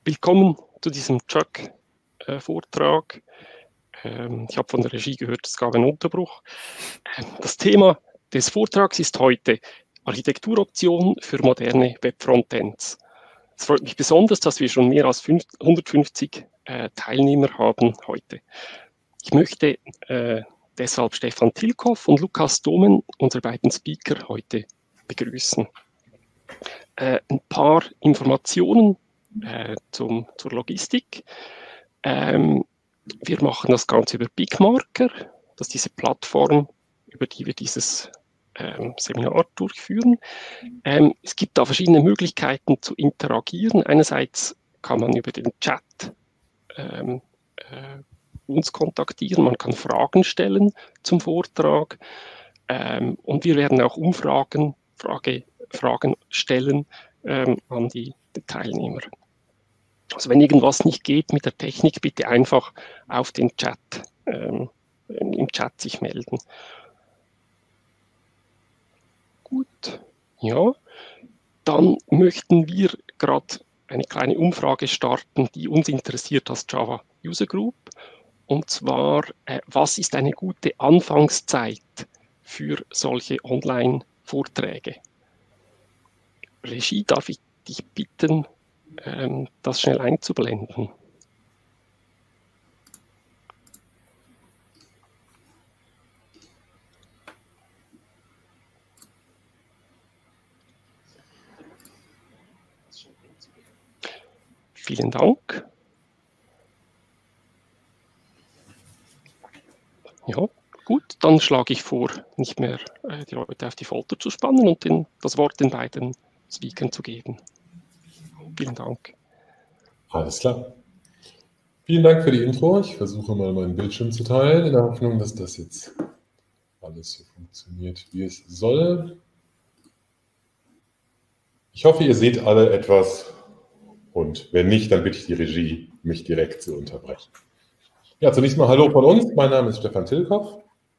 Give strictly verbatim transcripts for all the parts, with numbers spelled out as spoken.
Willkommen zu diesem Chuck-Vortrag. Ähm, ich habe von der Regie gehört, es gab einen Unterbruch. Ähm, das Thema des Vortrags ist heute Architekturoptionen für moderne Web-Frontends. Es freut mich besonders, dass wir schon mehr als hundertfünfzig äh, Teilnehmer haben heute. Ich möchte äh, deshalb Stefan Tilkoff und Lukas Domen, unsere beiden Speaker, heute begrüßen. Äh, ein paar Informationen äh, zum, zur Logistik. Ähm, wir machen das Ganze über Bigmarker, das ist diese Plattform, über die wir dieses ähm, Seminar durchführen. Ähm, es gibt da verschiedene Möglichkeiten zu interagieren. Einerseits kann man über den Chat ähm, äh, uns kontaktieren, man kann Fragen stellen zum Vortrag ähm, und wir werden auch Umfragen, Frage, Fragen stellen ähm, an die, die Teilnehmer. Also wenn irgendwas nicht geht mit der Technik, bitte einfach auf den Chat, ähm, im Chat sich melden. Gut, ja. Dann möchten wir gerade eine kleine Umfrage starten, die uns interessiert als Java User Group. Und zwar, äh, was ist eine gute Anfangszeit für solche Online-Vorträge? Regie, darf ich dich bitten, ähm, das schnell einzublenden? Vielen Dank. Ja, gut, dann schlage ich vor, nicht mehr äh, die Leute auf die Folter zu spannen und den, das Wort den beiden Speakern zu geben. Vielen Dank. Alles klar. Vielen Dank für die Intro. Ich versuche mal meinen Bildschirm zu teilen, in der Hoffnung, dass das jetzt alles so funktioniert, wie es soll. Ich hoffe, ihr seht alle etwas und wenn nicht, dann bitte ich die Regie, mich direkt zu unterbrechen. Ja, zunächst mal Hallo von uns. Mein Name ist Stefan Tilkoff.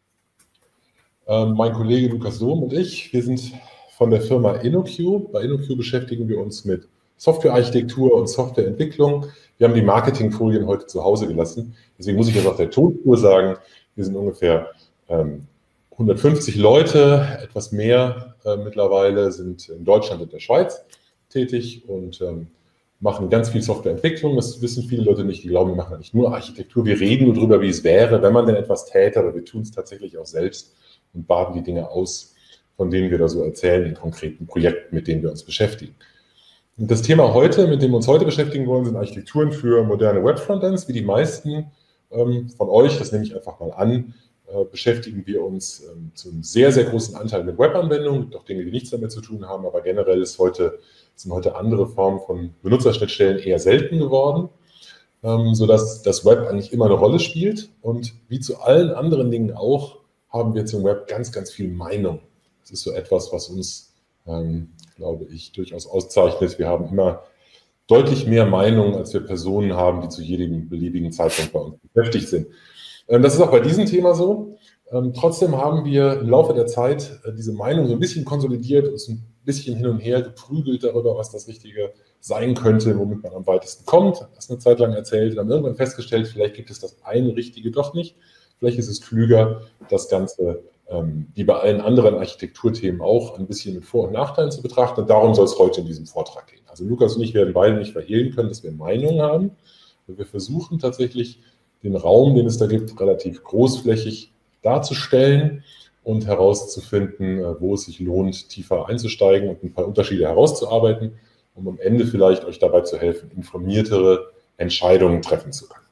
Ähm, mein Kollege Lukas Dohm und ich, wir sind von der Firma InnoQ. Bei InnoQ beschäftigen wir uns mit Softwarearchitektur und Softwareentwicklung. Wir haben die Marketingfolien heute zu Hause gelassen. Deswegen muss ich jetzt auf der Tonspur sagen, wir sind ungefähr ähm, hundertfünfzig Leute, etwas mehr äh, mittlerweile, sind in Deutschland und der Schweiz tätig und ähm, machen ganz viel Softwareentwicklung. Das wissen viele Leute nicht. Die glauben, wir machen nicht nur Architektur. Wir reden nur darüber, wie es wäre, wenn man denn etwas täte, aber wir tun es tatsächlich auch selbst und baden die Dinge aus, von denen wir da so erzählen, in konkreten Projekten, mit denen wir uns beschäftigen. Und das Thema heute, mit dem wir uns heute beschäftigen wollen, sind Architekturen für moderne Web-Frontends. Wie die meisten ähm, von euch, das nehme ich einfach mal an, äh, beschäftigen wir uns ähm, zu einem sehr, sehr großen Anteil mit Webanwendungen, doch Dinge, die nichts damit zu tun haben, aber generell ist heute, sind heute andere Formen von Benutzerschnittstellen eher selten geworden, ähm, sodass das Web eigentlich immer eine Rolle spielt. Und wie zu allen anderen Dingen auch, haben wir zum Web ganz, ganz viel Meinung. Das ist so etwas, was uns, ähm, glaube ich, durchaus auszeichnet. Wir haben immer deutlich mehr Meinung, als wir Personen haben, die zu jedem beliebigen Zeitpunkt bei uns beschäftigt sind. Ähm, das ist auch bei diesem Thema so. Ähm, trotzdem haben wir im Laufe der Zeit äh, diese Meinung so ein bisschen konsolidiert, uns ein bisschen hin und her geprügelt darüber, was das Richtige sein könnte, womit man am weitesten kommt. Das eine Zeit lang erzählt und haben irgendwann festgestellt, vielleicht gibt es das eine Richtige doch nicht. Vielleicht ist es klüger, das Ganze, ähm, wie bei allen anderen Architekturthemen auch, ein bisschen mit Vor- und Nachteilen zu betrachten. Und darum soll es heute in diesem Vortrag gehen. Also Lukas und ich werden beide nicht verhehlen können, dass wir Meinungen haben. Wir versuchen tatsächlich, den Raum, den es da gibt, relativ großflächig darzustellen und herauszufinden, wo es sich lohnt, tiefer einzusteigen und ein paar Unterschiede herauszuarbeiten, um am Ende vielleicht euch dabei zu helfen, informiertere Entscheidungen treffen zu können.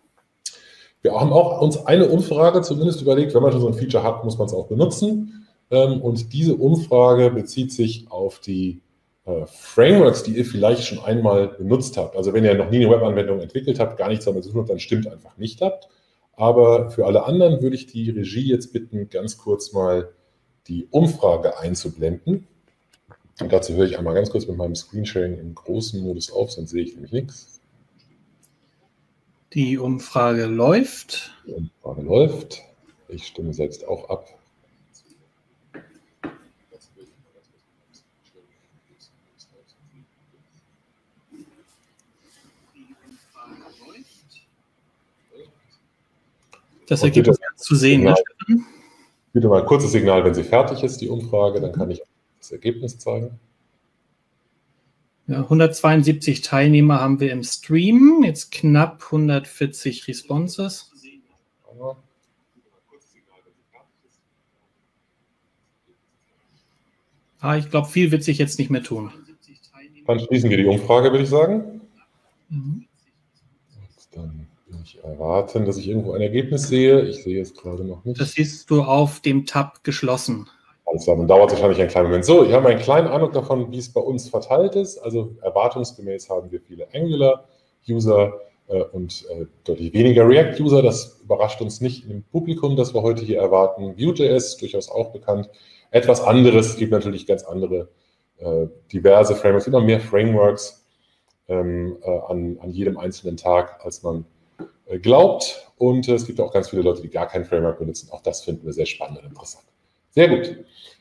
Wir haben auch uns eine Umfrage zumindest überlegt, wenn man schon so ein Feature hat, muss man es auch benutzen. Und diese Umfrage bezieht sich auf die Frameworks, die ihr vielleicht schon einmal benutzt habt. Also wenn ihr noch nie eine Webanwendung entwickelt habt, gar nichts damit zu tun habt, dann stimmt einfach nicht habt. Aber für alle anderen würde ich die Regie jetzt bitten, ganz kurz mal die Umfrage einzublenden. Und dazu höre ich einmal ganz kurz mit meinem Screensharing im großen Modus auf, sonst sehe ich nämlich nichts. Die Umfrage läuft. Die Umfrage läuft. Ich stimme selbst auch ab. Das Ergebnis zu sehen, ne? Bitte mal ein kurzes Signal, wenn sie fertig ist, die Umfrage, dann kann ich das Ergebnis zeigen. Ja, hundertzweiundsiebzig Teilnehmer haben wir im Stream, jetzt knapp hundertvierzig Responses. Ah, ich glaube, viel wird sich jetzt nicht mehr tun. Dann schließen wir die Umfrage, würde ich sagen. Mhm. Dann will ich erwarten, dass ich irgendwo ein Ergebnis sehe. Ich sehe es gerade noch nicht. Das siehst du auf dem Tab geschlossen. Alles klar, dann dauert es wahrscheinlich einen kleinen Moment. So, ich habe einen kleinen Eindruck davon, wie es bei uns verteilt ist. Also erwartungsgemäß haben wir viele Angular-User äh, und äh, deutlich weniger React-User. Das überrascht uns nicht im Publikum, das wir heute hier erwarten. Vue.js, durchaus auch bekannt. Etwas anderes, es gibt natürlich ganz andere, äh, diverse Frameworks, immer mehr Frameworks ähm, äh, an, an jedem einzelnen Tag, als man äh, glaubt. Und äh, es gibt auch ganz viele Leute, die gar kein Framework benutzen. Auch das finden wir sehr spannend und interessant. Sehr gut.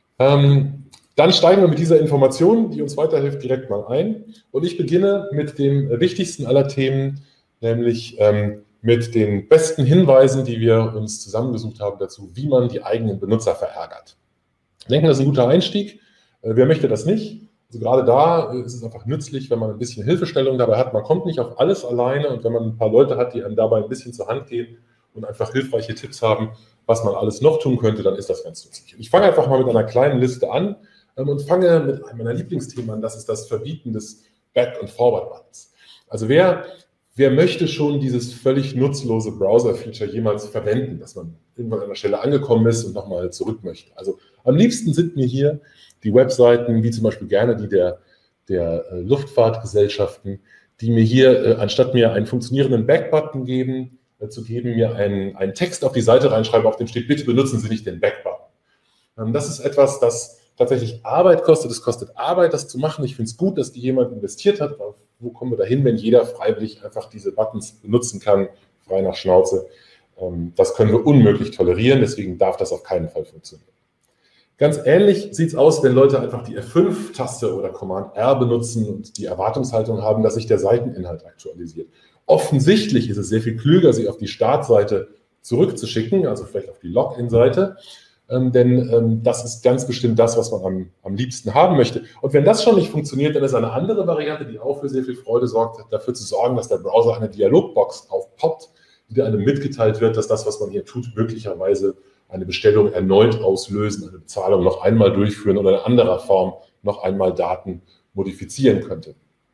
Ähm, dann steigen wir mit dieser Information, die uns weiterhilft, direkt mal ein. Und ich beginne mit dem wichtigsten aller Themen, nämlich ähm, mit den besten Hinweisen, die wir uns zusammengesucht haben dazu, wie man die eigenen Benutzer verärgert. Ich denke, das ist ein guter Einstieg. Äh, wer möchte das nicht? Also gerade da ist es einfach nützlich, wenn man ein bisschen Hilfestellung dabei hat. Man kommt nicht auf alles alleine und wenn man ein paar Leute hat, die einem dabei ein bisschen zur Hand gehen und einfach hilfreiche Tipps haben, was man alles noch tun könnte, dann ist das ganz nützlich. Ich fange einfach mal mit einer kleinen Liste an ähm, und fange mit einem meiner Lieblingsthemen an, das ist das Verbieten des Back- und Forward-Buttons. Also wer, wer möchte schon dieses völlig nutzlose Browser-Feature jemals verwenden, dass man irgendwann an einer Stelle angekommen ist und nochmal zurück möchte? Also am liebsten sind mir hier die Webseiten, wie zum Beispiel gerne die der, der äh, Luftfahrtgesellschaften, die mir hier, äh, anstatt mir einen funktionierenden Back-Button geben, zu geben, mir einen, einen Text auf die Seite reinschreiben, auf dem steht, bitte benutzen Sie nicht den Back-Button. Das ist etwas, das tatsächlich Arbeit kostet. Es kostet Arbeit, das zu machen. Ich finde es gut, dass die jemand investiert hat. Wo kommen wir dahin, wenn jeder freiwillig einfach diese Buttons benutzen kann, frei nach Schnauze? Das können wir unmöglich tolerieren, deswegen darf das auf keinen Fall funktionieren. Ganz ähnlich sieht es aus, wenn Leute einfach die F fünf Taste oder Command R benutzen und die Erwartungshaltung haben, dass sich der Seiteninhalt aktualisiert. Offensichtlich ist es sehr viel klüger, sie auf die Startseite zurückzuschicken, also vielleicht auf die Login-Seite, ähm, denn ähm, das ist ganz bestimmt das, was man am, am liebsten haben möchte. Und wenn das schon nicht funktioniert, dann ist eine andere Variante, die auch für sehr viel Freude sorgt, dafür zu sorgen, dass der Browser eine Dialogbox aufpoppt, in der einem mitgeteilt wird, dass das, was man hier tut, möglicherweise eine Bestellung erneut auslösen, eine Bezahlung noch einmal durchführen oder in anderer Form noch einmal Daten modifizieren könnte.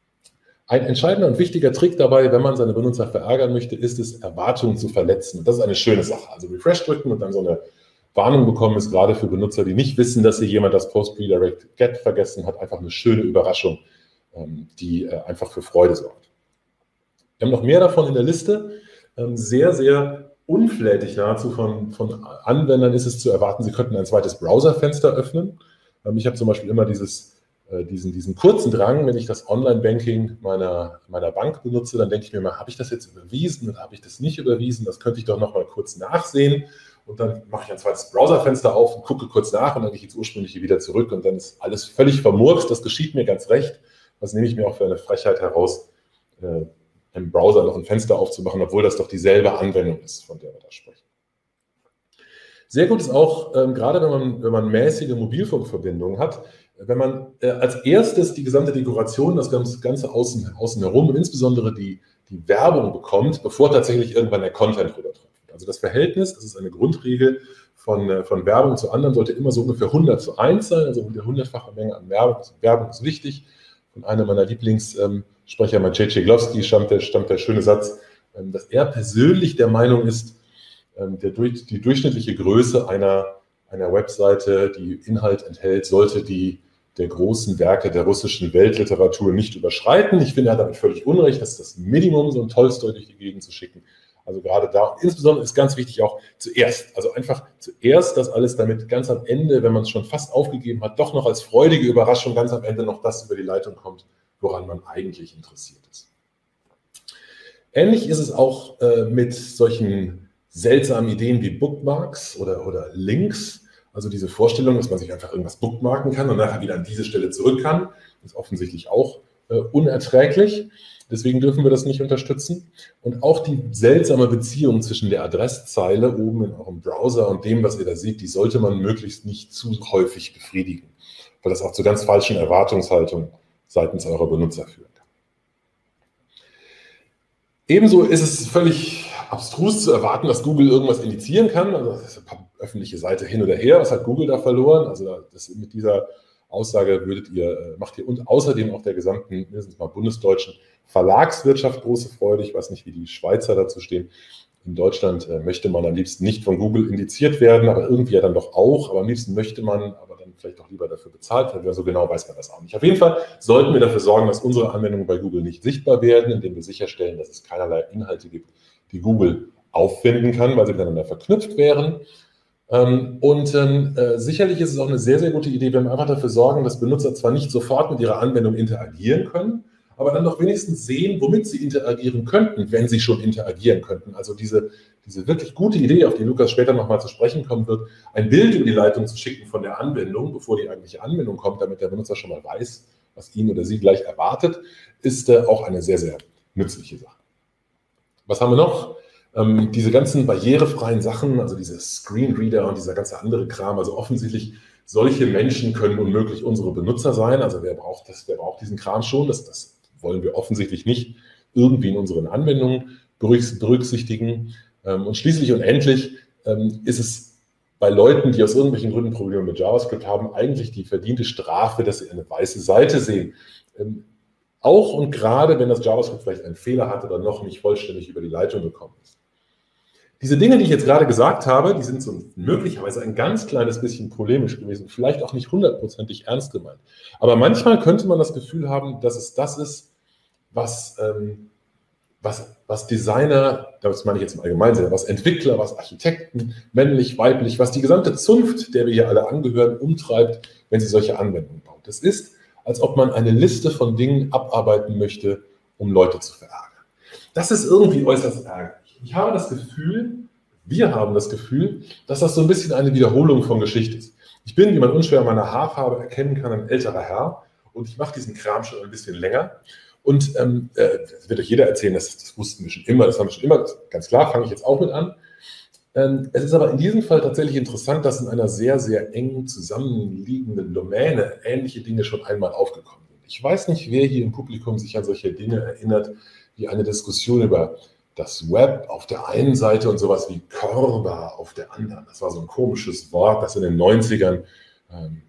Ein entscheidender und wichtiger Trick dabei, wenn man seine Benutzer verärgern möchte, ist es, Erwartungen zu verletzen. Und das ist eine schöne Sache. Also Refresh drücken und dann so eine Warnung bekommen, ist gerade für Benutzer, die nicht wissen, dass hier jemand das Post-Redirect-Get vergessen hat, einfach eine schöne Überraschung, die einfach für Freude sorgt. Wir haben noch mehr davon in der Liste. Sehr, sehr unflätig nahezu von, von Anwendern ist es zu erwarten, sie könnten ein zweites Browserfenster öffnen. Ich habe zum Beispiel immer dieses Diesen, diesen kurzen Drang, wenn ich das Online-Banking meiner, meiner Bank benutze, dann denke ich mir mal, habe ich das jetzt überwiesen oder habe ich das nicht überwiesen? Das könnte ich doch noch mal kurz nachsehen. Und dann mache ich ein zweites Browserfenster auf und gucke kurz nach und dann gehe ich ins Ursprüngliche wieder zurück und dann ist alles völlig vermurkst. Das geschieht mir ganz recht. Das nehme ich mir auch für eine Frechheit heraus, äh, im Browser noch ein Fenster aufzumachen, obwohl das doch dieselbe Anwendung ist, von der wir da sprechen. Sehr gut ist auch, ähm, gerade wenn man, wenn man mäßige Mobilfunkverbindungen hat, wenn man äh, als erstes die gesamte Dekoration, das ganze, ganze außen, außen herum und insbesondere die, die Werbung bekommt, bevor tatsächlich irgendwann der Content rüberträgt. Also das Verhältnis, das ist eine Grundregel von, äh, von Werbung zu anderen, sollte immer so ungefähr hundert zu eins sein, also eine hundertfache Menge an Werbung. Also Werbung ist wichtig. Von einem meiner Lieblingssprecher, ähm, Maciej Cieglowski, stammt der, stammt der schöne Satz, ähm, dass er persönlich der Meinung ist, ähm, der, die durchschnittliche Größe einer, einer Webseite, die Inhalt enthält, sollte die der großen Werke der russischen Weltliteratur nicht überschreiten. Ich finde, er hat damit völlig Unrecht. Das ist das Minimum, so ein Tolstoi durch die Gegend zu schicken. Also gerade da, und insbesondere ist ganz wichtig auch zuerst, also einfach zuerst das alles, damit ganz am Ende, wenn man es schon fast aufgegeben hat, doch noch als freudige Überraschung ganz am Ende noch das über die Leitung kommt, woran man eigentlich interessiert ist. Ähnlich ist es auch äh, mit solchen seltsamen Ideen wie Bookmarks oder, oder Links. Also diese Vorstellung, dass man sich einfach irgendwas bookmarken kann und nachher wieder an diese Stelle zurück kann, ist offensichtlich auch äh, unerträglich. Deswegen dürfen wir das nicht unterstützen. Und auch die seltsame Beziehung zwischen der Adresszeile oben in eurem Browser und dem, was ihr da seht, die sollte man möglichst nicht zu häufig befriedigen, weil das auch zu ganz falschen Erwartungshaltungen seitens eurer Benutzer führen kann. Ebenso ist es völlig abstrus zu erwarten, dass Google irgendwas indizieren kann. Also das ist eine öffentliche Seite hin oder her. Was hat Google da verloren? Also das, mit dieser Aussage würdet ihr, macht ihr und außerdem auch der gesamten, mindestens mal bundesdeutschen Verlagswirtschaft große Freude. Ich weiß nicht, wie die Schweizer dazu stehen. In Deutschland äh, möchte man am liebsten nicht von Google indiziert werden, aber irgendwie ja dann doch auch. Aber am liebsten möchte man, aber dann vielleicht auch lieber dafür bezahlt werden. So genau weiß man das auch nicht. Auf jeden Fall sollten wir dafür sorgen, dass unsere Anwendungen bei Google nicht sichtbar werden, indem wir sicherstellen, dass es keinerlei Inhalte gibt, die Google auffinden kann, weil sie miteinander verknüpft wären. Ähm, und ähm, äh, sicherlich ist es auch eine sehr, sehr gute Idee, wenn wir einfach dafür sorgen, dass Benutzer zwar nicht sofort mit ihrer Anwendung interagieren können, aber dann doch wenigstens sehen, womit sie interagieren könnten, wenn sie schon interagieren könnten. Also diese, diese wirklich gute Idee, auf die Lukas später nochmal zu sprechen kommen wird, ein Bild über die Leitung zu schicken von der Anwendung, bevor die eigentliche Anwendung kommt, damit der Benutzer schon mal weiß, was ihn oder sie gleich erwartet, ist äh, auch eine sehr, sehr nützliche Sache. Was haben wir noch? Ähm, diese ganzen barrierefreien Sachen, also diese Screenreader und dieser ganze andere Kram, also offensichtlich solche Menschen können unmöglich unsere Benutzer sein. Also wer braucht das, wer braucht diesen Kram schon? Das, das wollen wir offensichtlich nicht irgendwie in unseren Anwendungen berücksichtigen. Und schließlich und endlich ist es bei Leuten, die aus irgendwelchen Gründen Probleme mit JavaScript haben, eigentlich die verdiente Strafe, dass sie eine weiße Seite sehen. Auch und gerade, wenn das JavaScript vielleicht einen Fehler hat oder noch nicht vollständig über die Leitung gekommen ist. Diese Dinge, die ich jetzt gerade gesagt habe, die sind so möglicherweise ein ganz kleines bisschen polemisch gewesen, vielleicht auch nicht hundertprozentig ernst gemeint. Aber manchmal könnte man das Gefühl haben, dass es das ist, was, ähm, was, was Designer, das meine ich jetzt im Allgemeinen, was Entwickler, was Architekten, männlich, weiblich, was die gesamte Zunft, der wir hier alle angehören, umtreibt, wenn sie solche Anwendungen baut. Das ist, als ob man eine Liste von Dingen abarbeiten möchte, um Leute zu verärgern. Das ist irgendwie äußerst ärgerlich. Ich habe das Gefühl, wir haben das Gefühl, dass das so ein bisschen eine Wiederholung von Geschichte ist. Ich bin, wie man unschwer an meiner Haarfarbe erkennen kann, ein älterer Herr und ich mache diesen Kram schon ein bisschen länger. Und ähm, äh, das wird euch jeder erzählen, das, das wussten wir schon immer, das haben wir schon immer, ganz klar, fange ich jetzt auch mit an. Ähm, es ist aber in diesem Fall tatsächlich interessant, dass in einer sehr, sehr eng zusammenliegenden Domäne ähnliche Dinge schon einmal aufgekommen sind. Ich weiß nicht, wer hier im Publikum sich an solche Dinge erinnert, wie eine Diskussion über das Web auf der einen Seite und sowas wie Corba auf der anderen. Das war so ein komisches Wort, das in den neunzigern ähm,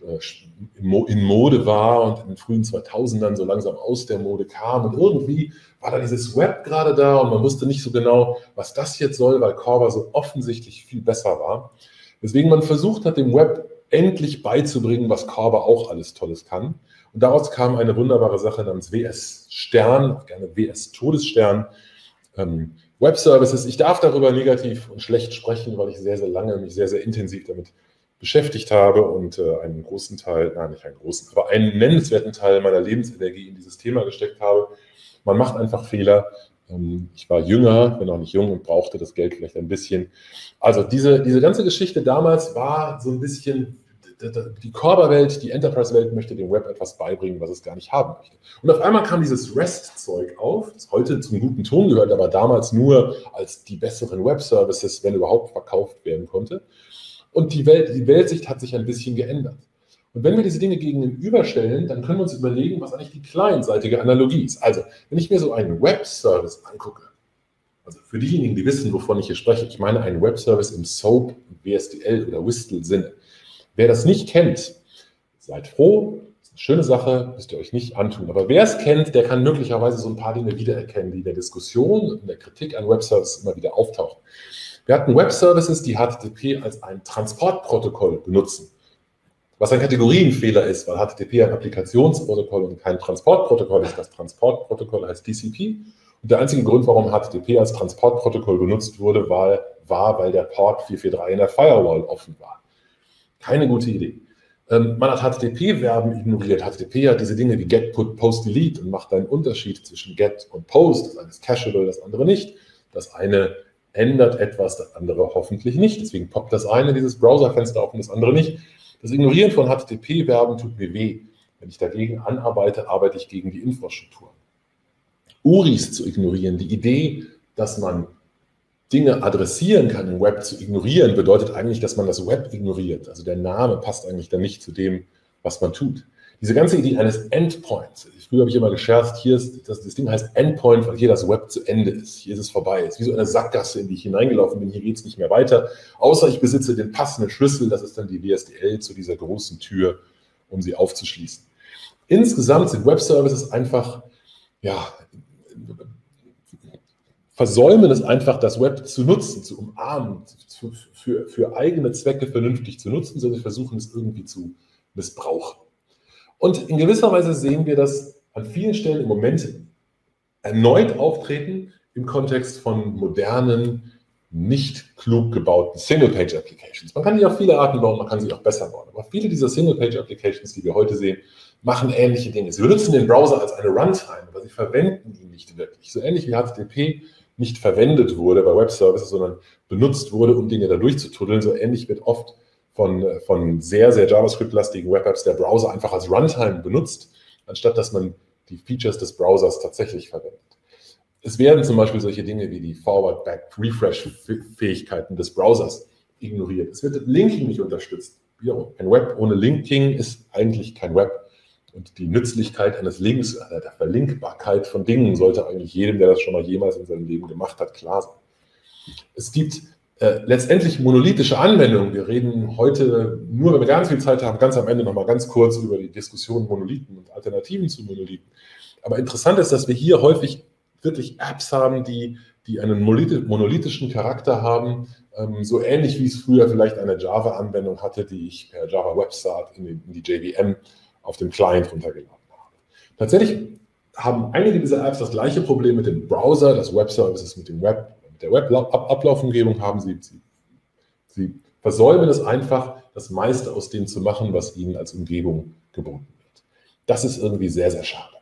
in Mode war und in den frühen zweitausendern so langsam aus der Mode kam. Und irgendwie war da dieses Web gerade da und man wusste nicht so genau, was das jetzt soll, weil Corba so offensichtlich viel besser war. Deswegen man versucht hat, dem Web endlich beizubringen, was Corba auch alles Tolles kann. Und daraus kam eine wunderbare Sache namens W S Stern, gerne W S Todesstern, ähm, Web Services. Ich darf darüber negativ und schlecht sprechen, weil ich sehr, sehr lange mich sehr, sehr intensiv damit beschäftigt habe und äh, einen großen Teil, nein, nicht einen großen, aber einen nennenswerten Teil meiner Lebensenergie in dieses Thema gesteckt habe. Man macht einfach Fehler. Ähm, ich war jünger, bin auch nicht jung und brauchte das Geld vielleicht ein bisschen. Also diese, diese ganze Geschichte damals war so ein bisschen, die Corba-Welt, die Enterprise-Welt möchte dem Web etwas beibringen, was es gar nicht haben möchte. Und auf einmal kam dieses REST-Zeug auf, das heute zum guten Ton gehört, aber damals nur als die besseren Web-Services, wenn überhaupt, verkauft werden konnte. Und die, Welt, die Weltsicht hat sich ein bisschen geändert. Und wenn wir diese Dinge gegenüberstellen, dann können wir uns überlegen, was eigentlich die clientseitige Analogie ist. Also, wenn ich mir so einen Web-Service angucke, also für diejenigen, die wissen, wovon ich hier spreche, ich meine einen Web-Service im SOAP, W S D L oder WISTL-Sinne. Wer das nicht kennt, seid froh, das ist eine schöne Sache, müsst ihr euch nicht antun. Aber wer es kennt, der kann möglicherweise so ein paar Dinge wiedererkennen, die in der Diskussion und in der Kritik an Web-Services immer wieder auftauchen. Wir hatten Web-Services, die H T T P als ein Transportprotokoll benutzen, was ein Kategorienfehler ist, weil H T T P ein Applikationsprotokoll und kein Transportprotokoll ist. Das Transportprotokoll heißt T C P. Und der einzige Grund, warum H T T P als Transportprotokoll benutzt wurde, war, war weil der Port vier vier drei in der Firewall offen war. Keine gute Idee. Ähm, man hat H T T P-Verben ignoriert. H T T P hat diese Dinge wie Get, Put, Post, Delete und macht einen Unterschied zwischen Get und Post. Das eine ist cacheable, das andere nicht. Das eine ändert etwas, das andere hoffentlich nicht. Deswegen poppt das eine dieses Browserfenster auf und das andere nicht. Das Ignorieren von H T T P-Verben tut mir weh. Wenn ich dagegen anarbeite, arbeite ich gegen die Infrastruktur. U R Is zu ignorieren, die Idee, dass man Dinge adressieren kann im Web zu ignorieren, bedeutet eigentlich, dass man das Web ignoriert. Also der Name passt eigentlich dann nicht zu dem, was man tut. Diese ganze Idee eines Endpoints, früher habe ich immer gescherzt, hier ist das, das Ding heißt Endpoint, weil hier das Web zu Ende ist. Hier ist es vorbei. Es ist wie so eine Sackgasse, in die ich hineingelaufen bin. Hier geht es nicht mehr weiter, außer ich besitze den passenden Schlüssel. Das ist dann die W S D L zu dieser großen Tür, um sie aufzuschließen. Insgesamt sind Web-Services einfach, ja, versäumen es einfach, das Web zu nutzen, zu umarmen, zu, für, für eigene Zwecke vernünftig zu nutzen, sondern versuchen es irgendwie zu missbrauchen. Und in gewisser Weise sehen wir das an vielen Stellen im Moment erneut auftreten im Kontext von modernen, nicht klug gebauten Single-Page-Applications. Man kann die auf viele Arten bauen, man kann sie auch besser bauen. Aber viele dieser Single-Page-Applications, die wir heute sehen, machen ähnliche Dinge. Sie benutzen den Browser als eine Runtime, aber sie verwenden ihn nicht wirklich. So ähnlich wie H T T P nicht verwendet wurde bei Web-Services, sondern benutzt wurde, um Dinge da durchzutuddeln, so ähnlich wird oft von, von sehr, sehr JavaScript-lastigen Web-Apps der Browser einfach als Runtime benutzt, anstatt dass man die Features des Browsers tatsächlich verwendet. Es werden zum Beispiel solche Dinge wie die Forward-Back-Refresh-Fähigkeiten des Browsers ignoriert. Es wird Linking nicht unterstützt. Ein Web ohne Linking ist eigentlich kein Web. Und die Nützlichkeit eines Links, der Verlinkbarkeit von Dingen sollte eigentlich jedem, der das schon mal jemals in seinem Leben gemacht hat, klar sein. Es gibt äh, letztendlich monolithische Anwendungen. Wir reden heute, nur wenn wir ganz viel Zeit haben, ganz am Ende nochmal ganz kurz über die Diskussion Monolithen und Alternativen zu Monolithen. Aber interessant ist, dass wir hier häufig wirklich Apps haben, die, die einen monolithischen Charakter haben, ähm, so ähnlich wie es früher vielleicht eine Java-Anwendung hatte, die ich per Java Webstart in, in die J V M auf dem Client runtergeladen habe. Tatsächlich haben einige dieser Apps das gleiche Problem mit dem Browser, das Web-Services mit dem Web, mit der Web-Ablaufumgebung haben. Sie, sie, sie versäumen es einfach, das meiste aus dem zu machen, was ihnen als Umgebung geboten wird. Das ist irgendwie sehr, sehr schade.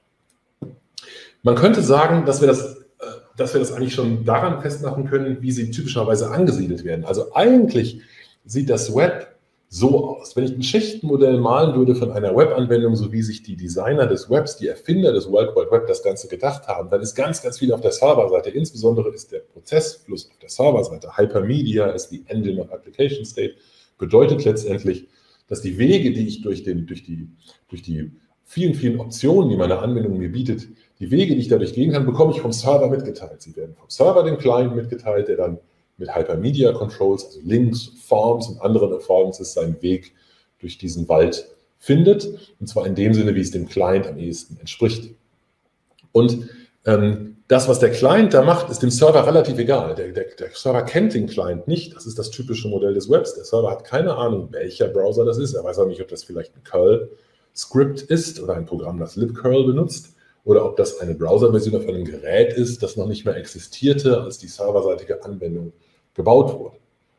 Man könnte sagen, dass wir das, dass wir das eigentlich schon daran festmachen können, wie sie typischerweise angesiedelt werden. Also eigentlich sieht das Web so aus. Wenn ich ein Schichtenmodell malen würde von einer Webanwendung, so wie sich die Designer des Webs, die Erfinder des World Wide Web das Ganze gedacht haben, dann ist ganz, ganz viel auf der Serverseite. Insbesondere ist der Prozessfluss auf der Serverseite. Hypermedia ist die Engine of Application State. Bedeutet letztendlich, dass die Wege, die ich durch, den, durch, die, durch die vielen, vielen Optionen, die meine Anwendung mir bietet, die Wege, die ich dadurch gehen kann, bekomme ich vom Server mitgeteilt. Sie werden vom Server dem Client mitgeteilt, der dann mit Hypermedia Controls, also Links, Forms und anderen Affordances seinen Weg durch diesen Wald findet. Und zwar in dem Sinne, wie es dem Client am ehesten entspricht. Und ähm, das, was der Client da macht, ist dem Server relativ egal. Der, der, der Server kennt den Client nicht. Das ist das typische Modell des Webs. Der Server hat keine Ahnung, welcher Browser das ist. Er weiß auch nicht, ob das vielleicht ein Curl-Script ist oder ein Programm, das libcurl benutzt. Oder ob das eine Browserversion auf einem Gerät ist, das noch nicht mehr existierte, als die serverseitige Anwendung gebaut wurde.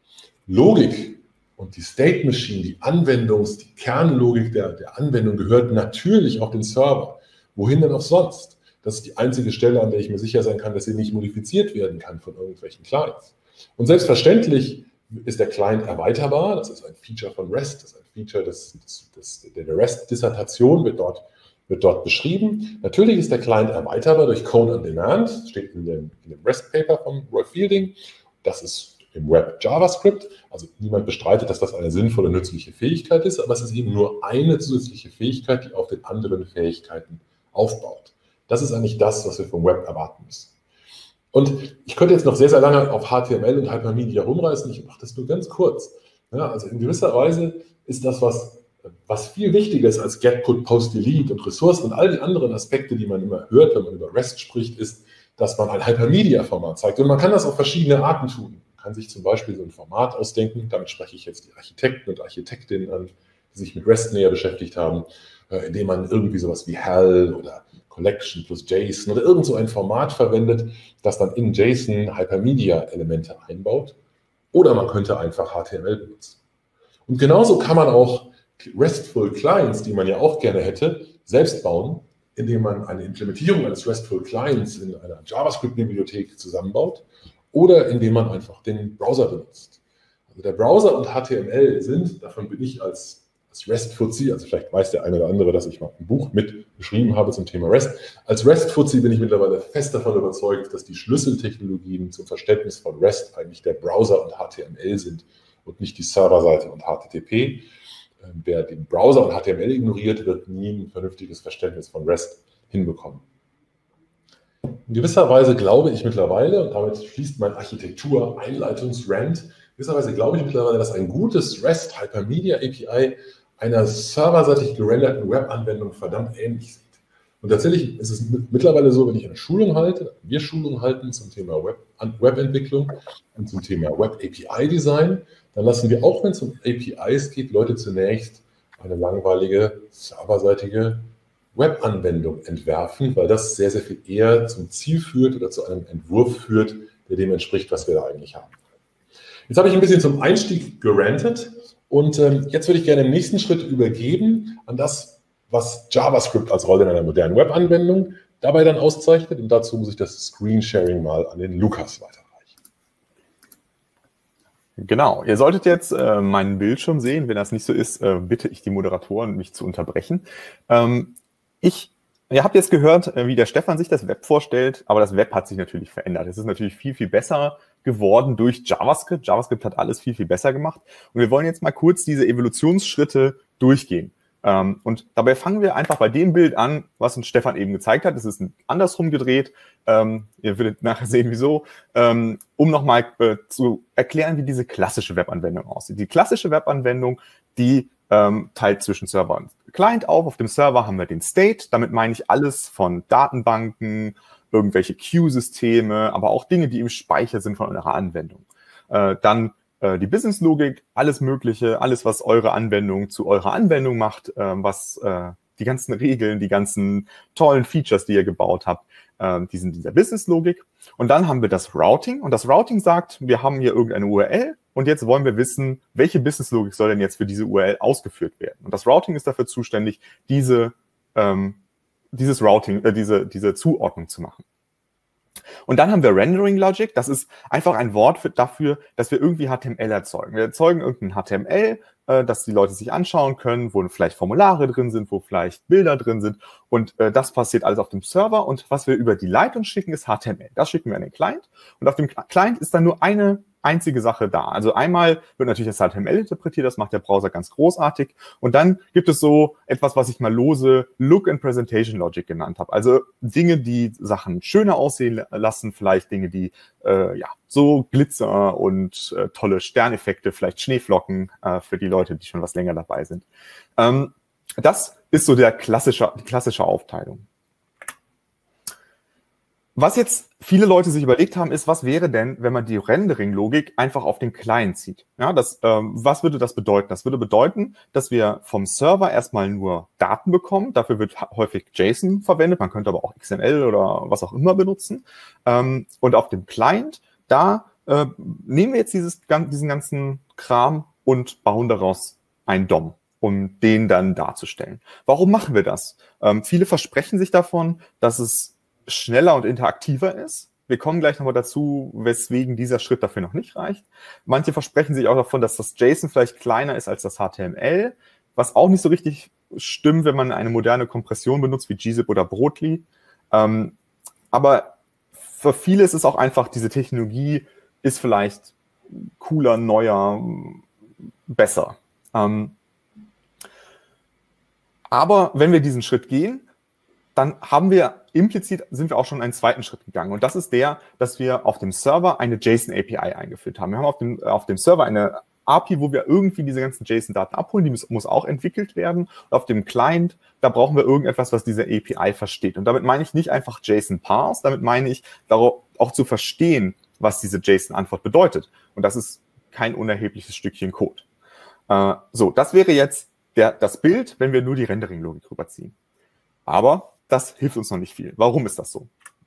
Logik und die State Machine, die Anwendungs-, die Kernlogik der, der Anwendung gehört natürlich auf den Server. Wohin denn auch sonst? Das ist die einzige Stelle, an der ich mir sicher sein kann, dass sie nicht modifiziert werden kann von irgendwelchen Clients. Und selbstverständlich ist der Client erweiterbar. Das ist ein Feature von REST, das ist ein Feature des, des, des, der REST-Dissertation, wird dort wird dort beschrieben. Natürlich ist der Client erweiterbar durch Code on Demand, das steht in dem, in dem REST-Paper von Roy Fielding. Das ist im Web JavaScript. Also niemand bestreitet, dass das eine sinnvolle, nützliche Fähigkeit ist, aber es ist eben nur eine zusätzliche Fähigkeit, die auf den anderen Fähigkeiten aufbaut. Das ist eigentlich das, was wir vom Web erwarten müssen. Und ich könnte jetzt noch sehr, sehr lange auf H T M L und Hypermedia rumreißen. Ich mache das nur ganz kurz. Ja, also in gewisser Weise ist das, was Was viel wichtiger ist als Get, Put, Post, Delete und Ressourcen und all die anderen Aspekte, die man immer hört, wenn man über REST spricht, ist, dass man ein Hypermedia-Format zeigt. Und man kann das auf verschiedene Arten tun. Man kann sich zum Beispiel so ein Format ausdenken, damit spreche ich jetzt die Architekten und Architektinnen an, die sich mit REST näher beschäftigt haben, indem man irgendwie sowas wie H A L oder Collection plus JSON oder irgend so ein Format verwendet, das dann in JSON Hypermedia-Elemente einbaut. Oder man könnte einfach H T M L benutzen. Und genauso kann man auch RESTful Clients, die man ja auch gerne hätte, selbst bauen, indem man eine Implementierung eines RESTful Clients in einer JavaScript-Bibliothek zusammenbaut oder indem man einfach den Browser benutzt. Also der Browser und H T M L sind, davon bin ich als, Das REST-Fuzzi, also vielleicht weiß der eine oder andere, dass ich mal ein Buch mitgeschrieben habe zum Thema REST. Als REST-Fuzzi bin ich mittlerweile fest davon überzeugt, dass die Schlüsseltechnologien zum Verständnis von REST eigentlich der Browser und H T M L sind und nicht die Serverseite und H T T P. Wer den Browser und H T M L ignoriert, wird nie ein vernünftiges Verständnis von REST hinbekommen. In gewisser Weise glaube ich mittlerweile, und damit schließt mein Architektur-Einleitungs-Rant, in gewisser Weise glaube ich mittlerweile, dass ein gutes REST Hypermedia A P I einer serverseitig gerenderten Webanwendung verdammt ähnlich sieht. Und tatsächlich ist es mittlerweile so, wenn ich eine Schulung halte, wir Schulungen halten zum Thema Web, Webentwicklung und zum Thema Web A P I-Design, dann lassen wir auch, wenn es um A P Is geht, Leute zunächst eine langweilige serverseitige Webanwendung entwerfen, weil das sehr, sehr viel eher zum Ziel führt oder zu einem Entwurf führt, der dem entspricht, was wir da eigentlich haben. Jetzt habe ich ein bisschen zum Einstieg gerantet und ähm, jetzt würde ich gerne im nächsten Schritt übergeben an das, was JavaScript als Rolle in einer modernen Webanwendung dabei dann auszeichnet. Und dazu muss ich das Screensharing mal an den Lukas weiterreichen. Genau, ihr solltet jetzt äh, meinen Bildschirm sehen. Wenn das nicht so ist, äh, bitte ich die Moderatoren, mich zu unterbrechen. Ähm, ich, ihr habt jetzt gehört, äh, wie der Stefan sich das Web vorstellt, aber das Web hat sich natürlich verändert. Es ist natürlich viel, viel besser geworden durch JavaScript. JavaScript hat alles viel, viel besser gemacht. Und wir wollen jetzt mal kurz diese Evolutionsschritte durchgehen. Ähm, und dabei fangen wir einfach bei dem Bild an, was uns Stefan eben gezeigt hat. Es ist andersrum gedreht. Ähm, ihr werdet nachher sehen, wieso. Ähm, um nochmal äh, zu erklären, wie diese klassische Webanwendung aussieht. Die klassische Webanwendung, die ähm, teilt zwischen Server und Client auf. Auf dem Server haben wir den State. Damit meine ich alles von Datenbanken, irgendwelche Queue-Systeme, aber auch Dinge, die im Speicher sind von eurer Anwendung. Äh, dann die Business-Logik, alles Mögliche, alles, was eure Anwendung zu eurer Anwendung macht, äh, was äh, die ganzen Regeln, die ganzen tollen Features, die ihr gebaut habt, äh, die sind in dieser Business-Logik. Und dann haben wir das Routing. Und das Routing sagt, wir haben hier irgendeine U R L und jetzt wollen wir wissen, welche Business-Logik soll denn jetzt für diese U R L ausgeführt werden. Und das Routing ist dafür zuständig, diese, ähm, dieses Routing, äh, diese, diese Zuordnung zu machen. Und dann haben wir Rendering Logic. Das ist einfach ein Wort für, dafür, dass wir irgendwie H T M L erzeugen. Wir erzeugen irgendein H T M L, äh, das die Leute sich anschauen können, wo vielleicht Formulare drin sind, wo vielleicht Bilder drin sind. Und äh, das passiert alles auf dem Server. Und was wir über die Leitung schicken, ist H T M L. Das schicken wir an den Client. Und auf dem Client ist dann nur eine einzige Sache da. Also einmal wird natürlich das H T M L interpretiert, das macht der Browser ganz großartig. Und dann gibt es so etwas, was ich mal lose Look and Presentation Logic genannt habe. Also Dinge, die Sachen schöner aussehen lassen, vielleicht Dinge, die äh, ja so Glitzer und äh, tolle Sterneffekte, vielleicht Schneeflocken äh, für die Leute, die schon was länger dabei sind. Ähm, das ist so der klassische, die klassische Aufteilung. Was jetzt viele Leute sich überlegt haben, ist, was wäre denn, wenn man die Rendering-Logik einfach auf den Client zieht? Ja, das, ähm, was würde das bedeuten? Das würde bedeuten, dass wir vom Server erstmal nur Daten bekommen. Dafür wird häufig JSON verwendet. Man könnte aber auch X M L oder was auch immer benutzen. Ähm, und auf dem Client, da äh, nehmen wir jetzt dieses, diesen ganzen Kram und bauen daraus ein D O M, um den dann darzustellen. Warum machen wir das? Ähm, viele versprechen sich davon, dass es schneller und interaktiver ist. Wir kommen gleich nochmal dazu, weswegen dieser Schritt dafür noch nicht reicht. Manche versprechen sich auch davon, dass das JSON vielleicht kleiner ist als das H T M L, was auch nicht so richtig stimmt, wenn man eine moderne Kompression benutzt, wie Gzip oder Brotli. Ähm, aber für viele ist es auch einfach, diese Technologie ist vielleicht cooler, neuer, besser. Ähm, aber wenn wir diesen Schritt gehen, dann haben wir implizit, sind wir auch schon einen zweiten Schritt gegangen. Und das ist der, dass wir auf dem Server eine JSON-A P I eingeführt haben. Wir haben auf dem, auf dem Server eine A P I, wo wir irgendwie diese ganzen JSON-Daten abholen. Die muss, muss auch entwickelt werden. Und auf dem Client, da brauchen wir irgendetwas, was diese A P I versteht. Und damit meine ich nicht einfach JSON-Parse, damit meine ich, darauf auch zu verstehen, was diese JSON-Antwort bedeutet. Und das ist kein unerhebliches Stückchen Code. Äh, so, das wäre jetzt der, das Bild, wenn wir nur die Rendering-Logik rüberziehen. Aber das hilft uns noch nicht viel. Warum ist das so?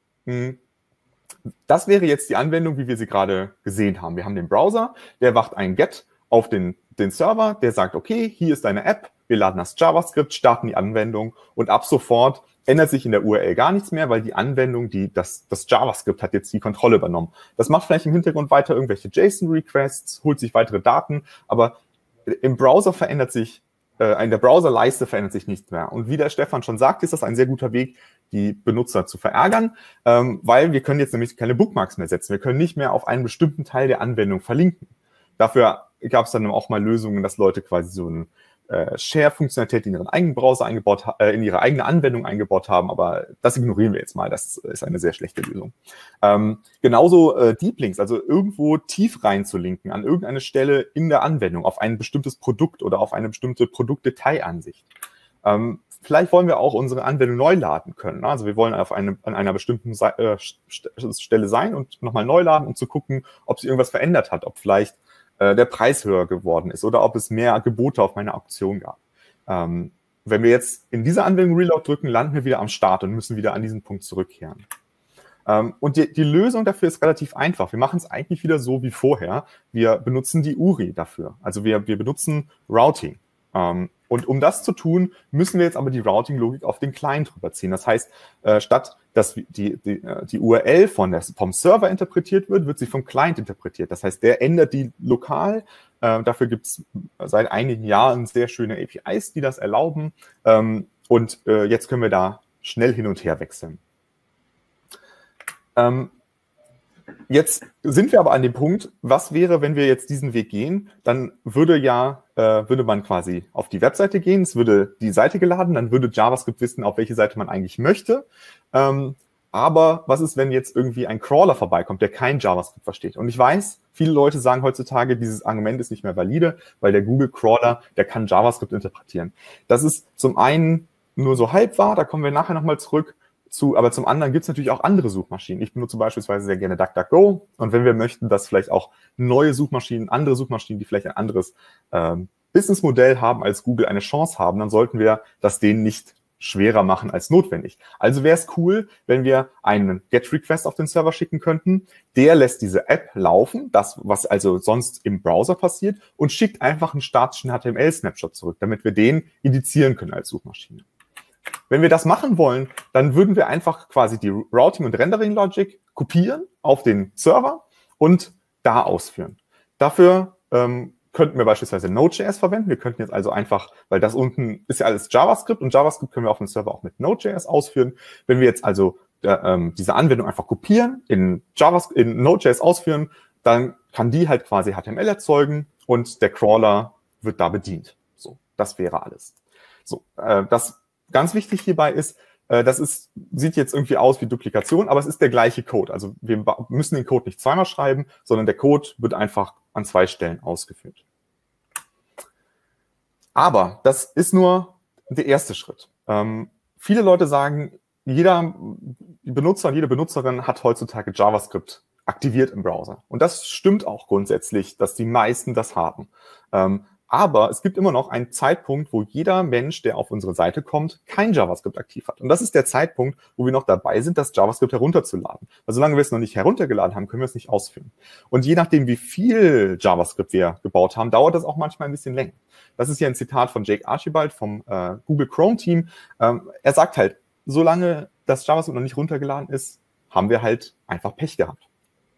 Das wäre jetzt die Anwendung, wie wir sie gerade gesehen haben. Wir haben den Browser, der macht ein Get auf den, den Server, der sagt, okay, hier ist deine App, wir laden das JavaScript, starten die Anwendung und ab sofort ändert sich in der U R L gar nichts mehr, weil die Anwendung, die das, das JavaScript hat jetzt die Kontrolle übernommen. Das macht vielleicht im Hintergrund weiter irgendwelche JSON-Requests, holt sich weitere Daten, aber im Browser verändert sich äh, in der Browserleiste verändert sich nichts mehr. Und wie der Stefan schon sagt, ist das ein sehr guter Weg, die Benutzer zu verärgern, ähm, weil wir können jetzt nämlich keine Bookmarks mehr setzen. Wir können nicht mehr auf einen bestimmten Teil der Anwendung verlinken. Dafür gab es dann auch mal Lösungen, dass Leute quasi so ein Äh, Share-Funktionalität in ihren eigenen Browser eingebaut, äh, in ihre eigene Anwendung eingebaut haben, aber das ignorieren wir jetzt mal, das ist eine sehr schlechte Lösung. Ähm, genauso äh, Deep Links, also irgendwo tief reinzulinken an irgendeine Stelle in der Anwendung, auf ein bestimmtes Produkt oder auf eine bestimmte Produktdetailansicht. Ähm, vielleicht wollen wir auch unsere Anwendung neu laden können. Also wir wollen auf eine, an einer bestimmten Se äh, Stelle sein und nochmal neu laden, um zu gucken, ob sich irgendwas verändert hat, ob vielleicht der Preis höher geworden ist oder ob es mehr Gebote auf meiner Auktion gab. Ähm, wenn wir jetzt in dieser Anwendung Reload drücken, landen wir wieder am Start und müssen wieder an diesen Punkt zurückkehren. Ähm, und die, die Lösung dafür ist relativ einfach. Wir machen es eigentlich wieder so wie vorher. Wir benutzen die U R I dafür. Also wir, wir benutzen Routing. Ähm, und um das zu tun, müssen wir jetzt aber die Routing-Logik auf den Client rüberziehen. Das heißt, äh, statt dass die, die, die U R L von der, vom Server interpretiert wird, wird sie vom Client interpretiert. Das heißt, der ändert die lokal. Äh, dafür gibt es seit einigen Jahren sehr schöne A P Is, die das erlauben. Ähm, und äh, jetzt können wir da schnell hin und her wechseln. Ähm, Jetzt sind wir aber an dem Punkt, was wäre, wenn wir jetzt diesen Weg gehen? Dann würde ja, äh, würde man quasi auf die Webseite gehen, es würde die Seite geladen, dann würde JavaScript wissen, auf welche Seite man eigentlich möchte. Ähm, aber was ist, wenn jetzt irgendwie ein Crawler vorbeikommt, der kein JavaScript versteht? Und ich weiß, viele Leute sagen heutzutage, dieses Argument ist nicht mehr valide, weil der Google Crawler, der kann JavaScript interpretieren. Das ist zum einen nur so halb wahr, da kommen wir nachher nochmal zurück. Zu, aber zum anderen gibt es natürlich auch andere Suchmaschinen. Ich benutze beispielsweise sehr gerne DuckDuckGo. Und wenn wir möchten, dass vielleicht auch neue Suchmaschinen, andere Suchmaschinen, die vielleicht ein anderes ähm, Businessmodell haben als Google, eine Chance haben, dann sollten wir das denen nicht schwerer machen als notwendig. Also wäre es cool, wenn wir einen GET-Request auf den Server schicken könnten. Der lässt diese App laufen, das, was also sonst im Browser passiert, und schickt einfach einen statischen H T M L-Snapshot zurück, damit wir den indizieren können als Suchmaschine. Wenn wir das machen wollen, dann würden wir einfach quasi die Routing- und Rendering-Logic kopieren auf den Server und da ausführen. Dafür ähm, könnten wir beispielsweise Node.js verwenden. Wir könnten jetzt also einfach, weil das unten ist ja alles JavaScript und JavaScript können wir auf dem Server auch mit Node.js ausführen. Wenn wir jetzt also äh, ähm, diese Anwendung einfach kopieren, in, JavaScript, in Node.js ausführen, dann kann die halt quasi H T M L erzeugen und der Crawler wird da bedient. So, das wäre alles. So, äh, das ganz wichtig hierbei ist, äh, das ist, sieht jetzt irgendwie aus wie Duplikation, aber es ist der gleiche Code. Also wir müssen den Code nicht zweimal schreiben, sondern der Code wird einfach an zwei Stellen ausgeführt. Aber das ist nur der erste Schritt. Ähm, viele Leute sagen, jeder Benutzer und jede Benutzerin hat heutzutage JavaScript aktiviert im Browser. Und das stimmt auch grundsätzlich, dass die meisten das haben. Ähm, Aber es gibt immer noch einen Zeitpunkt, wo jeder Mensch, der auf unsere Seite kommt, kein JavaScript aktiv hat. Und das ist der Zeitpunkt, wo wir noch dabei sind, das JavaScript herunterzuladen. Also solange wir es noch nicht heruntergeladen haben, können wir es nicht ausführen. Und je nachdem, wie viel JavaScript wir gebaut haben, dauert das auch manchmal ein bisschen länger. Das ist hier ein Zitat von Jake Archibald vom äh, Google Chrome Team. Ähm, er sagt halt, solange das JavaScript noch nicht runtergeladen ist, haben wir halt einfach Pech gehabt.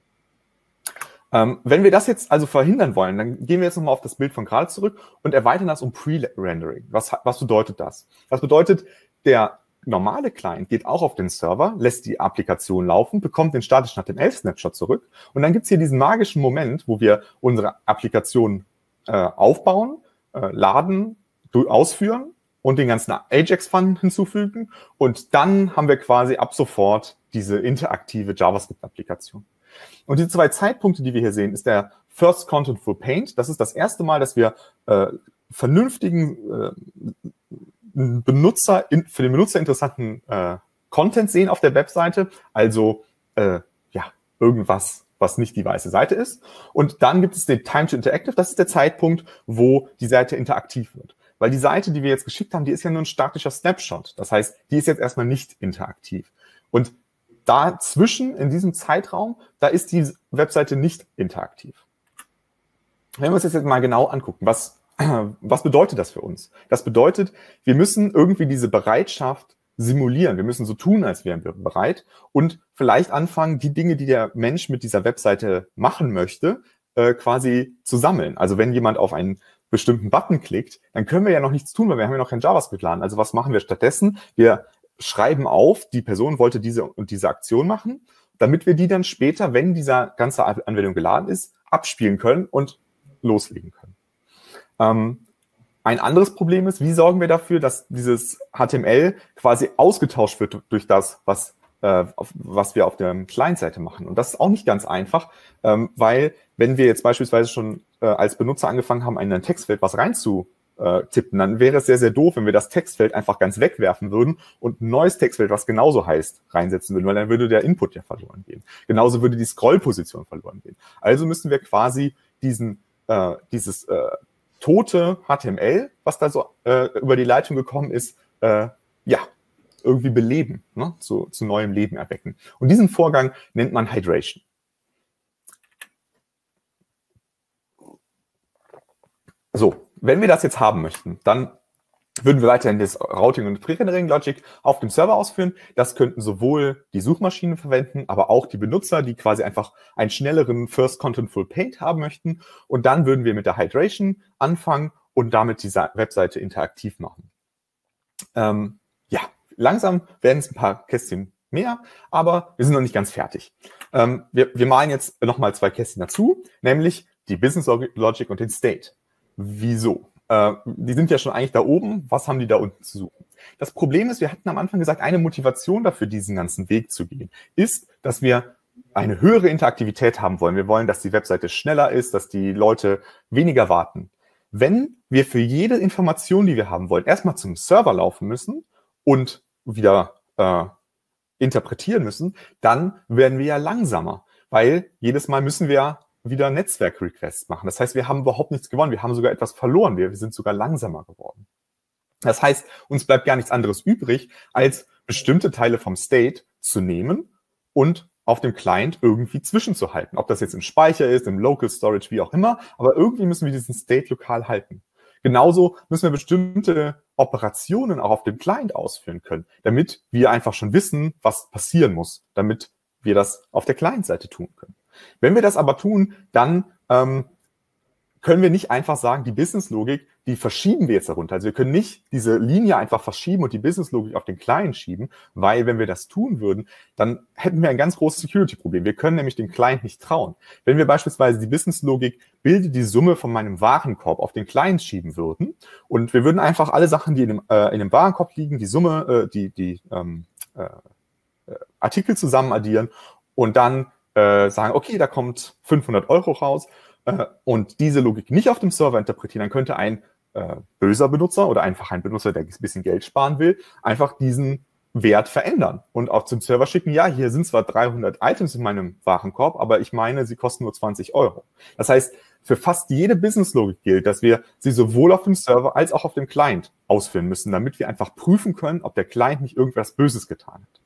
Ähm, wenn wir das jetzt also verhindern wollen, dann gehen wir jetzt nochmal auf das Bild von gerade zurück und erweitern das um Pre-Rendering. Was, was bedeutet das? Das bedeutet, der normale Client geht auch auf den Server, lässt die Applikation laufen, bekommt den statischen H T M L-Snapshot zurück und dann gibt's hier diesen magischen Moment, wo wir unsere Applikation äh, aufbauen, äh, laden, ausführen und den ganzen Ajax-Fun hinzufügen und dann haben wir quasi ab sofort diese interaktive JavaScript-Applikation. Und diese zwei Zeitpunkte, die wir hier sehen, ist der First Contentful Paint. Das ist das erste Mal, dass wir äh, vernünftigen äh, Benutzer, in, für den Benutzer interessanten äh, Content sehen auf der Webseite. Also äh, ja, irgendwas, was nicht die weiße Seite ist. Und dann gibt es den Time to Interactive. Das ist der Zeitpunkt, wo die Seite interaktiv wird. Weil die Seite, die wir jetzt geschickt haben, die ist ja nur ein statischer Snapshot. Das heißt, die ist jetzt erstmal nicht interaktiv. Und dazwischen, in diesem Zeitraum, da ist die Webseite nicht interaktiv. Wenn wir uns das jetzt mal genau angucken, was, was bedeutet das für uns? Das bedeutet, wir müssen irgendwie diese Bereitschaft simulieren. Wir müssen so tun, als wären wir bereit und vielleicht anfangen, die Dinge, die der Mensch mit dieser Webseite machen möchte, äh, quasi zu sammeln. Also wenn jemand auf einen bestimmten Button klickt, dann können wir ja noch nichts tun, weil wir haben ja noch kein JavaScript laden. Also was machen wir stattdessen? Wir schreiben auf, die Person wollte diese und diese Aktion machen, damit wir die dann später, wenn diese ganze Anwendung geladen ist, abspielen können und loslegen können. Ähm, ein anderes Problem ist, wie sorgen wir dafür, dass dieses H T M L quasi ausgetauscht wird durch das, was, äh, auf, was wir auf der Client-Seite machen. Und das ist auch nicht ganz einfach, ähm, weil wenn wir jetzt beispielsweise schon äh, als Benutzer angefangen haben, in ein Textfeld was reinzutippen, dann wäre es sehr, sehr doof, wenn wir das Textfeld einfach ganz wegwerfen würden und ein neues Textfeld, was genauso heißt, reinsetzen würden, weil dann würde der Input ja verloren gehen. Genauso würde die Scrollposition verloren gehen. Also müssen wir quasi diesen, äh, dieses äh, tote H T M L, was da so äh, über die Leitung gekommen ist, äh, ja, irgendwie beleben, ne? zu, zu neuem Leben erwecken. Und diesen Vorgang nennt man Hydration. So, wenn wir das jetzt haben möchten, dann würden wir weiterhin das Routing und Pre-Rendering Logic auf dem Server ausführen. Das könnten sowohl die Suchmaschinen verwenden, aber auch die Benutzer, die quasi einfach einen schnelleren First Contentful Paint haben möchten. Und dann würden wir mit der Hydration anfangen und damit diese Webseite interaktiv machen. Ähm, ja, langsam werden es ein paar Kästchen mehr, aber wir sind noch nicht ganz fertig. Ähm, wir, wir malen jetzt nochmal zwei Kästchen dazu, nämlich die Business Logic und den State. Wieso? Äh, die sind ja schon eigentlich da oben. Was haben die da unten zu suchen? Das Problem ist, wir hatten am Anfang gesagt, eine Motivation dafür, diesen ganzen Weg zu gehen, ist, dass wir eine höhere Interaktivität haben wollen. Wir wollen, dass die Webseite schneller ist, dass die Leute weniger warten. Wenn wir für jede Information, die wir haben wollen, erstmal zum Server laufen müssen und wieder äh, interpretieren müssen, dann werden wir ja langsamer, weil jedes Mal müssen wir wieder Netzwerk-Requests machen. Das heißt, wir haben überhaupt nichts gewonnen. Wir haben sogar etwas verloren. Wir, wir sind sogar langsamer geworden. Das heißt, uns bleibt gar nichts anderes übrig, als bestimmte Teile vom State zu nehmen und auf dem Client irgendwie zwischenzuhalten. Ob das jetzt im Speicher ist, im Local Storage, wie auch immer. Aber irgendwie müssen wir diesen State lokal halten. Genauso müssen wir bestimmte Operationen auch auf dem Client ausführen können, damit wir einfach schon wissen, was passieren muss, damit wir das auf der Client-Seite tun können. Wenn wir das aber tun, dann ähm, können wir nicht einfach sagen, die Business-Logik, die verschieben wir jetzt darunter. Also wir können nicht diese Linie einfach verschieben und die Business-Logik auf den Client schieben, weil wenn wir das tun würden, dann hätten wir ein ganz großes Security-Problem. Wir können nämlich dem Client nicht trauen. Wenn wir beispielsweise die Business-Logik bilde die Summe von meinem Warenkorb auf den Client schieben würden und wir würden einfach alle Sachen, die in dem, äh, in dem Warenkorb liegen, die Summe, äh, die, die ähm, äh, Artikel zusammen addieren und dann äh, sagen, okay, da kommt fünfhundert Euro raus äh, und diese Logik nicht auf dem Server interpretieren, dann könnte ein äh, böser Benutzer oder einfach ein Benutzer, der ein bisschen Geld sparen will, einfach diesen Wert verändern und auch zum Server schicken, ja, hier sind zwar dreihundert Items in meinem Warenkorb, aber ich meine, sie kosten nur zwanzig Euro. Das heißt, für fast jede Business-Logik gilt, dass wir sie sowohl auf dem Server als auch auf dem Client ausführen müssen, damit wir einfach prüfen können, ob der Client nicht irgendwas Böses getan hat.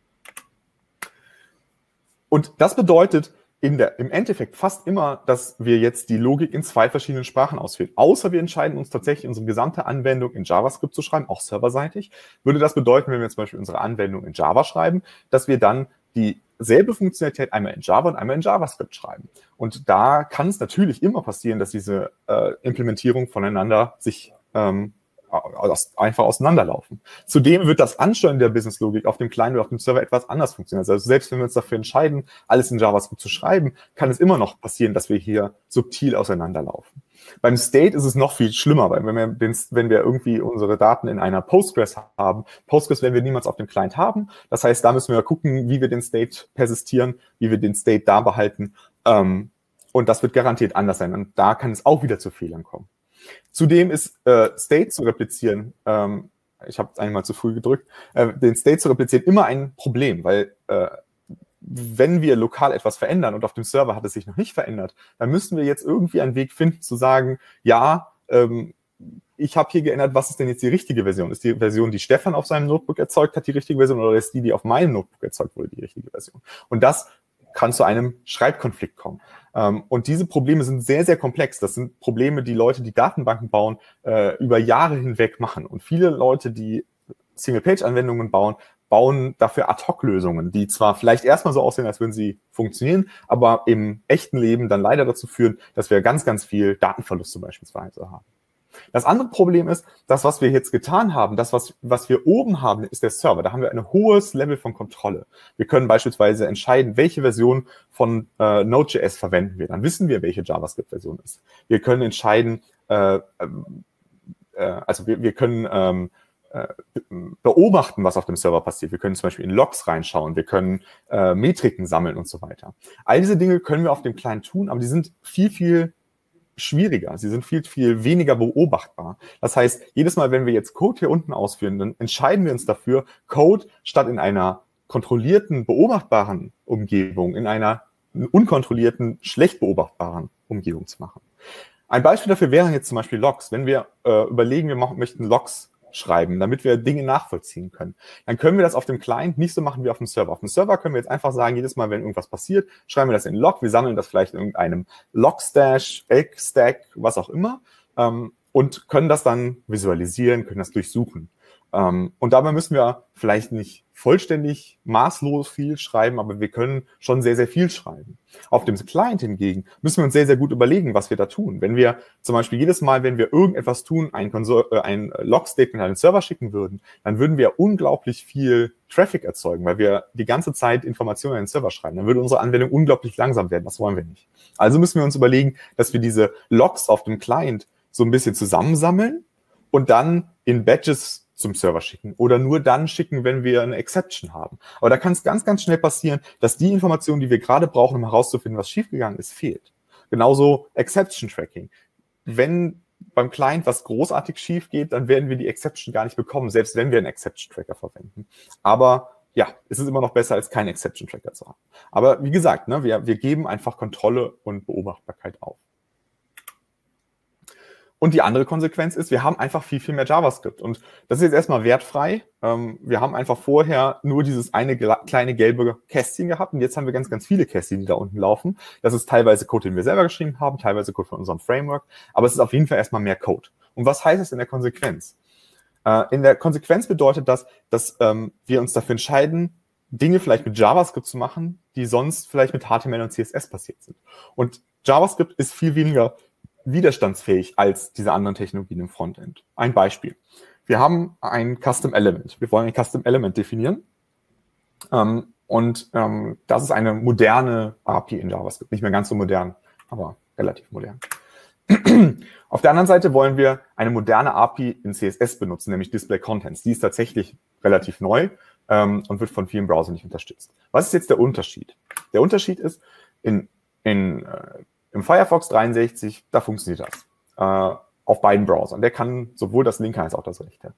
Und das bedeutet in der, im Endeffekt fast immer, dass wir jetzt die Logik in zwei verschiedenen Sprachen ausführen. Außer wir entscheiden uns tatsächlich, unsere gesamte Anwendung in JavaScript zu schreiben, auch serverseitig. Würde das bedeuten, wenn wir zum Beispiel unsere Anwendung in Java schreiben, dass wir dann dieselbe Funktionalität einmal in Java und einmal in JavaScript schreiben. Und da kann es natürlich immer passieren, dass diese äh, Implementierung voneinander sich ähm, einfach auseinanderlaufen. Zudem wird das Ansteuern der Business-Logik auf dem Client oder auf dem Server etwas anders funktionieren. Also selbst wenn wir uns dafür entscheiden, alles in JavaScript zu schreiben, kann es immer noch passieren, dass wir hier subtil auseinanderlaufen. Beim State ist es noch viel schlimmer, weil wenn wir, den, wenn wir irgendwie unsere Daten in einer Postgres haben, Postgres werden wir niemals auf dem Client haben. Das heißt, da müssen wir gucken, wie wir den State persistieren, wie wir den State da behalten. Ähm, und das wird garantiert anders sein. Und da kann es auch wieder zu Fehlern kommen. Zudem ist äh, State zu replizieren, ähm, ich habe es einmal zu früh gedrückt, äh, den State zu replizieren immer ein Problem, weil äh, wenn wir lokal etwas verändern und auf dem Server hat es sich noch nicht verändert, dann müssen wir jetzt irgendwie einen Weg finden zu sagen, ja, ähm, ich habe hier geändert, was ist denn jetzt die richtige Version? Ist die Version, die Stefan auf seinem Notebook erzeugt hat, die richtige Version oder ist die, die auf meinem Notebook erzeugt wurde, die richtige Version? Und das kann zu einem Schreibkonflikt kommen. Ähm, und diese Probleme sind sehr, sehr komplex. Das sind Probleme, die Leute, die Datenbanken bauen, äh, über Jahre hinweg machen. Und viele Leute, die Single-Page-Anwendungen bauen, bauen dafür Ad-Hoc-Lösungen, die zwar vielleicht erstmal so aussehen, als würden sie funktionieren, aber im echten Leben dann leider dazu führen, dass wir ganz, ganz viel Datenverluste beispielsweise haben. Das andere Problem ist, das, was wir jetzt getan haben, das, was, was wir oben haben, ist der Server. Da haben wir ein hohes Level von Kontrolle. Wir können beispielsweise entscheiden, welche Version von äh, Node.js verwenden wir. Dann wissen wir, welche JavaScript-Version ist. Wir können entscheiden, äh, äh, also wir, wir können ähm, äh, beobachten, was auf dem Server passiert. Wir können zum Beispiel in Logs reinschauen. Wir können äh, Metriken sammeln und so weiter. All diese Dinge können wir auf dem Client tun, aber die sind viel, viel schwieriger. Sie sind viel, viel weniger beobachtbar. Das heißt, jedes Mal, wenn wir jetzt Code hier unten ausführen, dann entscheiden wir uns dafür, Code statt in einer kontrollierten, beobachtbaren Umgebung, in einer unkontrollierten, schlecht beobachtbaren Umgebung zu machen. Ein Beispiel dafür wären jetzt zum Beispiel Logs. Wenn wir äh, überlegen, wir machen, möchten Logs schreiben, damit wir Dinge nachvollziehen können, dann können wir das auf dem Client nicht so machen wie auf dem Server. Auf dem Server können wir jetzt einfach sagen, jedes Mal, wenn irgendwas passiert, schreiben wir das in Log, wir sammeln das vielleicht in irgendeinem Logstash, Elk-Stack, was auch immer, ähm, und können das dann visualisieren, können das durchsuchen. Ähm, und dabei müssen wir vielleicht nicht vollständig maßlos viel schreiben, aber wir können schon sehr, sehr viel schreiben. Auf dem Client hingegen müssen wir uns sehr, sehr gut überlegen, was wir da tun. Wenn wir zum Beispiel jedes Mal, wenn wir irgendetwas tun, ein, äh, ein Log-Statement an den Server schicken würden, dann würden wir unglaublich viel Traffic erzeugen, weil wir die ganze Zeit Informationen an den Server schreiben. Dann würde unsere Anwendung unglaublich langsam werden. Das wollen wir nicht. Also müssen wir uns überlegen, dass wir diese Logs auf dem Client so ein bisschen zusammensammeln und dann in Batches zum Server schicken oder nur dann schicken, wenn wir eine Exception haben. Aber da kann es ganz, ganz schnell passieren, dass die Information, die wir gerade brauchen, um herauszufinden, was schiefgegangen ist, fehlt. Genauso Exception Tracking. Wenn beim Client was großartig schief geht, dann werden wir die Exception gar nicht bekommen, selbst wenn wir einen Exception Tracker verwenden. Aber ja, es ist immer noch besser, als keinen Exception Tracker zu haben. Aber wie gesagt, ne, wir, wir geben einfach Kontrolle und Beobachtbarkeit auf. Und die andere Konsequenz ist, wir haben einfach viel, viel mehr JavaScript. Und das ist jetzt erstmal wertfrei. Wir haben einfach vorher nur dieses eine kleine gelbe Kästchen gehabt. Und jetzt haben wir ganz, ganz viele Kästchen, die da unten laufen. Das ist teilweise Code, den wir selber geschrieben haben, teilweise Code von unserem Framework. Aber es ist auf jeden Fall erstmal mehr Code. Und was heißt das in der Konsequenz? In der Konsequenz bedeutet das, dass wir uns dafür entscheiden, Dinge vielleicht mit JavaScript zu machen, die sonst vielleicht mit H T M L und C S S passiert sind. Und JavaScript ist viel weniger widerstandsfähig als diese anderen Technologien im Frontend. Ein Beispiel. Wir haben ein Custom Element. Wir wollen ein Custom Element definieren. Ähm, und ähm, das ist eine moderne A P I in JavaScript. Nicht mehr ganz so modern, aber relativ modern. Auf der anderen Seite wollen wir eine moderne A P I in C S S benutzen, nämlich Display Contents. Die ist tatsächlich relativ neu ähm, und wird von vielen Browsern nicht unterstützt. Was ist jetzt der Unterschied? Der Unterschied ist, in, in äh, im Firefox dreiundsechzig, da funktioniert das. Äh, auf beiden Browsern. Der kann sowohl das linke als auch das rechte.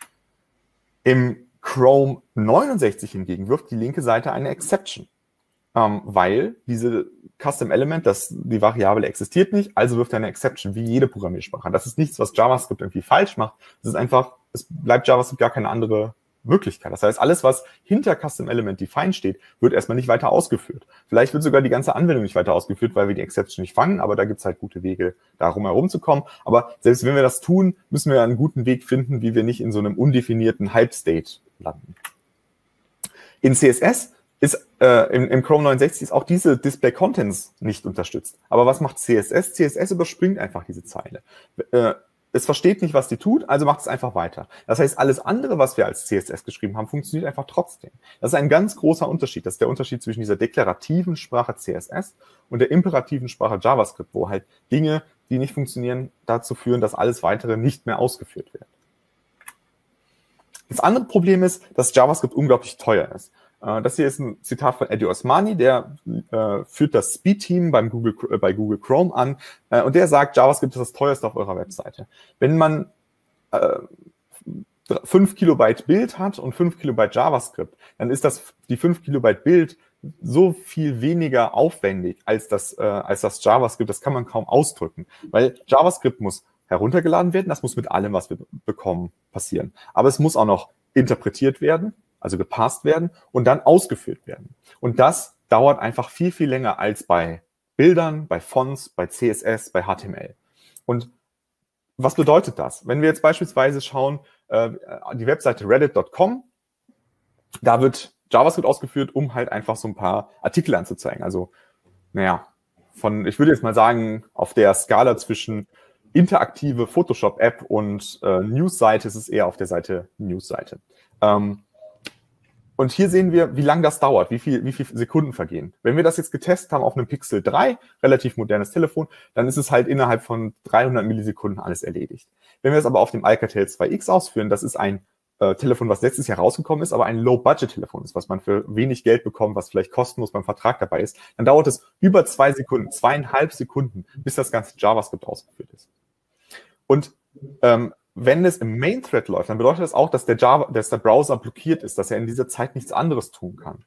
Im Chrome neunundsechzig hingegen wirft die linke Seite eine Exception. Ähm, weil diese Custom Element, das, die Variable existiert nicht, also wirft er eine Exception, wie jede Programmiersprache. Das ist nichts, was JavaScript irgendwie falsch macht. Es ist einfach, es bleibt JavaScript gar keine andere Möglichkeit. Das heißt, alles, was hinter Custom Element Define steht, wird erstmal nicht weiter ausgeführt. Vielleicht wird sogar die ganze Anwendung nicht weiter ausgeführt, weil wir die Exception nicht fangen, aber da gibt es halt gute Wege, darum herumzukommen. Aber selbst wenn wir das tun, müssen wir einen guten Weg finden, wie wir nicht in so einem undefinierten Hype-State landen. In C S S ist, äh, im, im Chrome neunundsechzig ist auch diese Display Contents nicht unterstützt. Aber was macht C S S? C S S überspringt einfach diese Zeile. Äh, Es versteht nicht, was die tut, also macht es einfach weiter. Das heißt, alles andere, was wir als C S S geschrieben haben, funktioniert einfach trotzdem. Das ist ein ganz großer Unterschied. Das ist der Unterschied zwischen dieser deklarativen Sprache C S S und der imperativen Sprache JavaScript, wo halt Dinge, die nicht funktionieren, dazu führen, dass alles weitere nicht mehr ausgeführt wird. Das andere Problem ist, dass JavaScript unglaublich teuer ist. Das hier ist ein Zitat von Eddie Osmani, der äh, führt das Speed-Team beim Google, äh, bei Google Chrome an äh, und der sagt, JavaScript ist das teuerste auf eurer Webseite. Wenn man äh, fünf Kilobyte Bild hat und fünf Kilobyte JavaScript, dann ist das die fünf Kilobyte Bild so viel weniger aufwendig als das, äh, als das JavaScript. Das kann man kaum ausdrücken, weil JavaScript muss heruntergeladen werden, das muss mit allem, was wir bekommen, passieren. Aber es muss auch noch interpretiert werden, also gepasst werden und dann ausgeführt werden. Und das dauert einfach viel, viel länger als bei Bildern, bei Fonts, bei C S S, bei H T M L. Und was bedeutet das? Wenn wir jetzt beispielsweise schauen, äh, die Webseite reddit Punkt com, da wird JavaScript ausgeführt, um halt einfach so ein paar Artikel anzuzeigen. Also, naja, von, ich würde jetzt mal sagen, auf der Skala zwischen interaktive Photoshop-App und äh, News-Seite ist es eher auf der Seite News-Seite. Ähm, und hier sehen wir, wie lange das dauert, wie viel, wie viele Sekunden vergehen. Wenn wir das jetzt getestet haben auf einem Pixel drei, relativ modernes Telefon, dann ist es halt innerhalb von dreihundert Millisekunden alles erledigt. Wenn wir es aber auf dem Alcatel zwei X ausführen, das ist ein äh, Telefon, was letztes Jahr rausgekommen ist, aber ein Low-Budget-Telefon ist, was man für wenig Geld bekommt, was vielleicht kostenlos beim Vertrag dabei ist, dann dauert es über zwei Sekunden, zweieinhalb Sekunden, bis das ganze JavaScript ausgeführt ist. Und ähm, wenn es im Main-Thread läuft, dann bedeutet das auch, dass der, Java, dass der Browser blockiert ist, dass er in dieser Zeit nichts anderes tun kann.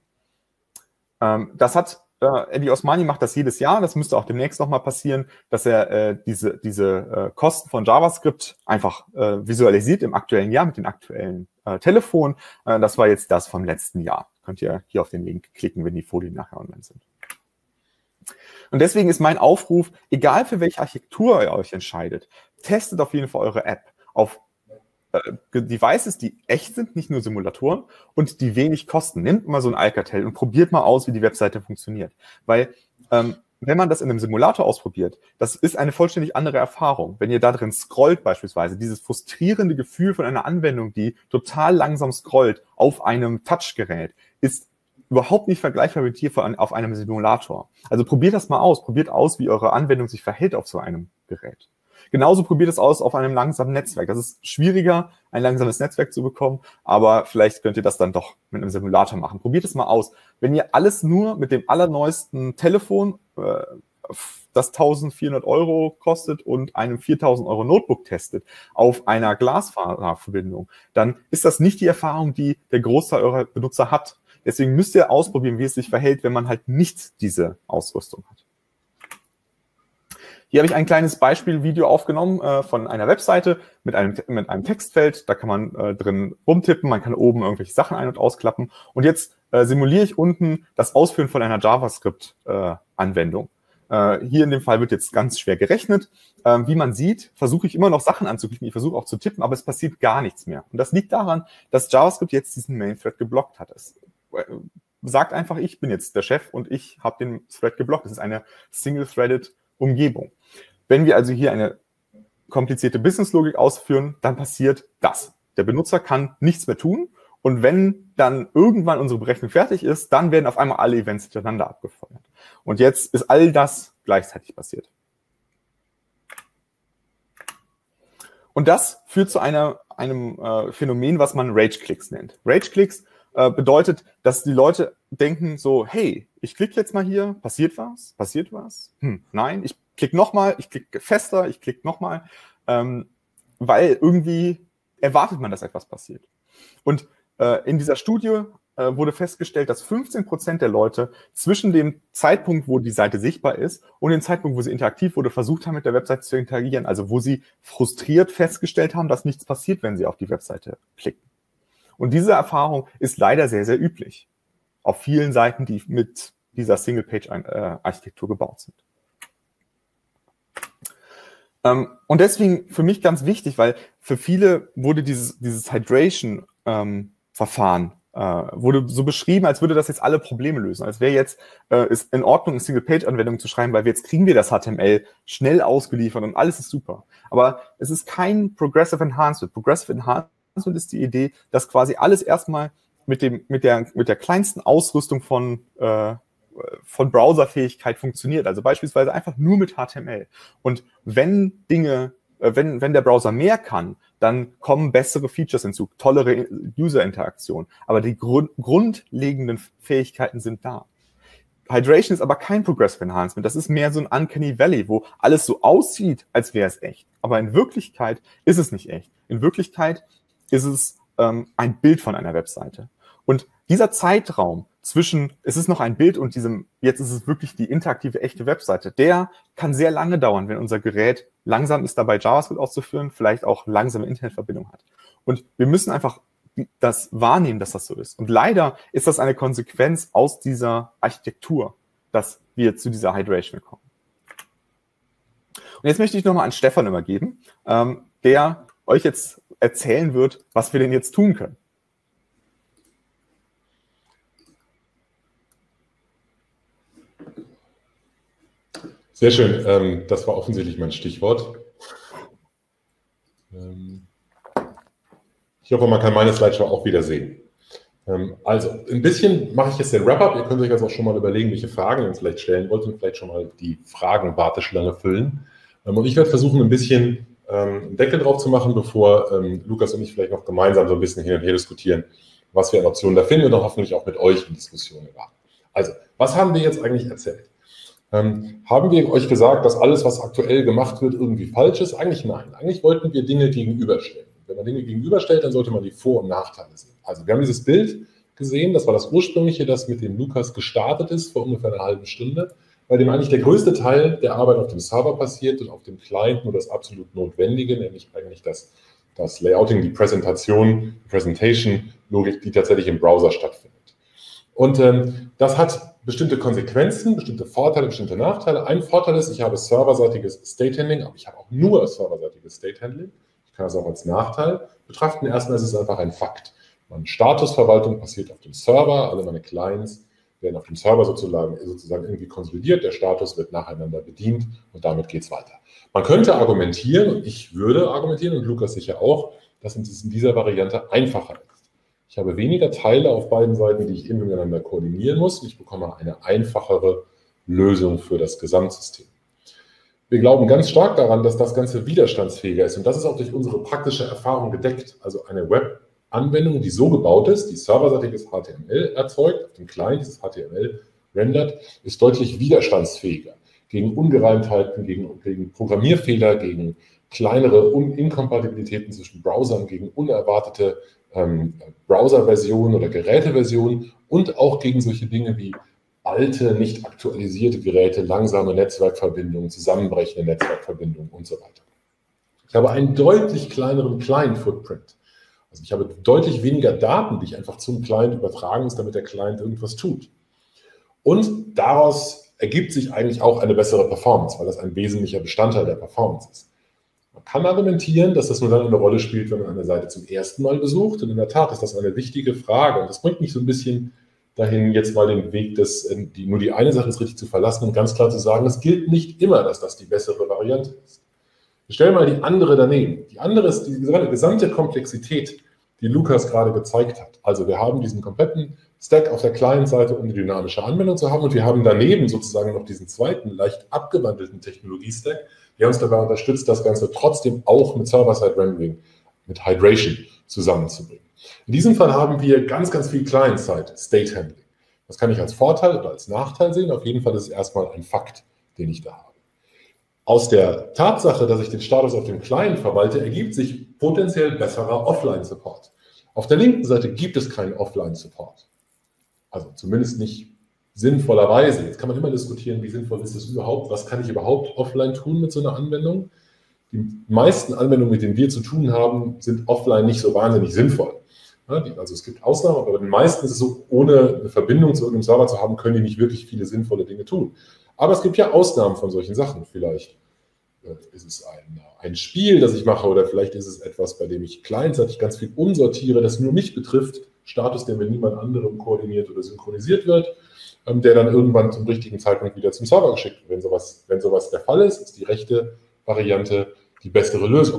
Ähm, das hat äh, Eddie Osmani macht das jedes Jahr, das müsste auch demnächst nochmal passieren, dass er äh, diese, diese äh, Kosten von JavaScript einfach äh, visualisiert im aktuellen Jahr mit den aktuellen äh, Telefonen. Äh, das war jetzt das vom letzten Jahr. Könnt ihr hier auf den Link klicken, wenn die Folien nachher online sind. Und deswegen ist mein Aufruf, egal für welche Architektur ihr euch entscheidet, testet auf jeden Fall eure App auf äh, Devices, die echt sind, nicht nur Simulatoren, und die wenig kosten. Nehmt mal so ein Alcatel und probiert mal aus, wie die Webseite funktioniert. Weil ähm, wenn man das in einem Simulator ausprobiert, das ist eine vollständig andere Erfahrung. Wenn ihr da drin scrollt beispielsweise, dieses frustrierende Gefühl von einer Anwendung, die total langsam scrollt auf einem Touchgerät, ist überhaupt nicht vergleichbar mit hier auf einem Simulator. Also probiert das mal aus. Probiert aus, wie eure Anwendung sich verhält auf so einem Gerät. Genauso probiert es aus auf einem langsamen Netzwerk. Das ist schwieriger, ein langsames Netzwerk zu bekommen, aber vielleicht könnt ihr das dann doch mit einem Simulator machen. Probiert es mal aus. Wenn ihr alles nur mit dem allerneuesten Telefon, äh, das eintausendvierhundert Euro kostet und einem viertausend Euro Notebook testet, auf einer Glasfaserverbindung, dann ist das nicht die Erfahrung, die der Großteil eurer Benutzer hat. Deswegen müsst ihr ausprobieren, wie es sich verhält, wenn man halt nicht diese Ausrüstung hat. Hier habe ich ein kleines Beispielvideo aufgenommen äh, von einer Webseite mit einem, mit einem Textfeld. Da kann man äh, drin rumtippen, man kann oben irgendwelche Sachen ein- und ausklappen. Und jetzt äh, simuliere ich unten das Ausführen von einer JavaScript-Anwendung. Äh, hier in dem Fall wird jetzt ganz schwer gerechnet. Ähm, wie man sieht, versuche ich immer noch Sachen anzuklicken. Ich versuche auch zu tippen, aber es passiert gar nichts mehr. Und das liegt daran, dass JavaScript jetzt diesen Main-Thread geblockt hat. Es sagt einfach, ich bin jetzt der Chef und ich habe den Thread geblockt. Das ist eine single-threaded Umgebung. Wenn wir also hier eine komplizierte Business-Logik ausführen, dann passiert das. Der Benutzer kann nichts mehr tun und wenn dann irgendwann unsere Berechnung fertig ist, dann werden auf einmal alle Events hintereinander abgefeuert. Und jetzt ist all das gleichzeitig passiert. Und das führt zu einer, einem äh, Phänomen, was man Rage-Clicks nennt. Rage-Clicks bedeutet, dass die Leute denken so, hey, ich klicke jetzt mal hier, passiert was? Passiert was? Hm, nein, ich klicke nochmal, ich klicke fester, ich klicke nochmal, ähm, weil irgendwie erwartet man, dass etwas passiert. Und äh, in dieser Studie äh, wurde festgestellt, dass fünfzehn Prozent der Leute zwischen dem Zeitpunkt, wo die Seite sichtbar ist, und dem Zeitpunkt, wo sie interaktiv wurde, versucht haben, mit der Webseite zu interagieren, also wo sie frustriert festgestellt haben, dass nichts passiert, wenn sie auf die Webseite klicken. Und diese Erfahrung ist leider sehr, sehr üblich auf vielen Seiten, die mit dieser Single-Page-Architektur gebaut sind. Und deswegen für mich ganz wichtig, weil für viele wurde dieses, dieses Hydration-Verfahren wurde so beschrieben, als würde das jetzt alle Probleme lösen. Als wäre jetzt äh, ist in Ordnung, eine Single-Page-Anwendung zu schreiben, weil wir jetzt kriegen wir das H T M L schnell ausgeliefert und alles ist super. Aber es ist kein Progressive Enhancement. Progressive Enhancement ist die Idee, dass quasi alles erstmal mit dem mit der mit der kleinsten Ausrüstung von äh, von Browserfähigkeit funktioniert. Also beispielsweise einfach nur mit H T M L. Und wenn Dinge, äh, wenn wenn der Browser mehr kann, dann kommen bessere Features hinzu, tollere User-Interaktion. Aber die Grund, grundlegenden Fähigkeiten sind da. Hydration ist aber kein Progressive Enhancement. Das ist mehr so ein Uncanny Valley, wo alles so aussieht, als wäre es echt. Aber in Wirklichkeit ist es nicht echt. In Wirklichkeit ist es ähm, ein Bild von einer Webseite. Und dieser Zeitraum zwischen, es ist noch ein Bild und diesem, jetzt ist es wirklich die interaktive, echte Webseite, der kann sehr lange dauern, wenn unser Gerät langsam ist, dabei JavaScript auszuführen, vielleicht auch langsame Internetverbindung hat. Und wir müssen einfach das wahrnehmen, dass das so ist. Und leider ist das eine Konsequenz aus dieser Architektur, dass wir zu dieser Hydration kommen. Und jetzt möchte ich nochmal an Stefan übergeben, ähm, der euch jetzt erzählen wird, was wir denn jetzt tun können. Sehr schön. Ähm, das war offensichtlich mein Stichwort. Ähm, ich hoffe, man kann meine Slideshow auch wieder sehen. Ähm, also, ein bisschen mache ich jetzt den Wrap-up. Ihr könnt euch jetzt auch schon mal überlegen, welche Fragen ihr uns vielleicht stellen wollt und vielleicht schon mal die Fragen-Warteschlange füllen. Ähm, und ich werde versuchen, ein bisschen ähm, einen Deckel drauf zu machen, bevor ähm, Lukas und ich vielleicht noch gemeinsam so ein bisschen hin und her diskutieren, was wir an Optionen da finden und dann hoffentlich auch mit euch in Diskussionen geraten. Also, was haben wir jetzt eigentlich erzählt? Ähm, haben wir euch gesagt, dass alles, was aktuell gemacht wird, irgendwie falsch ist? Eigentlich nein. Eigentlich wollten wir Dinge gegenüberstellen. Wenn man Dinge gegenüberstellt, dann sollte man die Vor- und Nachteile sehen. Also wir haben dieses Bild gesehen, das war das ursprüngliche, das mit dem Lukas gestartet ist vor ungefähr einer halben Stunde, bei dem eigentlich der größte Teil der Arbeit auf dem Server passiert und auf dem Client nur das absolut Notwendige, nämlich eigentlich das, das Layouting, die Präsentation, die Presentation-Logik, die tatsächlich im Browser stattfindet. Und ähm, das hat bestimmte Konsequenzen, bestimmte Vorteile, bestimmte Nachteile. Ein Vorteil ist, ich habe serverseitiges State Handling, aber ich habe auch nur serverseitiges State Handling. Ich kann das auch als Nachteil betrachten. Erstmal ist es einfach ein Fakt. Meine Statusverwaltung passiert auf dem Server, alle meine Clients werden auf dem Server sozusagen, sozusagen irgendwie konsolidiert, der Status wird nacheinander bedient und damit geht es weiter. Man könnte argumentieren, und ich würde argumentieren, und Lukas sicher auch, dass es in dieser Variante einfacher ist. Ich habe weniger Teile auf beiden Seiten, die ich eben miteinander koordinieren muss. Ich bekomme eine einfachere Lösung für das Gesamtsystem. Wir glauben ganz stark daran, dass das Ganze widerstandsfähiger ist. Und das ist auch durch unsere praktische Erfahrung gedeckt. Also eine Web-Anwendung, die so gebaut ist, die serverseitiges H T M L erzeugt, auf dem Client dieses H T M L rendert, ist deutlich widerstandsfähiger gegen Ungereimtheiten, gegen, gegen Programmierfehler, gegen kleinere Inkompatibilitäten zwischen Browsern, gegen unerwartete ähm, Browser-Versionen oder Geräteversionen und auch gegen solche Dinge wie alte, nicht aktualisierte Geräte, langsame Netzwerkverbindungen, zusammenbrechende Netzwerkverbindungen und so weiter. Ich habe einen deutlich kleineren Client-Footprint. Also ich habe deutlich weniger Daten, die ich einfach zum Client übertragen muss, damit der Client irgendwas tut. Und daraus ergibt sich eigentlich auch eine bessere Performance, weil das ein wesentlicher Bestandteil der Performance ist. Man kann argumentieren, dass das nur dann eine Rolle spielt, wenn man eine Seite zum ersten Mal besucht. Und in der Tat ist das eine wichtige Frage. Und das bringt mich so ein bisschen dahin, jetzt mal den Weg, des, die, nur die eine Sache ist richtig zu verlassen und ganz klar zu sagen, es gilt nicht immer, dass das die bessere Variante ist. Wir stellen mal die andere daneben. Die andere ist die gesamte Komplexität, die Lukas gerade gezeigt hat. Also wir haben diesen kompletten Stack auf der Client-Seite, um eine dynamische Anwendung zu haben. Und wir haben daneben sozusagen noch diesen zweiten, leicht abgewandelten Technologie-Stack, der uns dabei unterstützt, das Ganze trotzdem auch mit Server-Side-Rendering, mit Hydration zusammenzubringen. In diesem Fall haben wir ganz, ganz viel Client-Side-State-Handling. Das kann ich als Vorteil oder als Nachteil sehen. Auf jeden Fall ist es erstmal ein Fakt, den ich da habe. Aus der Tatsache, dass ich den Status auf dem Client verwalte, ergibt sich potenziell besserer Offline-Support. Auf der linken Seite gibt es keinen Offline-Support. Also zumindest nicht sinnvollerweise. Jetzt kann man immer diskutieren, wie sinnvoll ist es überhaupt, was kann ich überhaupt offline tun mit so einer Anwendung. Die meisten Anwendungen, mit denen wir zu tun haben, sind offline nicht so wahnsinnig sinnvoll. Also es gibt Ausnahmen, aber bei den meisten ist es so, ohne eine Verbindung zu irgendeinem Server zu haben, können die nicht wirklich viele sinnvolle Dinge tun. Aber es gibt ja Ausnahmen von solchen Sachen. Vielleicht ist es ein, ein Spiel, das ich mache, oder vielleicht ist es etwas, bei dem ich clientseitig ganz viel umsortiere, das nur mich betrifft, Status, der mit niemand anderem koordiniert oder synchronisiert wird, der dann irgendwann zum richtigen Zeitpunkt wieder zum Server geschickt wird. Wenn sowas, wenn sowas der Fall ist, ist die rechte Variante die bessere Lösung.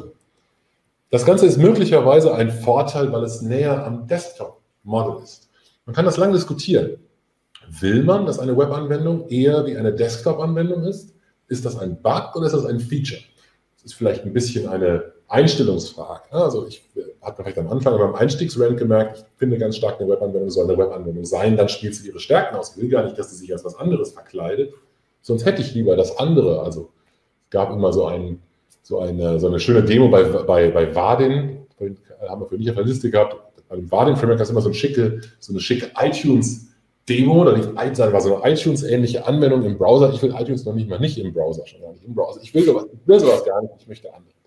Das Ganze ist möglicherweise ein Vorteil, weil es näher am Desktop-Model ist. Man kann das lange diskutieren. Will man, dass eine Webanwendung eher wie eine Desktop-Anwendung ist? Ist das ein Bug oder ist das ein Feature? Das ist vielleicht ein bisschen eine Einstellungsfrage. Also ich habe vielleicht am Anfang beim Einstiegsrand gemerkt, ich finde ganz stark, eine Webanwendung soll eine Webanwendung sein, dann spielt sie ihre Stärken aus. Ich will gar nicht, dass sie sich als was anderes verkleidet, sonst hätte ich lieber das andere. Also es gab immer so, ein, so, eine, so eine schöne Demo bei, bei, bei Vardin, haben wir für mich auf der Liste gehabt. Bei dem Vardin-Framework ist immer so, ein schicke, so eine schicke iTunes-Demo, da liegt war so eine iTunes-ähnliche Anwendung im Browser. Ich will iTunes noch nicht mal nicht im Browser, schon gar nicht im Browser. Ich will sowas, ich will sowas gar nicht, ich möchte andere.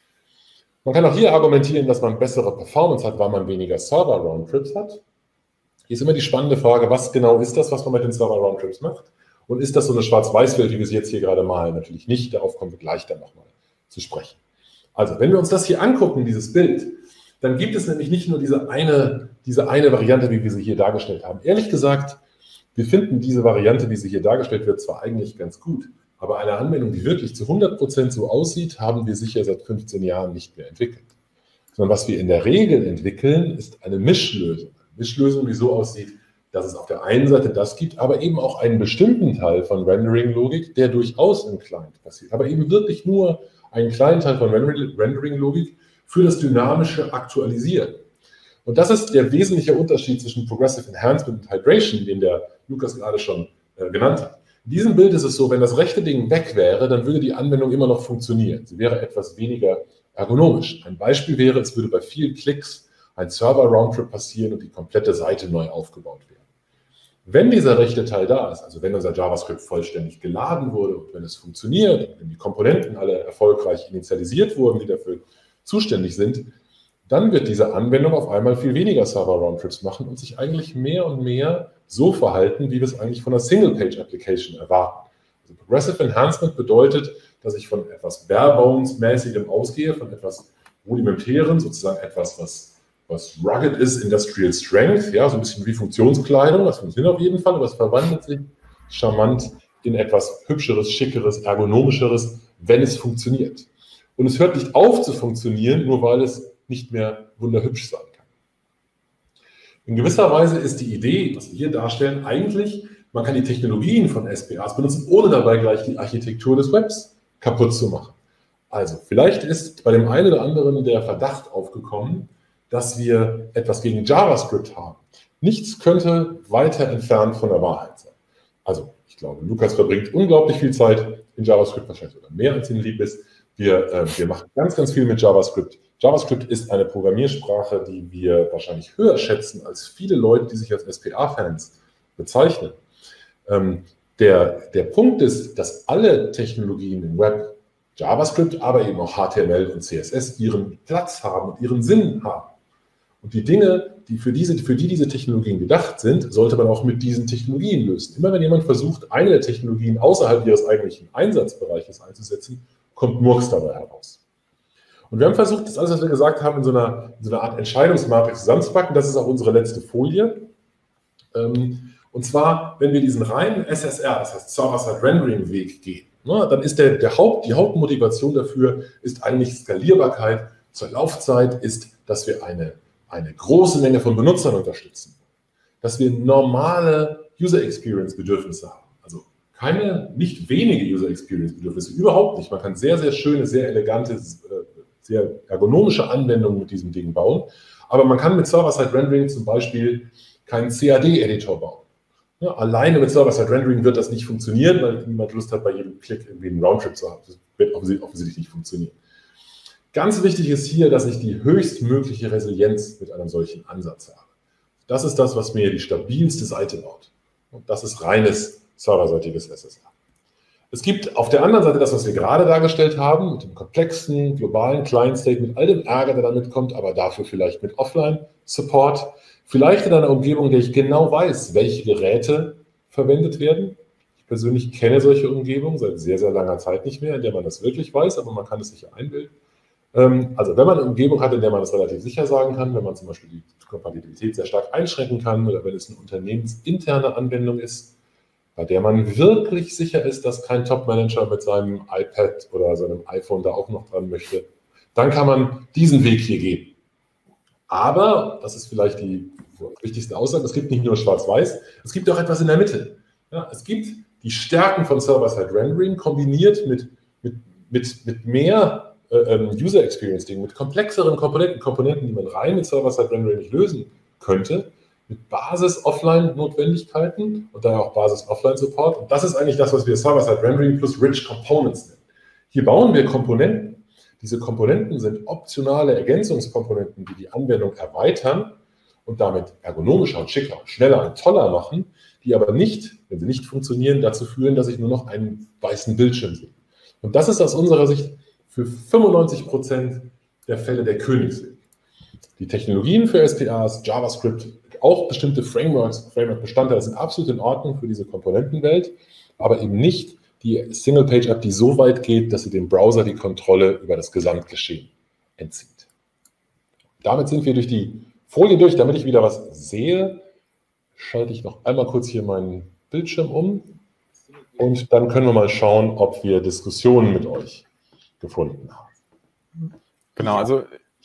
Man kann auch hier argumentieren, dass man bessere Performance hat, weil man weniger Server-Roundtrips hat. Hier ist immer die spannende Frage, was genau ist das, was man mit den Server-Roundtrips macht? Und ist das so eine Schwarz-Weiß-Welt, wie wir sie jetzt hier gerade malen? Natürlich nicht, darauf kommen wir gleich dann nochmal zu sprechen. Also, wenn wir uns das hier angucken, dieses Bild, dann gibt es nämlich nicht nur diese eine, diese eine Variante, wie wir sie hier dargestellt haben. Ehrlich gesagt, wir finden diese Variante, wie sie hier dargestellt wird, zwar eigentlich ganz gut, Aber eine Anwendung, die wirklich zu hundert Prozent so aussieht, haben wir sicher seit fünfzehn Jahren nicht mehr entwickelt. Sondern was wir in der Regel entwickeln, ist eine Mischlösung. Eine Mischlösung, die so aussieht, dass es auf der einen Seite das gibt, aber eben auch einen bestimmten Teil von Rendering-Logik, der durchaus im Client passiert. Aber eben wirklich nur einen kleinen Teil von Rendering-Logik für das dynamische Aktualisieren. Und das ist der wesentliche Unterschied zwischen Progressive Enhancement und Hydration, den der Lukas gerade schon äh, genannt hat. In diesem Bild ist es so, wenn das rechte Ding weg wäre, dann würde die Anwendung immer noch funktionieren. Sie wäre etwas weniger ergonomisch. Ein Beispiel wäre, es würde bei vielen Klicks ein Server-Roundtrip passieren und die komplette Seite neu aufgebaut werden. Wenn dieser rechte Teil da ist, also wenn unser JavaScript vollständig geladen wurde und wenn es funktioniert, wenn die Komponenten alle erfolgreich initialisiert wurden, die dafür zuständig sind, dann wird diese Anwendung auf einmal viel weniger Server-Roundtrips machen und sich eigentlich mehr und mehr so verhalten, wie wir es eigentlich von einer Single-Page-Application erwarten. Also Progressive Enhancement bedeutet, dass ich von etwas Bare-Bones-mäßigem ausgehe, von etwas Rudimentären, sozusagen etwas, was, was rugged ist, Industrial Strength, ja, so ein bisschen wie Funktionskleidung, das funktioniert auf jeden Fall, aber es verwandelt sich charmant in etwas Hübscheres, Schickeres, Ergonomischeres, wenn es funktioniert. Und es hört nicht auf zu funktionieren, nur weil es nicht mehr wunderhübsch sein kann. In gewisser Weise ist die Idee, was wir hier darstellen, eigentlich, man kann die Technologien von S P As benutzen, ohne dabei gleich die Architektur des Webs kaputt zu machen. Also, vielleicht ist bei dem einen oder anderen der Verdacht aufgekommen, dass wir etwas gegen JavaScript haben. Nichts könnte weiter entfernt von der Wahrheit sein. Also, ich glaube, Lukas verbringt unglaublich viel Zeit in JavaScript, wahrscheinlich sogar mehr als ihm lieb ist. Wir, äh, wir machen ganz, ganz viel mit JavaScript. JavaScript ist eine Programmiersprache, die wir wahrscheinlich höher schätzen als viele Leute, die sich als S P A-Fans bezeichnen. Ähm, der, der Punkt ist, dass alle Technologien im Web, JavaScript, aber eben auch H T M L und C S S, ihren Platz haben und ihren Sinn haben. Und die Dinge, die für, diese, für die diese Technologien gedacht sind, sollte man auch mit diesen Technologien lösen. Immer wenn jemand versucht, eine der Technologien außerhalb ihres eigentlichen Einsatzbereiches einzusetzen, kommt Murks dabei heraus. Und wir haben versucht, das alles, was wir gesagt haben, in so einer, in so einer Art Entscheidungsmatrix zusammenzupacken. Das ist auch unsere letzte Folie. Und zwar, wenn wir diesen reinen S S R, das heißt Server-Side-Rendering-Weg gehen, dann ist der, der Haupt, die Hauptmotivation dafür ist eigentlich Skalierbarkeit zur Laufzeit, ist, dass wir eine, eine große Menge von Benutzern unterstützen, dass wir normale User-Experience-Bedürfnisse haben. Also keine, nicht wenige User-Experience-Bedürfnisse, überhaupt nicht. Man kann sehr, sehr schöne, sehr elegante, sehr ergonomische Anwendungen mit diesem Ding bauen, aber man kann mit Server-Side-Rendering zum Beispiel keinen C A D-Editor bauen. Ja, alleine mit Server-Side-Rendering wird das nicht funktionieren, weil niemand Lust hat, bei jedem Klick irgendwie einen Roundtrip zu haben. Das wird offensichtlich nicht funktionieren. Ganz wichtig ist hier, dass ich die höchstmögliche Resilienz mit einem solchen Ansatz habe. Das ist das, was mir die stabilste Seite baut. Und das ist reines serverseitiges S S R. Es gibt auf der anderen Seite das, was wir gerade dargestellt haben, mit dem komplexen, globalen Client-State, mit all dem Ärger, der damit kommt, aber dafür vielleicht mit Offline-Support. Vielleicht in einer Umgebung, in der ich genau weiß, welche Geräte verwendet werden. Ich persönlich kenne solche Umgebungen seit sehr, sehr langer Zeit nicht mehr, in der man das wirklich weiß, aber man kann es sicher einbilden. Also wenn man eine Umgebung hat, in der man das relativ sicher sagen kann, wenn man zum Beispiel die Kompatibilität sehr stark einschränken kann oder wenn es eine unternehmensinterne Anwendung ist, bei der man wirklich sicher ist, dass kein Top-Manager mit seinem iPad oder seinem iPhone da auch noch dran möchte, dann kann man diesen Weg hier gehen. Aber, das ist vielleicht die wichtigste Aussage, es gibt nicht nur Schwarz-Weiß, es gibt auch etwas in der Mitte. Ja, es gibt die Stärken von Server-Side-Rendering kombiniert mit, mit, mit, mit mehr äh, User-Experience-Dingen, mit komplexeren Komponenten, Komponenten, die man rein mit Server-Side-Rendering nicht lösen könnte, mit Basis-Offline-Notwendigkeiten und daher auch Basis-Offline-Support. Und das ist eigentlich das, was wir Server-Side-Rendering plus Rich Components nennen. Hier bauen wir Komponenten. Diese Komponenten sind optionale Ergänzungskomponenten, die die Anwendung erweitern und damit ergonomischer und schicker und schneller und toller machen, die aber nicht, wenn sie nicht funktionieren, dazu führen, dass ich nur noch einen weißen Bildschirm sehe. Und das ist aus unserer Sicht für fünfundneunzig Prozent der Fälle der Königsweg. Die Technologien für S P As, JavaScript, auch bestimmte Frameworks, Framework-Bestandteile sind absolut in Ordnung für diese Komponentenwelt, aber eben nicht die Single-Page-App, die so weit geht, dass sie dem Browser die Kontrolle über das Gesamtgeschehen entzieht. Damit sind wir durch die Folie durch. Damit ich wieder was sehe, schalte ich noch einmal kurz hier meinen Bildschirm um. Und dann können wir mal schauen, ob wir Diskussionen mit euch gefunden haben. Genau, also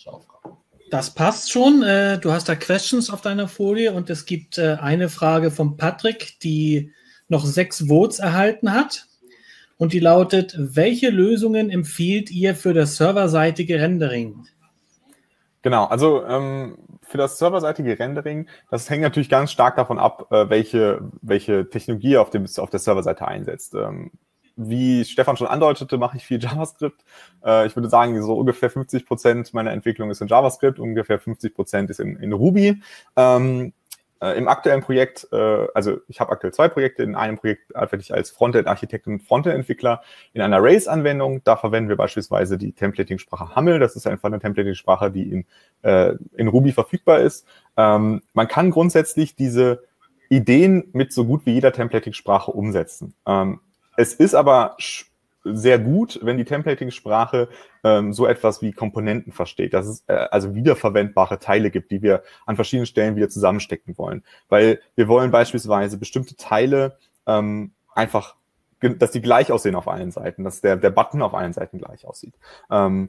das passt schon. Du hast da Questions auf deiner Folie und es gibt eine Frage von Patrick, die noch sechs Votes erhalten hat. Und die lautet: Welche Lösungen empfiehlt ihr für das serverseitige Rendering? Genau, also ähm, für das serverseitige Rendering, das hängt natürlich ganz stark davon ab, äh, welche, welche Technologie auf, dem, auf der Serverseite einsetzt. Ähm, wie Stefan schon andeutete, mache ich viel JavaScript. Äh, ich würde sagen, so ungefähr fünfzig Prozent meiner Entwicklung ist in JavaScript, ungefähr fünfzig Prozent ist in, in Ruby. Ähm, Äh, Im aktuellen Projekt, äh, also ich habe aktuell zwei Projekte. In einem Projekt arbeite ich als Frontend-Architekt und Frontend-Entwickler in einer Rails-Anwendung. Da verwenden wir beispielsweise die Templating-Sprache Haml. Das ist einfach eine Templating-Sprache, die in, äh, in Ruby verfügbar ist. Ähm, man kann grundsätzlich diese Ideen mit so gut wie jeder Templating-Sprache umsetzen. Ähm, es ist aber sehr gut, wenn die Templating-Sprache ähm, so etwas wie Komponenten versteht, dass es äh, also wiederverwendbare Teile gibt, die wir an verschiedenen Stellen wieder zusammenstecken wollen. Weil wir wollen beispielsweise bestimmte Teile ähm, einfach, dass die gleich aussehen auf allen Seiten, dass der, der Button auf allen Seiten gleich aussieht. Ähm,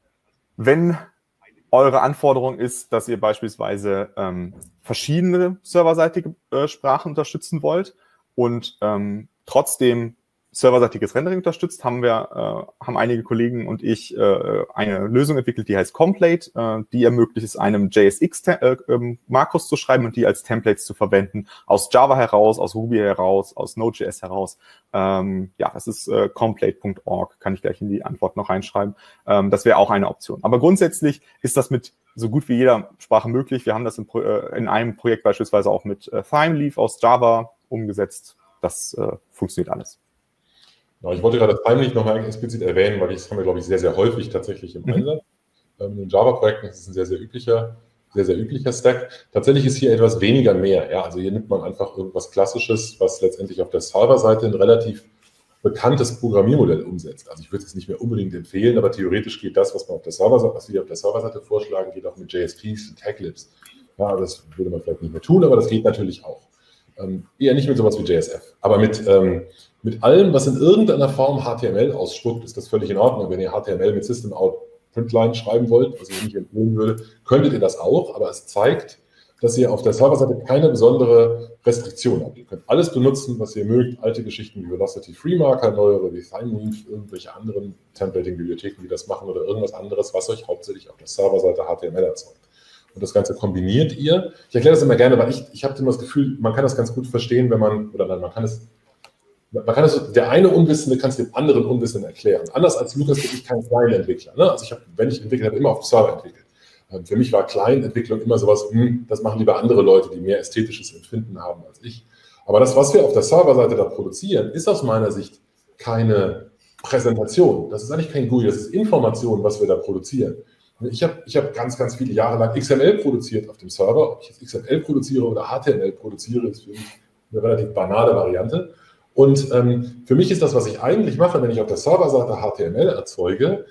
wenn eure Anforderung ist, dass ihr beispielsweise ähm, verschiedene serverseitige äh, Sprachen unterstützen wollt und ähm, trotzdem serverseitiges Rendering unterstützt, haben wir, äh, haben einige Kollegen und ich äh, eine Lösung entwickelt, die heißt Complate, äh, die ermöglicht es, einem J S X-Markus äh, zu schreiben und die als Templates zu verwenden, aus Java heraus, aus Ruby heraus, aus Node.js heraus. Ähm, ja, das ist äh, complate punkt org, kann ich gleich in die Antwort noch reinschreiben. Ähm, das wäre auch eine Option. Aber grundsätzlich ist das mit so gut wie jeder Sprache möglich. Wir haben das in, äh, in einem Projekt beispielsweise auch mit äh, Thymeleaf aus Java umgesetzt. Das äh, funktioniert alles. Ja, ich wollte gerade Thymeleaf nochmal explizit erwähnen, weil das haben wir, glaube ich, sehr, sehr häufig tatsächlich im Mhm. Einsatz. Ähm, in den Java-Projekten ist es ein sehr, sehr üblicher, sehr, sehr üblicher Stack. Tatsächlich ist hier etwas weniger mehr. Ja? Also hier nimmt man einfach irgendwas Klassisches, was letztendlich auf der Serverseite ein relativ bekanntes Programmiermodell umsetzt. Also ich würde es nicht mehr unbedingt empfehlen, aber theoretisch geht das, was man auf der Serverseite, was wir auf der Serverseite vorschlagen, geht auch mit J S Ps und Taglibs. Ja, das würde man vielleicht nicht mehr tun, aber das geht natürlich auch. Ähm, eher nicht mit sowas wie J S F, aber mit, ähm, mit allem, was in irgendeiner Form H T M L ausspuckt, ist das völlig in Ordnung. Wenn ihr H T M L mit System Out Printline schreiben wollt, was ich nicht empfehlen würde, könntet ihr das auch, aber es zeigt, dass ihr auf der Serverseite keine besondere Restriktion habt. Ihr könnt alles benutzen, was ihr mögt, alte Geschichten wie Velocity Freemarker, neuere wie Thymeleaf, irgendwelche anderen Templating-Bibliotheken, die das machen oder irgendwas anderes, was euch hauptsächlich auf der Serverseite H T M L erzeugt. Und das Ganze kombiniert ihr. Ich erkläre das immer gerne, weil ich, ich habe immer das Gefühl, man kann das ganz gut verstehen, wenn man, oder nein, man kann es, man kann es, der eine Unwissende kann es dem anderen Unwissenden erklären. Anders als Lukas bin ich kein Client-Entwickler. Ne? Also ich habe, wenn ich entwickelt habe, immer auf dem Server entwickelt. Für mich war Client-Entwicklung immer sowas, hm, das machen lieber andere Leute, die mehr ästhetisches Empfinden haben als ich. Aber das, was wir auf der Serverseite da produzieren, ist aus meiner Sicht keine Präsentation. Das ist eigentlich kein G U I, das ist Information, was wir da produzieren. Ich habe ich hab ganz, ganz viele Jahre lang X M L produziert auf dem Server. Ob ich jetzt X M L produziere oder H T M L produziere, ist für mich eine relativ banale Variante. Und ähm, für mich ist das, was ich eigentlich mache, wenn ich auf der Serverseite H T M L erzeuge,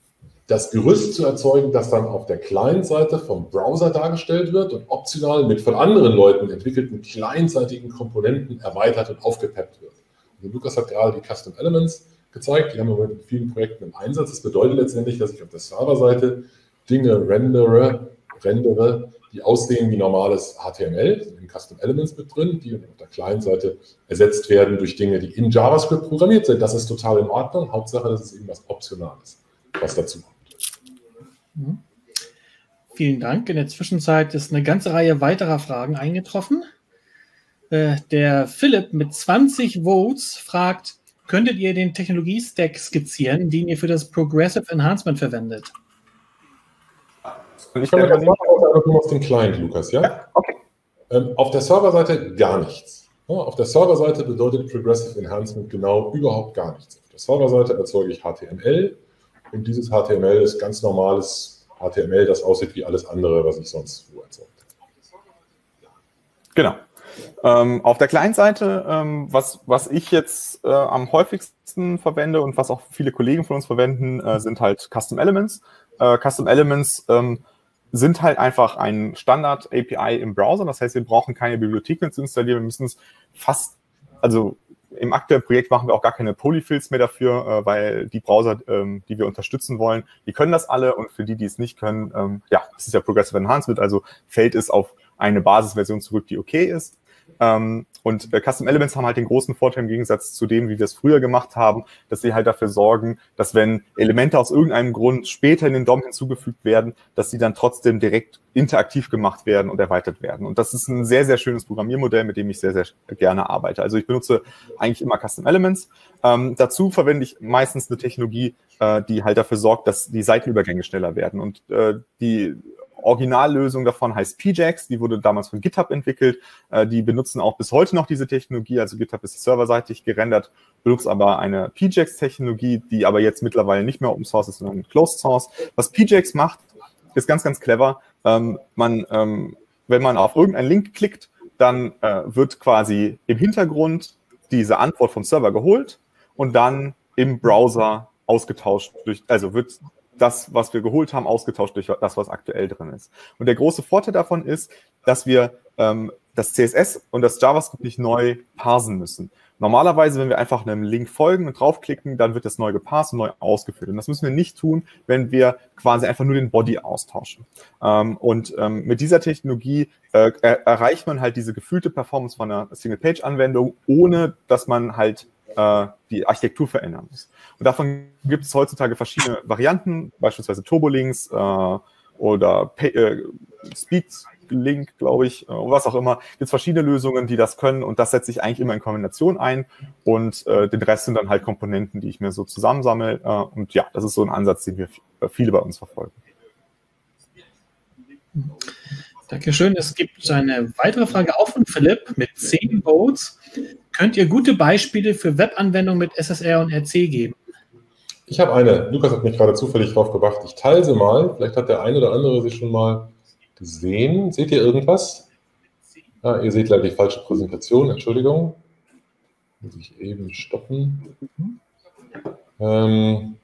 das Gerüst zu erzeugen, das dann auf der Client-Seite vom Browser dargestellt wird und optional mit von anderen Leuten entwickelten clientseitigen Komponenten erweitert und aufgepeppt wird. Also Lukas hat gerade die Custom Elements gezeigt, die haben wir in vielen Projekten im Einsatz. Das bedeutet letztendlich, dass ich auf der Serverseite Dinge rendere, rendere, die aussehen wie normales H T M L, sind in Custom Elements mit drin, die auf der Client-Seite ersetzt werden durch Dinge, die in JavaScript programmiert sind. Das ist total in Ordnung. Hauptsache, das ist irgendwas Optionales, was dazu kommt. Mhm. Vielen Dank. In der Zwischenzeit ist eine ganze Reihe weiterer Fragen eingetroffen. Äh, der Philipp mit zwanzig Votes fragt: Könntet ihr den Technologie-Stack skizzieren, den ihr für das Progressive Enhancement verwendet? Ich komme jetzt nur auf den Client, Lukas, ja? Ja, okay. Ähm, auf der Serverseite gar nichts. Ja, auf der Serverseite bedeutet Progressive Enhancement genau überhaupt gar nichts. Auf der Serverseite erzeuge ich H T M L und dieses H T M L ist ganz normales H T M L, das aussieht wie alles andere, was ich sonst wo erzeugt habe. Genau. Ähm, auf der Client-Seite, ähm, was, was ich jetzt äh, am häufigsten verwende und was auch viele Kollegen von uns verwenden, äh, sind halt Custom Elements. Äh, Custom Elements ähm, sind halt einfach ein Standard-A P I im Browser. Das heißt, wir brauchen keine Bibliotheken zu installieren. Wir müssen es fast, also im aktuellen Projekt machen wir auch gar keine Polyfills mehr dafür, äh, weil die Browser, ähm, die wir unterstützen wollen, die können das alle und für die, die es nicht können, ähm, ja, das ist ja Progressive Enhancement, also fällt es auf eine Basisversion zurück, die okay ist. Ähm, und äh, Custom Elements haben halt den großen Vorteil im Gegensatz zu dem, wie wir es früher gemacht haben, dass sie halt dafür sorgen, dass wenn Elemente aus irgendeinem Grund später in den D O M hinzugefügt werden, dass sie dann trotzdem direkt interaktiv gemacht werden und erweitert werden. Und das ist ein sehr, sehr schönes Programmiermodell, mit dem ich sehr, sehr gerne arbeite. Also ich benutze eigentlich immer Custom Elements. Ähm, dazu verwende ich meistens eine Technologie, äh, die halt dafür sorgt, dass die Seitenübergänge schneller werden. Und äh, die Originallösung davon heißt P JAX, die wurde damals von GitHub entwickelt. Äh, die benutzen auch bis heute noch diese Technologie, also GitHub ist serverseitig gerendert, benutzt aber eine P JAX-Technologie, die aber jetzt mittlerweile nicht mehr Open Source ist, sondern Closed Source. Was P JAX macht, ist ganz, ganz clever. Ähm, man, ähm, wenn man auf irgendeinen Link klickt, dann äh, wird quasi im Hintergrund diese Antwort vom Server geholt und dann im Browser ausgetauscht, durch, also wird das, was wir geholt haben, ausgetauscht durch das, was aktuell drin ist. Und der große Vorteil davon ist, dass wir ähm, das C S S und das JavaScript nicht neu parsen müssen. Normalerweise, wenn wir einfach einem Link folgen und draufklicken, dann wird das neu geparst und neu ausgeführt. Und das müssen wir nicht tun, wenn wir quasi einfach nur den Body austauschen. Ähm, und ähm, mit dieser Technologie äh, er, erreicht man halt diese gefühlte Performance von einer Single-Page-Anwendung, ohne dass man halt äh, die Architektur verändern muss. Und davon gibt es heutzutage verschiedene Varianten, beispielsweise Turbolinks äh, oder Pay, äh, Speedlink, glaube ich, äh, was auch immer. Gibt es verschiedene Lösungen, die das können und das setze ich eigentlich immer in Kombination ein und äh, den Rest sind dann halt Komponenten, die ich mir so zusammensammle äh, und ja, das ist so ein Ansatz, den wir viele bei uns verfolgen. Dankeschön. Es gibt eine weitere Frage auch von Philipp mit zehn Votes. Könnt ihr gute Beispiele für Webanwendungen mit S S R und R C geben? Ich habe eine. Lukas hat mich gerade zufällig drauf gebracht. Ich teile sie mal. Vielleicht hat der eine oder andere sie schon mal gesehen. Seht ihr irgendwas? Ah, ihr seht leider die falsche Präsentation. Entschuldigung. Muss ich eben stoppen. Ähm,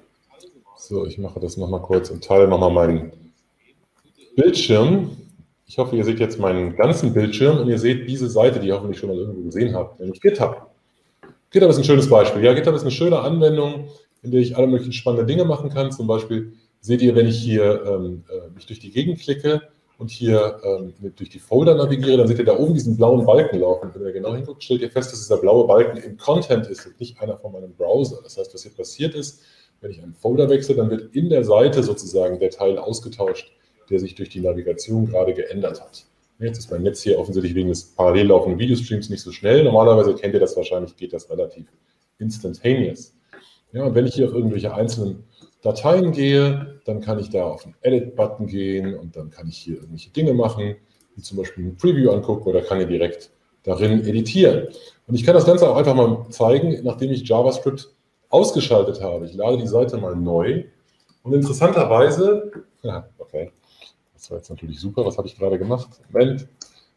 so, ich mache das nochmal kurz und teile nochmal meinen Bildschirm. Ich hoffe, ihr seht jetzt meinen ganzen Bildschirm und ihr seht diese Seite, die ihr hoffentlich schon mal irgendwo gesehen habt, nämlich GitHub. GitHub ist ein schönes Beispiel. Ja, GitHub ist eine schöne Anwendung, in der ich alle möglichen spannende Dinge machen kann. Zum Beispiel seht ihr, wenn ich hier ähm, mich durch die Gegend klicke und hier ähm, durch die Folder navigiere, dann seht ihr da oben diesen blauen Balken laufen. Wenn ihr genau hinguckt, stellt ihr fest, dass dieser blaue Balken im Content ist und nicht einer von meinem Browser. Das heißt, was hier passiert ist, wenn ich einen Folder wechsle, dann wird in der Seite sozusagen der Teil ausgetauscht, der sich durch die Navigation gerade geändert hat. Jetzt ist mein Netz hier offensichtlich wegen des parallel laufenden Videostreams nicht so schnell. Normalerweise kennt ihr das wahrscheinlich, geht das relativ instantaneous. Ja, und wenn ich hier auf irgendwelche einzelnen Dateien gehe, dann kann ich da auf den Edit-Button gehen und dann kann ich hier irgendwelche Dinge machen, wie zum Beispiel ein Preview angucken oder kann hier direkt darin editieren. Und ich kann das Ganze auch einfach mal zeigen, nachdem ich JavaScript ausgeschaltet habe. Ich lade die Seite mal neu und interessanterweise, ja, okay, das war jetzt natürlich super, was habe ich gerade gemacht? Moment.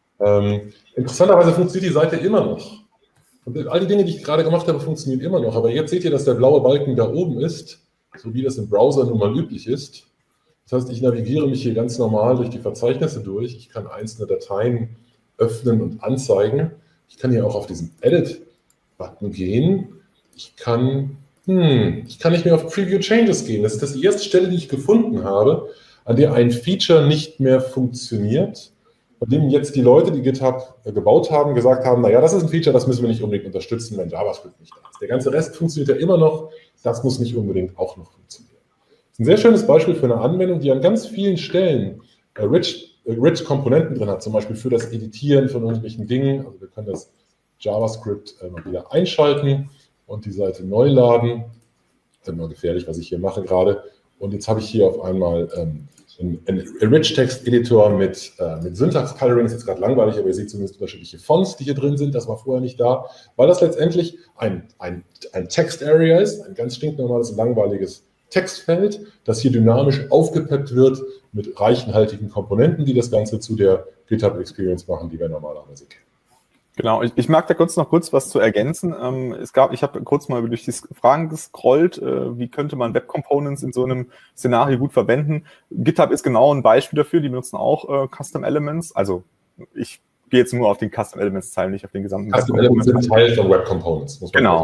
Ähm, interessanterweise funktioniert die Seite immer noch. Und all die Dinge, die ich gerade gemacht habe, funktionieren immer noch. Aber jetzt seht ihr, dass der blaue Balken da oben ist, so wie das im Browser nun mal üblich ist. Das heißt, ich navigiere mich hier ganz normal durch die Verzeichnisse durch. Ich kann einzelne Dateien öffnen und anzeigen. Ich kann hier auch auf diesen Edit-Button gehen. Ich kann, hm, ich kann nicht mehr auf Preview Changes gehen. Das ist das die erste Stelle, die ich gefunden habe, an der ein Feature nicht mehr funktioniert, bei dem jetzt die Leute, die GitHub gebaut haben, gesagt haben, naja, das ist ein Feature, das müssen wir nicht unbedingt unterstützen, wenn JavaScript nicht da ist. Der ganze Rest funktioniert ja immer noch, das muss nicht unbedingt auch noch funktionieren. Das ist ein sehr schönes Beispiel für eine Anwendung, die an ganz vielen Stellen äh, rich, äh, rich Komponenten drin hat, zum Beispiel für das Editieren von irgendwelchen Dingen. Also wir können das JavaScript äh, mal wieder einschalten und die Seite neu laden. Das ist immer gefährlich, was ich hier mache gerade. Und jetzt habe ich hier auf einmal ähm, einen Rich-Text-Editor mit, äh, mit Syntax-Coloring. Das ist jetzt gerade langweilig, aber ihr seht zumindest unterschiedliche Fonts, die hier drin sind. Das war vorher nicht da, weil das letztendlich ein, ein, ein Text-Area ist, ein ganz stinknormales, langweiliges Textfeld, das hier dynamisch aufgepeppt wird mit reichhaltigen Komponenten, die das Ganze zu der GitHub-Experience machen, die wir normalerweise kennen. Genau, ich, ich mag da kurz noch kurz was zu ergänzen. Ähm, es gab, ich habe kurz mal durch die Fragen gescrollt, äh, wie könnte man Web Components in so einem Szenario gut verwenden. GitHub ist genau ein Beispiel dafür, die benutzen auch äh, Custom Elements. Also ich gehe jetzt nur auf den Custom Elements Teil, nicht auf den gesamten. Custom Elements sind Teil von Web Components. Muss man genau.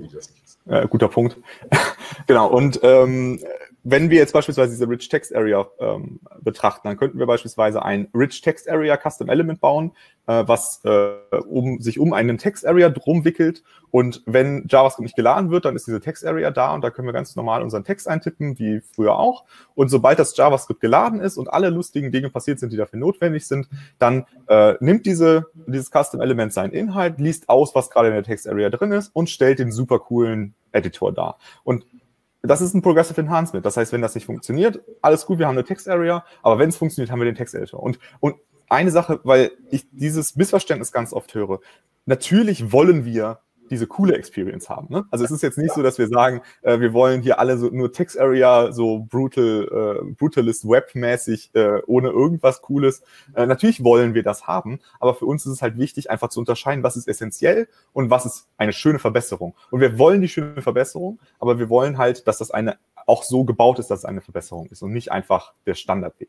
Äh, guter Punkt. Genau. Und ähm, wenn wir jetzt beispielsweise diese Rich Text Area ähm, betrachten, dann könnten wir beispielsweise ein Rich Text Area Custom Element bauen, äh, was äh, um, sich um einen Text Area drum wickelt. Und wenn JavaScript nicht geladen wird, dann ist diese Text Area da und da können wir ganz normal unseren Text eintippen, wie früher auch. Und sobald das JavaScript geladen ist und alle lustigen Dinge passiert sind, die dafür notwendig sind, dann äh, nimmt diese, dieses Custom Element seinen Inhalt, liest aus, was gerade in der Text Area drin ist und stellt den super coolen Editor dar. Und das ist ein Progressive Enhancement. Das heißt, wenn das nicht funktioniert, alles gut, wir haben eine Text Area, aber wenn es funktioniert, haben wir den Text Editor. Und, und eine Sache, weil ich dieses Missverständnis ganz oft höre, natürlich wollen wir diese coole Experience haben. Ne? Also es ist jetzt nicht so, dass wir sagen, äh, wir wollen hier alle so nur Text Area, so brutal, äh, Brutalist Web-mäßig, äh, ohne irgendwas Cooles. Äh, natürlich wollen wir das haben, aber für uns ist es halt wichtig, einfach zu unterscheiden, was ist essentiell und was ist eine schöne Verbesserung. Und wir wollen die schöne Verbesserung, aber wir wollen halt, dass das eine auch so gebaut ist, dass es eine Verbesserung ist und nicht einfach der Standardweg.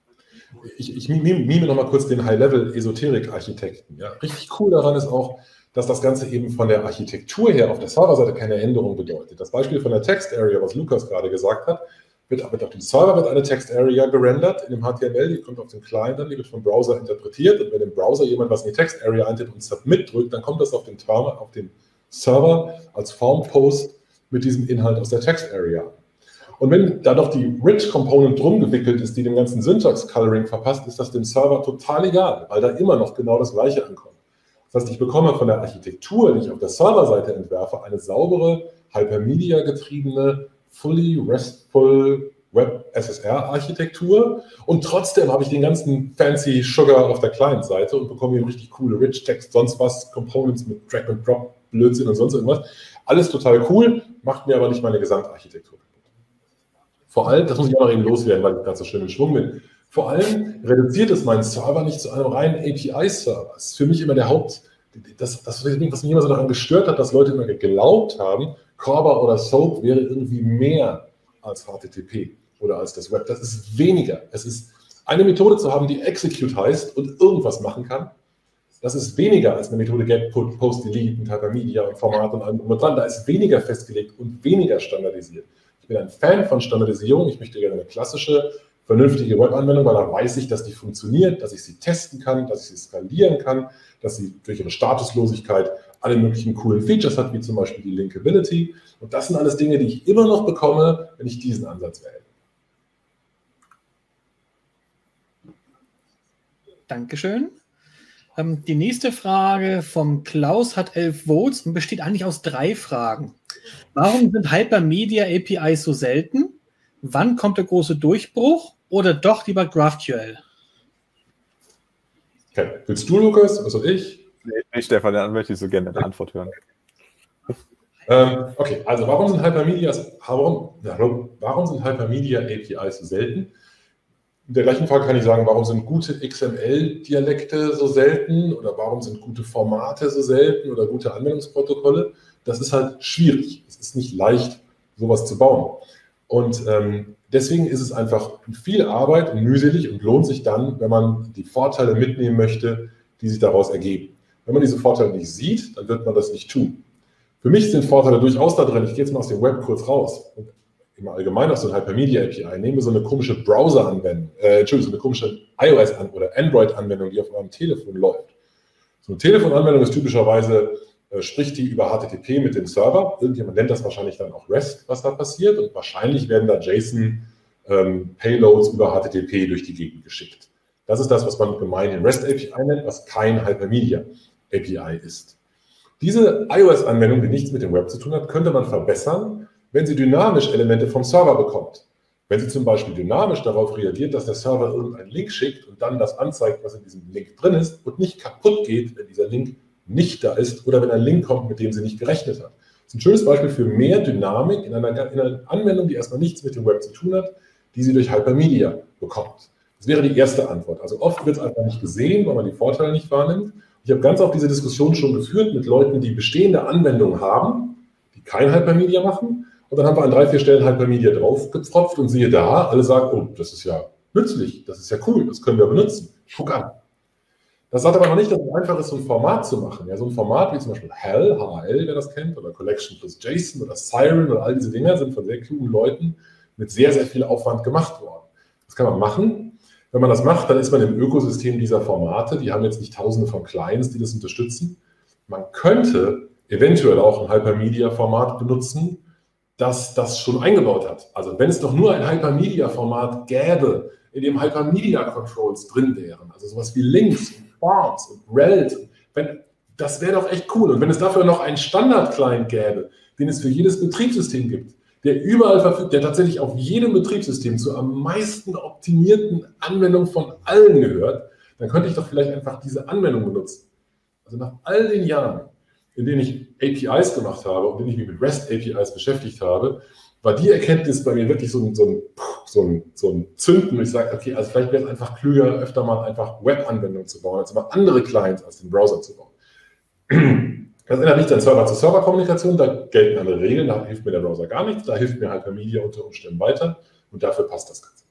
Ich, ich mime nochmal kurz den High-Level-Esoterik-Architekten. Ja, richtig cool daran ist auch, dass das Ganze eben von der Architektur her auf der Serverseite keine Änderung bedeutet. Das Beispiel von der Text Area, was Lukas gerade gesagt hat, wird, wird auf dem Server wird eine Text Area gerendert in dem H T M L, die kommt auf den Client dann, die wird vom Browser interpretiert und wenn im Browser jemand was in die Text Area eintippt und Submit drückt, dann kommt das auf den, Term, auf den Server als Form-Post mit diesem Inhalt aus der Text Area. Und wenn da noch die Rich Component drum gewickelt ist, die dem ganzen Syntax-Coloring verpasst, ist das dem Server total egal, weil da immer noch genau das Gleiche ankommt. Das heißt, ich bekomme von der Architektur, die ich auf der Serverseite entwerfe, eine saubere, Hypermedia-getriebene, fully RESTful Web S S R-Architektur und trotzdem habe ich den ganzen fancy Sugar auf der Client-Seite und bekomme hier richtig coole Rich Text, sonst was, Components mit Drag and Drop, Blödsinn und sonst irgendwas. Alles total cool, macht mir aber nicht meine Gesamtarchitektur. Vor allem, das muss ich auch noch eben loswerden, weil ich gerade so schön in Schwung bin. Vor allem reduziert es meinen Server nicht zu einem reinen A P I-Server. Das ist für mich immer der Haupt, das, das, was mich immer so daran gestört hat, dass Leute immer geglaubt haben, Corba oder Soap wäre irgendwie mehr als H T T P oder als das Web. Das ist weniger. Es ist eine Methode zu haben, die Execute heißt und irgendwas machen kann. Das ist weniger als eine Methode Get, Put, Post, Delete und Hypermedia und Format und allem und dran. Da ist weniger festgelegt und weniger standardisiert. Ich bin ein Fan von Standardisierung. Ich möchte gerne eine klassische, vernünftige Webanwendung, weil da weiß ich, dass die funktioniert, dass ich sie testen kann, dass ich sie skalieren kann, dass sie durch ihre Statuslosigkeit alle möglichen coolen Features hat, wie zum Beispiel die Linkability. Und das sind alles Dinge, die ich immer noch bekomme, wenn ich diesen Ansatz wähle. Dankeschön. Ähm, die nächste Frage vom Klaus hat elf Votes und besteht eigentlich aus drei Fragen. Warum sind Hypermedia A P Is so selten? Wann kommt der große Durchbruch? Oder doch lieber GraphQL? Okay. Willst du, Lukas? Was soll ich? Nee, nee, Stefan, dann möchte ich so gerne eine Antwort hören. Ähm, okay, also warum sind Hypermedias, warum, warum sind Hypermedia A P Is so selten? In der gleichen Frage kann ich sagen, warum sind gute X M L-Dialekte so selten oder warum sind gute Formate so selten oder gute Anwendungsprotokolle? Das ist halt schwierig. Es ist nicht leicht, sowas zu bauen. Und ähm, deswegen ist es einfach viel Arbeit und mühselig und lohnt sich dann, wenn man die Vorteile mitnehmen möchte, die sich daraus ergeben. Wenn man diese Vorteile nicht sieht, dann wird man das nicht tun. Für mich sind Vorteile durchaus da drin. Ich gehe jetzt mal aus dem Web kurz raus. Und im Allgemeinen aus so einer Hypermedia A P I. Nehmen wir so eine komische Browser-Anwendung, äh, Entschuldigung, so eine komische iOS- oder Android-Anwendung, die auf eurem Telefon läuft. So eine Telefonanwendung ist typischerweise, äh, spricht die über H T T P mit dem Server. Irgendjemand nennt das wahrscheinlich dann auch REST, was da passiert. Und wahrscheinlich werden da JSON-Payloads ähm, über H T T P durch die Gegend geschickt. Das ist das, was man gemeinhin REST A P I nennt, was kein Hypermedia A P I ist. Diese iOS-Anwendung, die nichts mit dem Web zu tun hat, könnte man verbessern, wenn sie dynamisch Elemente vom Server bekommt. Wenn sie zum Beispiel dynamisch darauf reagiert, dass der Server irgendeinen Link schickt und dann das anzeigt, was in diesem Link drin ist und nicht kaputt geht, wenn dieser Link nicht da ist oder wenn ein Link kommt, mit dem sie nicht gerechnet hat. Das ist ein schönes Beispiel für mehr Dynamik in einer, in einer Anwendung, die erstmal nichts mit dem Web zu tun hat, die sie durch Hypermedia bekommt. Das wäre die erste Antwort. Also oft wird es einfach nicht gesehen, weil man die Vorteile nicht wahrnimmt. Ich habe ganz oft diese Diskussion schon geführt mit Leuten, die bestehende Anwendungen haben, die kein Hypermedia machen. Und dann haben wir an drei, vier Stellen Hypermedia draufgepfropft und siehe da, alle sagen, oh, das ist ja nützlich, das ist ja cool, das können wir benutzen. Guck an. Das sagt aber noch nicht, dass es einfach ist, so ein Format zu machen. Ja, so ein Format wie zum Beispiel H A L, H A L, wer das kennt, oder Collection plus JSON oder Siren oder all diese Dinge sind von sehr klugen Leuten mit sehr, sehr viel Aufwand gemacht worden. Das kann man machen. Wenn man das macht, dann ist man im Ökosystem dieser Formate. Die haben jetzt nicht tausende von Clients, die das unterstützen. Man könnte eventuell auch ein Hypermedia-Format benutzen, das das schon eingebaut hat. Also wenn es doch nur ein Hypermedia-Format gäbe, in dem Hypermedia-Controls drin wären, also sowas wie Links und Forms und Rels, wenn, das wäre doch echt cool. Und wenn es dafür noch einen Standard-Client gäbe, den es für jedes Betriebssystem gibt, der überall verfügt, der tatsächlich auf jedem Betriebssystem zur am meisten optimierten Anwendung von allen gehört, dann könnte ich doch vielleicht einfach diese Anwendung benutzen. Also nach all den Jahren, in denen ich A P Is gemacht habe und in denen ich mich mit REST A P Is beschäftigt habe, war die Erkenntnis bei mir wirklich so ein, so ein, so ein, so ein Zünden, wo ich sage, okay, also vielleicht wäre es einfach klüger, öfter mal einfach Web-Anwendungen zu bauen, als immer andere Clients als den Browser zu bauen. Das ändert nichts an Server-zu-Server-Kommunikation, da gelten andere Regeln, da hilft mir der Browser gar nichts, da hilft mir Hypermedia unter Umständen weiter und dafür passt das Ganze.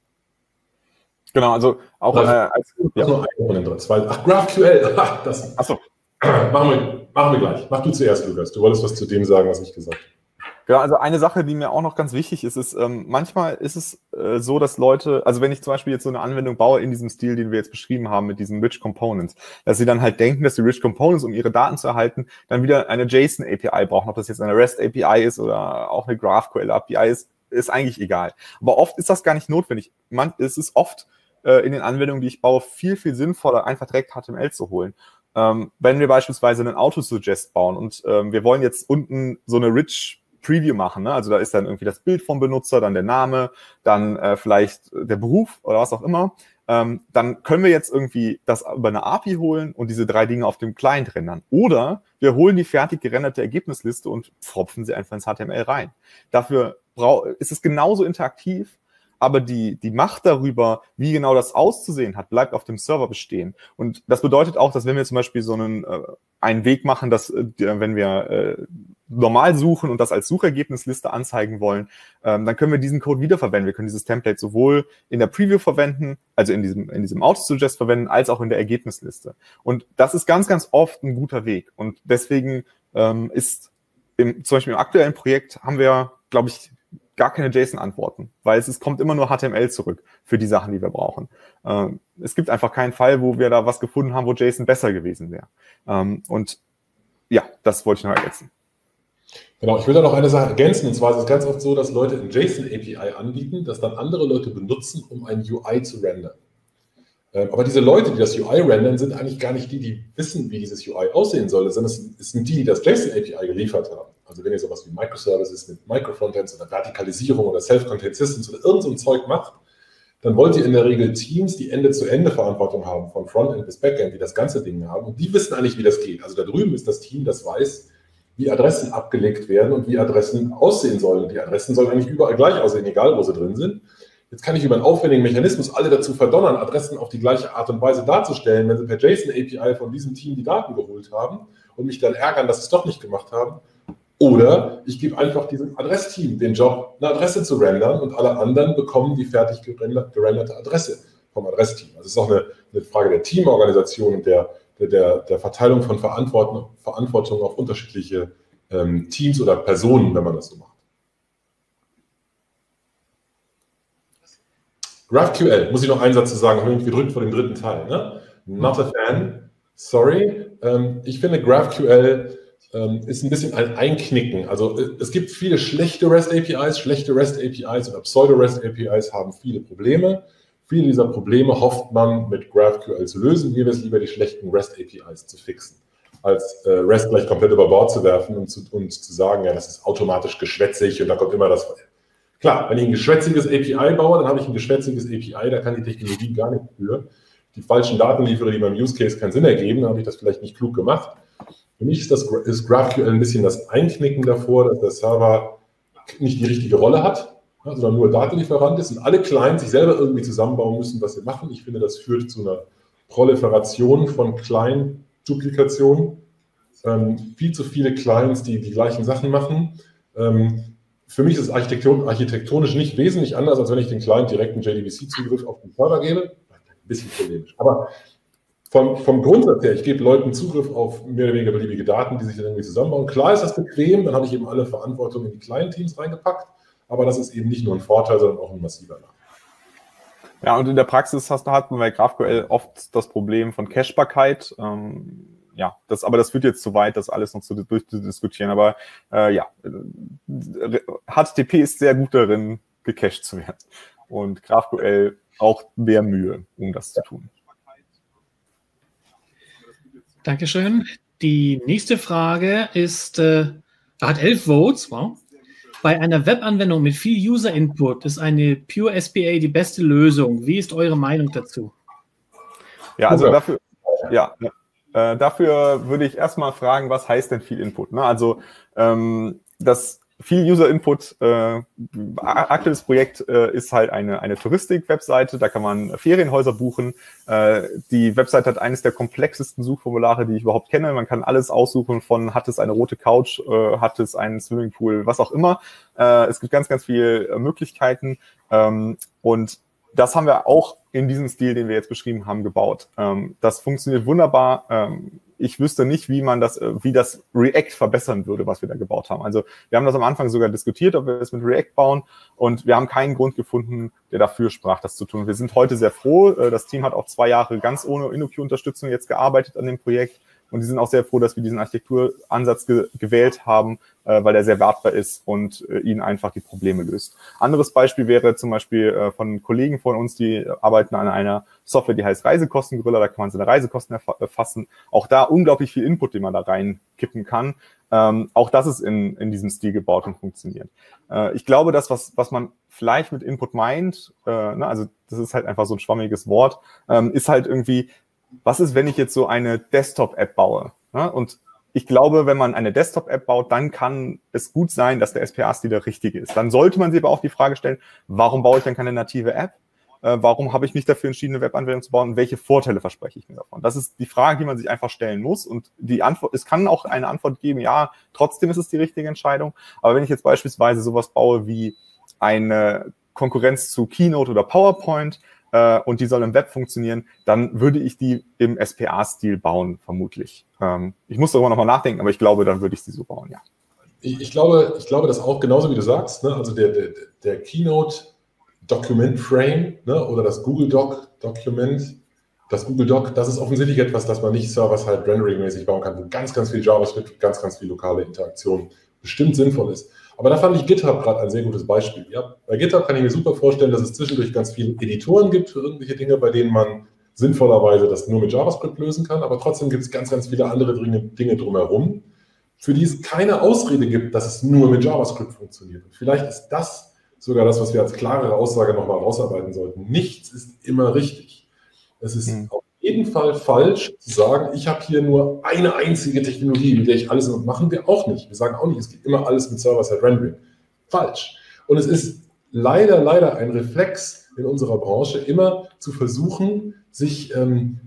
Genau, also auch also, äh, als, ja. Nur eine von den drei, zwei, ach, GraphQL, ach, das Achso. Machen wir, machen wir gleich. Mach du zuerst, Lukas. Du wolltest was zu dem sagen, was ich gesagt habe. Ja, also eine Sache, die mir auch noch ganz wichtig ist, ist, ähm, manchmal ist es äh, so, dass Leute, also wenn ich zum Beispiel jetzt so eine Anwendung baue in diesem Stil, den wir jetzt beschrieben haben, mit diesen Rich Components, dass sie dann halt denken, dass die Rich Components, um ihre Daten zu erhalten, dann wieder eine JSON-A P I brauchen. Ob das jetzt eine REST-A P I ist oder auch eine GraphQL-A P I ist, ist eigentlich egal. Aber oft ist das gar nicht notwendig. Man, es ist oft äh, in den Anwendungen, die ich baue, viel, viel sinnvoller, einfach direkt H T M L zu holen. Ähm, wenn wir beispielsweise einen Auto-Suggest bauen und ähm, wir wollen jetzt unten so eine Rich Preview machen, ne? Also da ist dann irgendwie das Bild vom Benutzer, dann der Name, dann äh, vielleicht der Beruf oder was auch immer, ähm, dann können wir jetzt irgendwie das über eine A P I holen und diese drei Dinge auf dem Client rendern. Oder wir holen die fertig gerenderte Ergebnisliste und pfropfen sie einfach ins H T M L rein. Dafür brau- ist es genauso interaktiv, aber die, die Macht darüber, wie genau das auszusehen hat, bleibt auf dem Server bestehen. Und das bedeutet auch, dass wenn wir zum Beispiel so einen, äh, einen Weg machen, dass, äh, wenn wir äh, normal suchen und das als Suchergebnisliste anzeigen wollen, ähm, dann können wir diesen Code wiederverwenden. Wir können dieses Template sowohl in der Preview verwenden, also in diesem, in diesem Auto-Suggest verwenden, als auch in der Ergebnisliste. Und das ist ganz, ganz oft ein guter Weg. Und deswegen ähm, ist im, zum Beispiel im aktuellen Projekt haben wir, glaube ich, gar keine JSON-Antworten, weil es, es kommt immer nur H T M L zurück für die Sachen, die wir brauchen. Ähm, es gibt einfach keinen Fall, wo wir da was gefunden haben, wo JSON besser gewesen wäre. Ähm, und ja, das wollte ich noch ergänzen. Genau, ich will da noch eine Sache ergänzen, und zwar ist es ganz oft so, dass Leute ein JSON-A P I anbieten, das dann andere Leute benutzen, um ein U I zu rendern. Ähm, aber diese Leute, die das U I rendern, sind eigentlich gar nicht die, die wissen, wie dieses U I aussehen soll, sondern es sind die, die das JSON-A P I geliefert haben. Also wenn ihr sowas wie Microservices mit Microfrontends oder Vertikalisierung oder Self-Contained Systems oder irgend so ein Zeug macht, dann wollt ihr in der Regel Teams, die Ende-zu-Ende-Verantwortung haben, von Frontend bis Backend, die das ganze Ding haben. Und die wissen eigentlich, wie das geht. Also da drüben ist das Team, das weiß, wie Adressen abgelegt werden und wie Adressen aussehen sollen. Und die Adressen sollen eigentlich überall gleich aussehen, egal wo sie drin sind. Jetzt kann ich über einen aufwendigen Mechanismus alle dazu verdonnern, Adressen auf die gleiche Art und Weise darzustellen, wenn sie per JSON-A P I von diesem Team die Daten geholt haben und mich dann ärgern, dass sie es doch nicht gemacht haben. Oder ich gebe einfach diesem Adressteam den Job, eine Adresse zu rendern und alle anderen bekommen die fertig gerenderte Adresse vom Adressteam. Also es ist auch eine, eine Frage der Teamorganisation und der, der, der Verteilung von Verantwortung, Verantwortung auf unterschiedliche ähm, Teams oder Personen, wenn man das so macht. GraphQL, muss ich noch einen Satz zu sagen, habe ich gedrückt vor dem dritten Teil. Ne? Not a fan, sorry. Ähm, ich finde GraphQL ähm, ist ein bisschen ein Einknicken. Also es gibt viele schlechte REST-A P Is, schlechte REST-A P Is oder Pseudo-REST-A P Is haben viele Probleme. Viele dieser Probleme hofft man mit GraphQL zu lösen. Mir wäre es lieber, die schlechten REST-A P Is zu fixen, als äh, REST gleich komplett über Bord zu werfen und zu, und zu sagen, ja, das ist automatisch geschwätzig und da kommt immer das. Klar, wenn ich ein geschwätziges A P I baue, dann habe ich ein geschwätziges A P I, da kann die Technologie gar nicht für. Die falschen Daten liefere, die beim Use Case keinen Sinn ergeben, dann habe ich das vielleicht nicht klug gemacht. Für mich ist, das, ist GraphQL ein bisschen das Einknicken davor, dass der Server nicht die richtige Rolle hat, sondern nur Datenlieferant ist und alle Clients sich selber irgendwie zusammenbauen müssen, was sie machen. Ich finde, das führt zu einer Proliferation von Client-Duplikationen. Ähm, viel zu viele Clients, die die gleichen Sachen machen. Ähm, Für mich ist es architektonisch nicht wesentlich anders, als wenn ich den Client direkt einen J D B C-Zugriff auf den Server gebe. Ein bisschen polemisch. Aber vom, vom Grundsatz her, ich gebe Leuten Zugriff auf mehr oder weniger beliebige Daten, die sich dann irgendwie zusammenbauen. Klar ist das bequem, dann habe ich eben alle Verantwortung in die kleinen Teams reingepackt, aber das ist eben nicht nur ein Vorteil, sondern auch ein massiver Nachteil. Ja, und in der Praxis hast, hat man bei GraphQL oft das Problem von Cachebarkeit. Ähm, ja, das, aber das führt jetzt zu weit, das alles noch zu, durchzudiskutieren. Aber äh, ja, H T T P ist sehr gut darin, gecached zu werden. Und GraphQL auch mehr Mühe, um das zu tun. Dankeschön. Die nächste Frage ist, äh, hat elf Votes, wow. Bei einer Webanwendung mit viel User-Input ist eine Pure S P A die beste Lösung. Wie ist eure Meinung dazu? Ja, also dafür, ja, äh, dafür würde ich erstmal fragen, was heißt denn viel Input? Ne? Also ähm, das viel User-Input, äh, aktuelles Projekt äh, ist halt eine, eine Touristik-Webseite, da kann man Ferienhäuser buchen. Äh, die Webseite hat eines der komplexesten Suchformulare, die ich überhaupt kenne. Man kann alles aussuchen von, hat es eine rote Couch, äh, hat es einen Swimmingpool, was auch immer. Äh, es gibt ganz, ganz viele äh, Möglichkeiten ähm, und das haben wir auch in diesem Stil, den wir jetzt beschrieben haben, gebaut. Ähm, das funktioniert wunderbar. Ähm, ich wüsste nicht, wie man das, wie das React verbessern würde, was wir da gebaut haben. Also wir haben das am Anfang sogar diskutiert, ob wir es mit React bauen, und wir haben keinen Grund gefunden, der dafür sprach, das zu tun. Wir sind heute sehr froh. Das Team hat auch zwei Jahre ganz ohne InnoQ-Unterstützung jetzt gearbeitet an dem Projekt. Und die sind auch sehr froh, dass wir diesen Architekturansatz ge gewählt haben, äh, weil der sehr wertbar ist und äh, ihnen einfach die Probleme löst. Anderes Beispiel wäre zum Beispiel äh, von Kollegen von uns, die arbeiten an einer Software, die heißt Reisekostengorilla. Da kann man seine Reisekosten erfassen. Auch da unglaublich viel Input, den man da reinkippen kann. Ähm, auch das ist in, in diesem Stil gebaut und funktioniert. Äh, ich glaube, das, was, was man vielleicht mit Input meint, äh, ne, also das ist halt einfach so ein schwammiges Wort, ähm, ist halt irgendwie, was ist, wenn ich jetzt so eine Desktop-App baue? Ne? Und ich glaube, wenn man eine Desktop-App baut, dann kann es gut sein, dass der S P A-Stil der richtige ist. Dann sollte man sich aber auch die Frage stellen, warum baue ich dann keine native App? Äh, warum habe ich mich dafür entschieden, eine Webanwendung zu bauen? Und welche Vorteile verspreche ich mir davon? Das ist die Frage, die man sich einfach stellen muss. Und die Antwort, es kann auch eine Antwort geben, ja, trotzdem ist es die richtige Entscheidung. Aber wenn ich jetzt beispielsweise sowas baue wie eine Konkurrenz zu Keynote oder PowerPoint, und die soll im Web funktionieren, dann würde ich die im S P A-Stil bauen, vermutlich. Ähm, ich muss darüber nochmal nachdenken, aber ich glaube, dann würde ich sie so bauen, ja. Ich, ich, glaube, ich glaube, das auch genauso, wie du sagst, ne? Also der, der, der Keynote Document Frame, ne? Oder das Google Doc Dokument, das Google Doc, das ist offensichtlich etwas, das man nicht server-side rendering-mäßig bauen kann, wo ganz, ganz viel JavaScript, ganz, ganz viel lokale Interaktion bestimmt sinnvoll ist. Aber da fand ich GitHub gerade ein sehr gutes Beispiel. Ja, bei GitHub kann ich mir super vorstellen, dass es zwischendurch ganz viele Editoren gibt für irgendwelche Dinge, bei denen man sinnvollerweise das nur mit JavaScript lösen kann. Aber trotzdem gibt es ganz, ganz viele andere Dinge drumherum, für die es keine Ausrede gibt, dass es nur mit JavaScript funktioniert. Und vielleicht ist das sogar das, was wir als klarere Aussage nochmal rausarbeiten sollten. Nichts ist immer richtig. Es ist hm. auf jeden Fall falsch zu sagen, ich habe hier nur eine einzige Technologie, mit der ich alles mache. Machen wir auch nicht. Wir sagen auch nicht, es geht immer alles mit Server-Side-Rendering. Falsch. Und es ist leider, leider ein Reflex in unserer Branche, immer zu versuchen, sich ähm,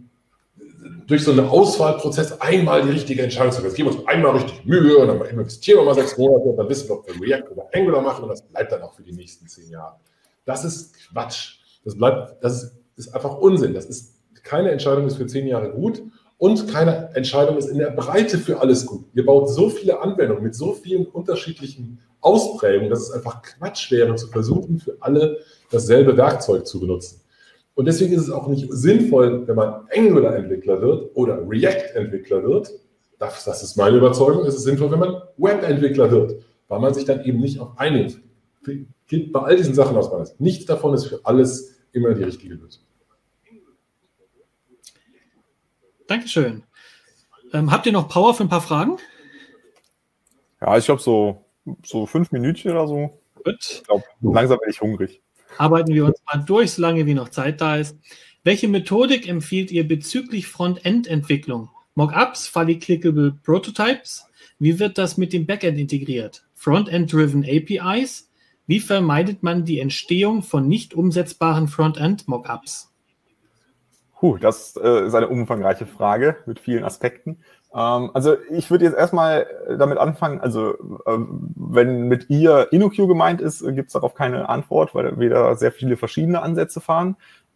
durch so einen Auswahlprozess einmal die richtige Entscheidung zu treffen. Jetzt geben wir uns einmal richtig Mühe und dann investieren wir mal sechs Monate und dann wissen wir, ob wir React oder Angular machen und das bleibt dann auch für die nächsten zehn Jahre. Das ist Quatsch. Das bleibt, das ist, ist einfach Unsinn. Das ist Keine Entscheidung ist für zehn Jahre gut und keine Entscheidung ist in der Breite für alles gut. Ihr baut so viele Anwendungen mit so vielen unterschiedlichen Ausprägungen, dass es einfach Quatsch wäre, zu versuchen, für alle dasselbe Werkzeug zu benutzen. Und deswegen ist es auch nicht sinnvoll, wenn man Angular-Entwickler wird oder React-Entwickler wird. Das, das ist meine Überzeugung. Es ist sinnvoll, wenn man Web-Entwickler wird, weil man sich dann eben nicht auf einigt. Gilt bei all diesen Sachen aus meiner Sicht. Nichts davon ist für alles immer die richtige Lösung. Dankeschön. Ähm, habt ihr noch Power für ein paar Fragen? Ja, ich glaube so, so fünf Minütchen oder so. Gut. Ich glaube, langsam bin ich hungrig. Arbeiten wir uns mal durch, solange wie noch Zeit da ist. Welche Methodik empfiehlt ihr bezüglich Frontend-Entwicklung? Mockups, fully clickable Prototypes? Wie wird das mit dem Backend integriert? Frontend-driven A P Is? Wie vermeidet man die Entstehung von nicht umsetzbaren Frontend-Mockups? Puh, das äh, ist eine umfangreiche Frage mit vielen Aspekten. Ähm, also ich würde jetzt erstmal damit anfangen, also äh, wenn mit ihr InnoQ gemeint ist, gibt es darauf keine Antwort, weil wir da sehr viele verschiedene Ansätze fahren.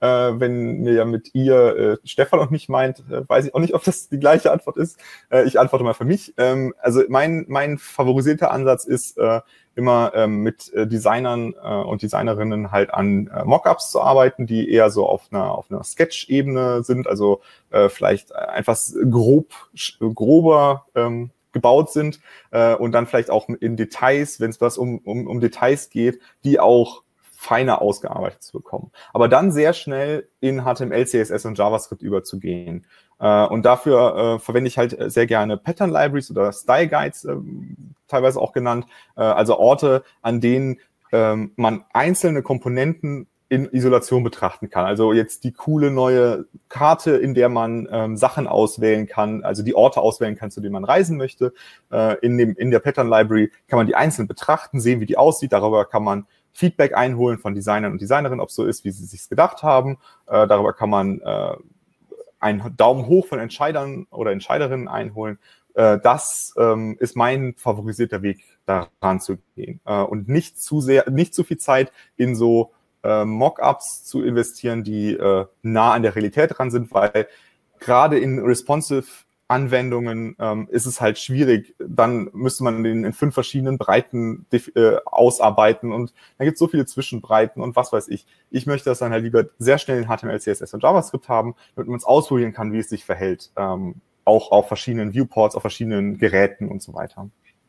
Äh, wenn mir ja mit ihr äh, Stefan und mich meint, äh, weiß ich auch nicht, ob das die gleiche Antwort ist. Äh, ich antworte mal für mich. Ähm, also mein, mein favorisierter Ansatz ist, äh, immer ähm, mit äh, Designern äh, und Designerinnen halt an äh, Mockups zu arbeiten, die eher so auf einer auf einer Sketch-Ebene sind, also äh, vielleicht einfach grob grober ähm, gebaut sind äh, und dann vielleicht auch in Details, wenn es was um, um um Details geht, die auch feiner ausgearbeitet zu bekommen. Aber dann sehr schnell in H T M L, C S S und JavaScript überzugehen. Äh, und dafür äh, verwende ich halt sehr gerne Pattern Libraries oder Style Guides, äh, teilweise auch genannt. Äh, also Orte, an denen ähm, man einzelne Komponenten in Isolation betrachten kann. Also jetzt die coole neue Karte, in der man ähm, Sachen auswählen kann, also die Orte auswählen kann, zu denen man reisen möchte. Äh, in dem in der Pattern Library kann man die einzeln betrachten, sehen, wie die aussieht. Darüber kann man Feedback einholen von Designern und Designerinnen, ob es so ist, wie sie es sich gedacht haben. Äh, darüber kann man äh, einen Daumen hoch von Entscheidern oder Entscheiderinnen einholen. Äh, das ähm, ist mein favorisierter Weg, daran zu gehen. Äh, und nicht zu sehr, nicht zu viel Zeit in so äh, Mockups zu investieren, die äh, nah an der Realität dran sind, weil gerade in responsive Anwendungen ähm, ist es halt schwierig. Dann müsste man den in fünf verschiedenen Breiten äh, ausarbeiten und dann gibt es so viele Zwischenbreiten und was weiß ich. Ich möchte das dann halt lieber sehr schnell in H T M L, C S S und JavaScript haben, damit man es ausprobieren kann, wie es sich verhält. Ähm, auch auf verschiedenen Viewports, auf verschiedenen Geräten und so weiter.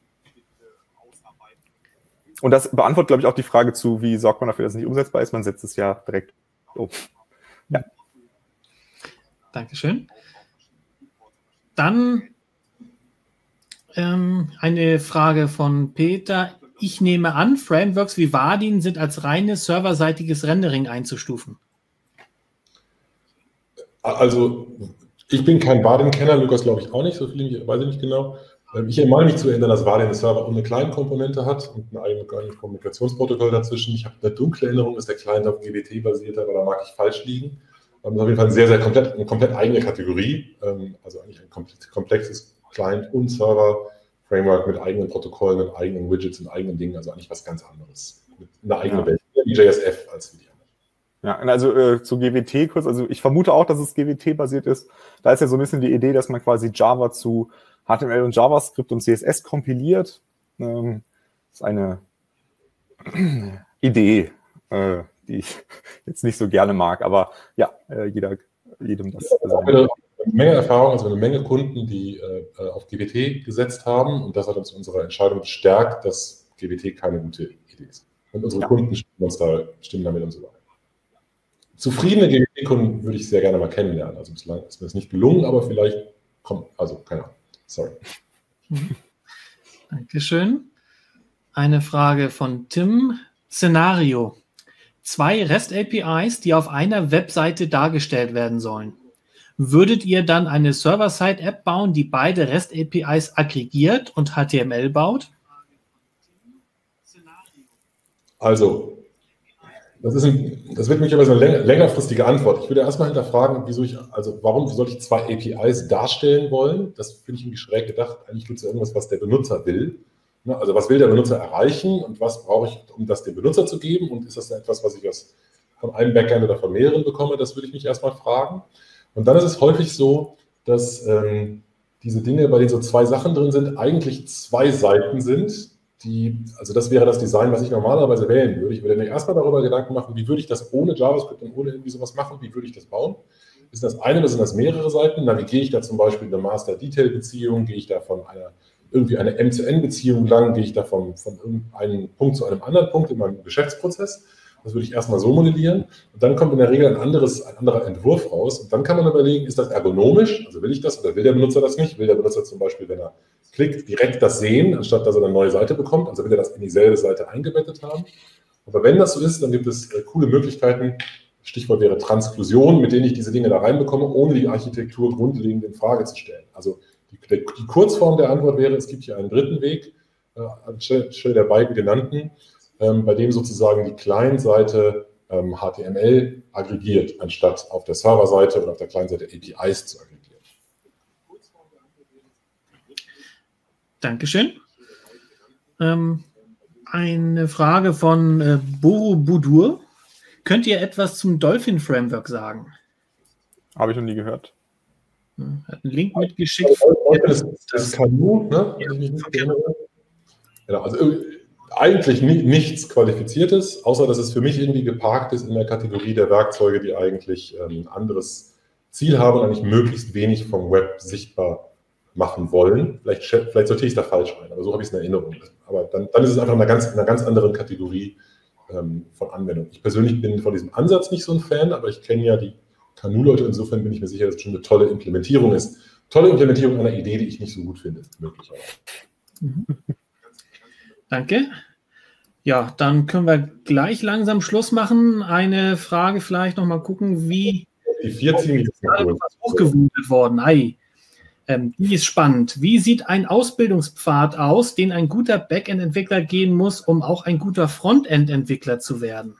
Und das beantwortet, glaube ich, auch die Frage zu, wie sorgt man dafür, dass es nicht umsetzbar ist. Man setzt es ja direkt um. Ja. Dankeschön. Dann ähm, eine Frage von Peter. Ich nehme an, Frameworks wie Vardin sind als reines serverseitiges Rendering einzustufen. Also ich bin kein Vardin-Kenner, Lukas glaube ich auch nicht, so viel weiß ich nicht genau. Ich meine mich zu erinnern, dass Vardin einen Server und eine Client-Komponente hat und ein eigenes Kommunikationsprotokoll dazwischen. Ich habe eine dunkle Erinnerung, dass der Client auf G W T basiert, aber da mag ich falsch liegen. Das ist auf jeden Fall eine sehr, sehr komplett, eine komplett eigene Kategorie, also eigentlich ein komplexes Client- und Server-Framework mit eigenen Protokollen, mit eigenen Widgets und eigenen Dingen, also eigentlich was ganz anderes. Mit einer eigenen Ja. Welt, wie J S F als wie die anderen. Ja, also äh, zu G W T kurz, also ich vermute auch, dass es G W T-basiert ist. Da ist ja so ein bisschen die Idee, dass man quasi Java zu H T M L und JavaScript und C S S kompiliert. Ähm, das ist eine Idee, äh, die ich jetzt nicht so gerne mag, aber ja, äh, jeder, jedem das. Ja, also eine Menge Erfahrung, also eine Menge Kunden, die äh, auf G W T gesetzt haben und das hat uns unsere Entscheidung bestärkt, dass G W T keine gute Idee ist. Und unsere ja. Kunden stimmen, uns da, stimmen damit uns überein. Zufriedene G W T-Kunden würde ich sehr gerne mal kennenlernen. Also bislang ist mir das nicht gelungen, aber vielleicht kommt, also keine Ahnung. Sorry. Dankeschön. Eine Frage von Tim. Szenario. Zwei REST-A P Is, die auf einer Webseite dargestellt werden sollen. Würdet ihr dann eine Server-Side-App bauen, die beide REST-A P Is aggregiert und H T M L baut? Also, das, ist ein, das wird möglicherweise eine länger, längerfristige Antwort. Ich würde erstmal hinterfragen, wieso ich, also warum soll ich zwei A P Is darstellen wollen? Das finde ich irgendwie schräg gedacht. Eigentlich gibt es ja irgendwas, was der Benutzer will. Also was will der Benutzer erreichen und was brauche ich, um das dem Benutzer zu geben? Und ist das etwas, was ich aus, von einem Backend oder von mehreren bekomme? Das würde ich mich erstmal fragen. Und dann ist es häufig so, dass ähm, diese Dinge, bei denen so zwei Sachen drin sind, eigentlich zwei Seiten sind. Die, also das wäre das Design, was ich normalerweise wählen würde. Ich würde mir erstmal darüber Gedanken machen, wie würde ich das ohne JavaScript und ohne irgendwie sowas machen? Wie würde ich das bauen? Ist das eine oder sind das mehrere Seiten? Navigiere ich da zum Beispiel eine Master-Detail-Beziehung? Gehe ich da von einer irgendwie eine M-zu-N-Beziehung lang, gehe ich da von, von einem Punkt zu einem anderen Punkt in meinem Geschäftsprozess. Das würde ich erstmal so modellieren. Und dann kommt in der Regel ein, anderes, ein anderer Entwurf raus. Und dann kann man überlegen, ist das ergonomisch? Also will ich das oder will der Benutzer das nicht? Will der Benutzer zum Beispiel, wenn er klickt, direkt das sehen, anstatt dass er eine neue Seite bekommt? Also will er das in dieselbe Seite eingebettet haben? Aber wenn das so ist, dann gibt es äh, coole Möglichkeiten. Stichwort wäre Transklusion, mit denen ich diese Dinge da reinbekomme, ohne die Architektur grundlegend in Frage zu stellen. Also Die, die Kurzform der Antwort wäre, es gibt hier einen dritten Weg, äh, anstelle der beiden genannten, ähm, bei dem sozusagen die Client-Seite ähm, H T M L aggregiert, anstatt auf der Server-Seite oder auf der Client-Seite A P Is zu aggregieren. Dankeschön. Ähm, eine Frage von äh, Borobudur. könnt ihr etwas zum Dolphin Framework sagen? Habe ich noch nie gehört. Hat einen Link mitgeschickt. Das, das K N U, ne? Wenn ich mich nicht erinnere. Genau, also eigentlich ni nichts Qualifiziertes, außer dass es für mich irgendwie geparkt ist in der Kategorie der Werkzeuge, die eigentlich ein ähm, anderes Ziel haben und eigentlich möglichst wenig vom Web sichtbar machen wollen. Vielleicht, vielleicht sortiere ich es da falsch ein, aber so habe ich es in Erinnerung. Aber dann, dann ist es einfach in einer ganz, in einer ganz anderen Kategorie ähm, von Anwendung. Ich persönlich bin von diesem Ansatz nicht so ein Fan, aber ich kenne ja die K N U-Leute, insofern bin ich mir sicher, dass es schon eine tolle Implementierung ist. Tolle Implementierung einer Idee, die ich nicht so gut finde, möglicherweise. Mhm. Danke. Ja, dann können wir gleich langsam Schluss machen. Eine Frage vielleicht noch mal gucken, wie die vierzehn ist hochgewutet worden. Ei. Ähm, die ist spannend. Wie sieht ein Ausbildungspfad aus, den ein guter Backend-Entwickler gehen muss, um auch ein guter Frontend-Entwickler zu werden?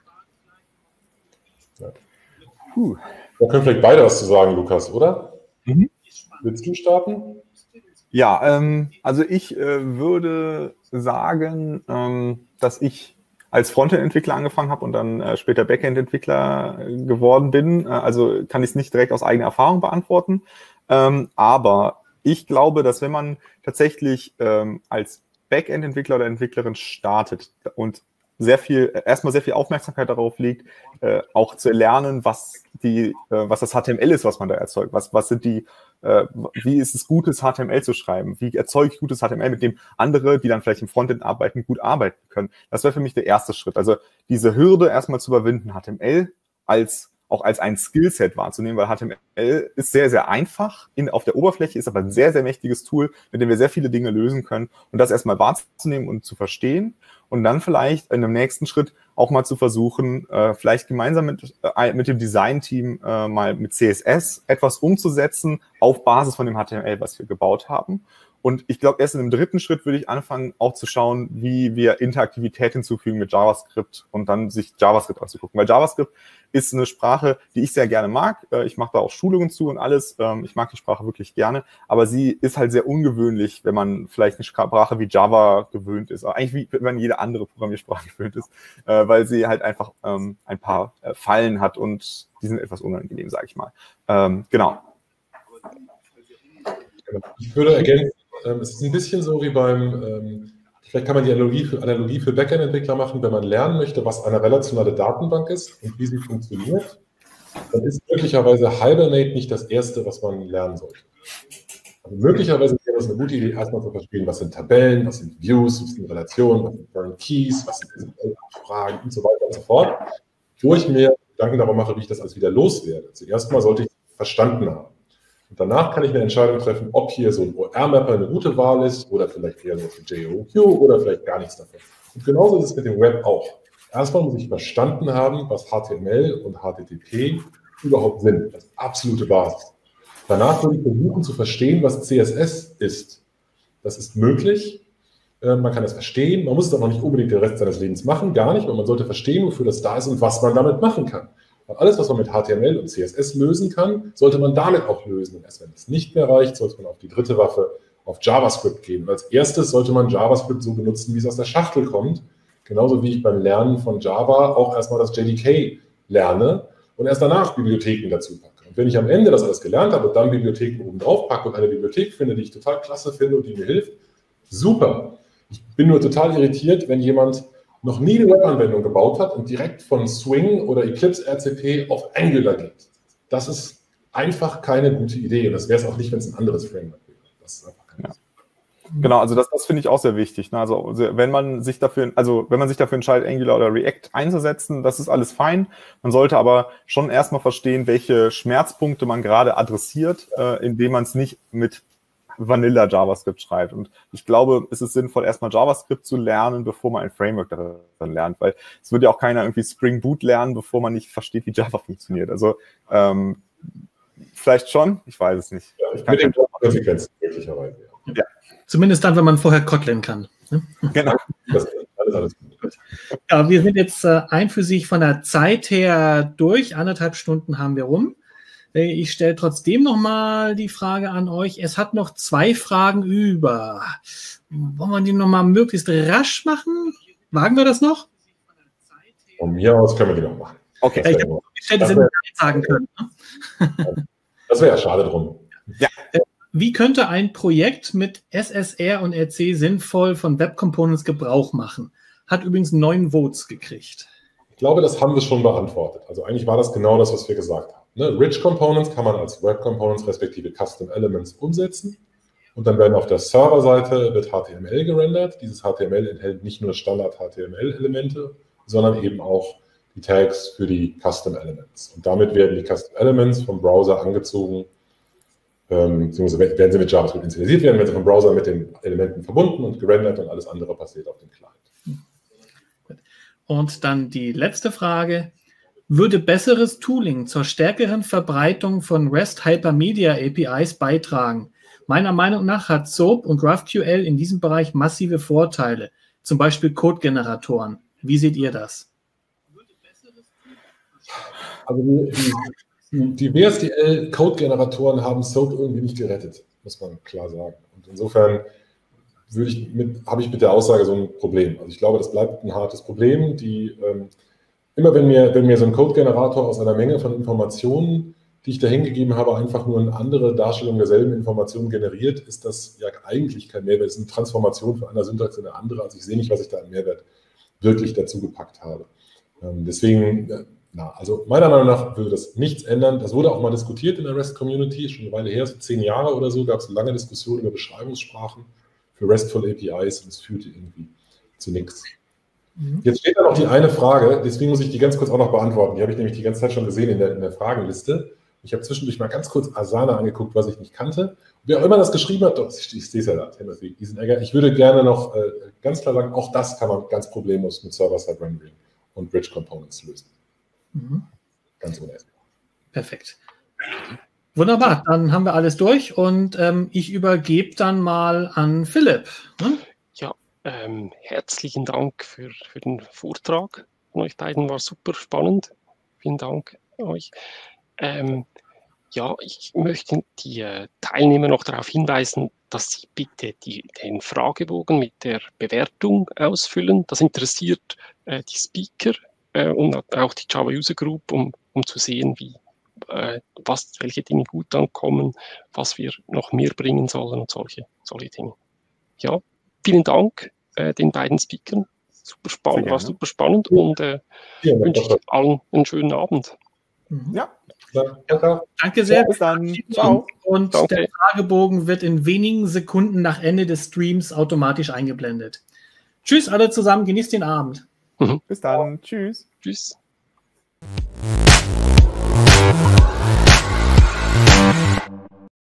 Ja. Puh. Da können vielleicht beide was zu sagen, Lukas, oder? Mhm. Willst du starten? Ja, ähm, also ich äh, würde sagen, ähm, dass ich als Frontend-Entwickler angefangen habe und dann äh, später Backend-Entwickler geworden bin. Äh, also kann ich es nicht direkt aus eigener Erfahrung beantworten. Ähm, aber ich glaube, dass wenn man tatsächlich ähm, als Backend-Entwickler oder Entwicklerin startet und sehr viel, erstmal sehr viel Aufmerksamkeit darauf liegt, äh, auch zu lernen, was die, äh, was das H T M L ist, was man da erzeugt. Was, was sind die, äh, wie ist es gutes H T M L zu schreiben? Wie erzeuge ich gutes H T M L, mit dem andere, die dann vielleicht im Frontend arbeiten, gut arbeiten können? Das wäre für mich der erste Schritt. Also diese Hürde erstmal zu überwinden, H T M L als auch als ein Skillset wahrzunehmen, weil H T M L ist sehr, sehr einfach in, auf der Oberfläche, ist aber ein sehr, sehr mächtiges Tool, mit dem wir sehr viele Dinge lösen können. Und das erstmal wahrzunehmen und zu verstehen und dann vielleicht in einem nächsten Schritt auch mal zu versuchen, äh, vielleicht gemeinsam mit, äh, mit dem Design-Team äh, mal mit C S S etwas umzusetzen auf Basis von dem H T M L, was wir gebaut haben. Und ich glaube, erst in dem dritten Schritt würde ich anfangen, auch zu schauen, wie wir Interaktivität hinzufügen mit JavaScript und dann sich JavaScript anzugucken. Weil JavaScript ist eine Sprache, die ich sehr gerne mag. Ich mache da auch Schulungen zu und alles. Ich mag die Sprache wirklich gerne. Aber sie ist halt sehr ungewöhnlich, wenn man vielleicht eine Sprache wie Java gewöhnt ist. Eigentlich wie wenn man jede andere Programmiersprache gewöhnt ist. Weil sie halt einfach ein paar Fallen hat und die sind etwas unangenehm, sage ich mal. Genau. Ich würde ergänzen, es ist ein bisschen so wie beim, ähm, vielleicht kann man die Analogie für, Analogie für Backend-Entwickler machen, wenn man lernen möchte, was eine relationale Datenbank ist und wie sie funktioniert, dann ist möglicherweise Hibernate nicht das Erste, was man lernen sollte. Also möglicherweise wäre es eine gute Idee, erstmal zu verstehen, was sind Tabellen, was sind Views, was sind Relationen, was sind Foreign Keys, was sind Fragen und so weiter und so fort, wo ich mir Gedanken darüber mache, wie ich das alles wieder loswerde. Zuerst mal sollte ich es verstanden haben. Und danach kann ich eine Entscheidung treffen, ob hier so ein O R-Mapper eine gute Wahl ist oder vielleicht eher so ein J O Q oder vielleicht gar nichts davon. Und genauso ist es mit dem Web auch. Erstmal muss ich verstanden haben, was H T M L und H T T P überhaupt sind. Das ist absolute Basis. Danach würde ich versuchen zu verstehen, was C S S ist. Das ist möglich. Man kann das verstehen. Man muss es aber noch nicht unbedingt den Rest seines Lebens machen, gar nicht, weil man sollte verstehen, wofür das da ist und was man damit machen kann. Weil alles, was man mit H T M L und C S S lösen kann, sollte man damit auch lösen. Und erst wenn es nicht mehr reicht, sollte man auf die dritte Waffe, auf JavaScript gehen. Und als erstes sollte man JavaScript so benutzen, wie es aus der Schachtel kommt. Genauso wie ich beim Lernen von Java auch erstmal das J D K lerne und erst danach Bibliotheken dazu packe. Und wenn ich am Ende das alles gelernt habe und dann Bibliotheken oben drauf packe und eine Bibliothek finde, die ich total klasse finde und die mir hilft, super. Ich bin nur total irritiert, wenn jemand noch nie eine Webanwendung gebaut hat und direkt von Swing oder Eclipse R C P auf Angular geht. Das ist einfach keine gute Idee und das wäre es auch nicht, wenn es ein anderes Framework wäre. Das ist einfach keine ja. Genau, also das, das finde ich auch sehr wichtig. Ne? Also wenn man sich dafür, also wenn man sich dafür entscheidet, Angular oder React einzusetzen, das ist alles fein. Man sollte aber schon erstmal verstehen, welche Schmerzpunkte man gerade adressiert, äh, indem man es nicht mit Vanilla JavaScript schreibt. Und ich glaube, es ist sinnvoll, erstmal JavaScript zu lernen, bevor man ein Framework daran lernt, weil es würde ja auch keiner irgendwie Spring Boot lernen, bevor man nicht versteht, wie Java funktioniert. Also ähm, vielleicht schon, ich weiß es nicht. Ja, mit den Konsequenzen möglicherweise. Ja. Ja. Zumindest dann, wenn man vorher Kotlin kann. Ne? Genau. Das ist alles, alles gut. Ja, wir sind jetzt äh, ein für sich von der Zeit her durch. Anderthalb Stunden haben wir rum. Ich stelle trotzdem noch mal die Frage an euch. Es hat noch zwei Fragen über. Wollen wir die noch mal möglichst rasch machen? Wagen wir das noch? Von mir aus können wir die noch machen. Okay. Ich hätte, ich hätte es nicht sagen können. Ne? Das wäre ja schade drum. Ja. Wie könnte ein Projekt mit S S R und R C sinnvoll von Web Components Gebrauch machen? Hat übrigens neun Votes gekriegt. Ich glaube, das haben wir schon beantwortet. Also eigentlich war das genau das, was wir gesagt haben. Ne? Rich Components kann man als Web Components respektive Custom Elements umsetzen. Und dann werden auf der Serverseite wird H T M L gerendert. Dieses H T M L enthält nicht nur Standard-H T M L-Elemente, sondern eben auch die Tags für die Custom Elements. Und damit werden die Custom Elements vom Browser angezogen, ähm, beziehungsweise werden sie mit JavaScript initialisiert werden, werden sie vom Browser mit den Elementen verbunden und gerendert und alles andere passiert auf dem Client. Und dann die letzte Frage. Würde besseres Tooling zur stärkeren Verbreitung von REST Hypermedia A P Is beitragen? Meiner Meinung nach hat SOAP und GraphQL in diesem Bereich massive Vorteile, zum Beispiel Code-Generatoren. Wie seht ihr das? Also die, die, die W S D L-Code-Generatoren haben SOAP irgendwie nicht gerettet, muss man klar sagen. Und insofern würde ich mit, habe ich mit der Aussage so ein Problem. Also ich glaube, das bleibt ein hartes Problem. Die, ähm, immer wenn mir, wenn mir so ein Code-Generator aus einer Menge von Informationen, die ich da hingegeben habe, einfach nur eine andere Darstellung derselben Informationen generiert, ist das ja eigentlich kein Mehrwert. Es ist eine Transformation von einer Syntax in eine andere. Also ich sehe nicht, was ich da an Mehrwert wirklich dazu gepackt habe. Ähm, deswegen, na, also meiner Meinung nach würde das nichts ändern. Das wurde auch mal diskutiert in der REST-Community, schon eine Weile her, so zehn Jahre oder so, gab es eine lange Diskussion über Beschreibungssprachen für RESTful A P Is und es führte irgendwie zu nichts. Mhm. Jetzt steht da noch die eine Frage, deswegen muss ich die ganz kurz auch noch beantworten. Die habe ich nämlich die ganze Zeit schon gesehen in der, in der Fragenliste. Ich habe zwischendurch mal ganz kurz Asana angeguckt, was ich nicht kannte. Wer auch immer das geschrieben hat, doch, ich, ich sehe es ja da, Timothy Isenegger. Ich würde gerne noch äh, ganz klar sagen, auch das kann man ganz problemlos mit Server-Side-Rendering und Bridge Components lösen. Mhm. Ganz ohne Ende. Perfekt. Wunderbar, dann haben wir alles durch und ähm, ich übergebe dann mal an Philipp. Hm? Ja, ähm, herzlichen Dank für, für den Vortrag von euch beiden, war super spannend. Vielen Dank euch. Ähm, ja, ich möchte die äh, Teilnehmer noch darauf hinweisen, dass sie bitte die, den Fragebogen mit der Bewertung ausfüllen. Das interessiert äh, die Speaker äh, und auch die Java User Group, um, um zu sehen, wie, äh, was, welche Dinge gut ankommen, was wir noch mehr bringen sollen und solche, solche Dinge. Ja, vielen Dank äh, den beiden Speakern. Super spannend, war super spannend und äh, ja, wünsche ich allen einen schönen Abend. Ja. Ja, danke sehr. Bis dann. Ciao. Und Danke. Der Fragebogen wird in wenigen Sekunden nach Ende des Streams automatisch eingeblendet. Tschüss alle zusammen, genießt den Abend. Mhm. Bis dann. Tschüss. Tschüss.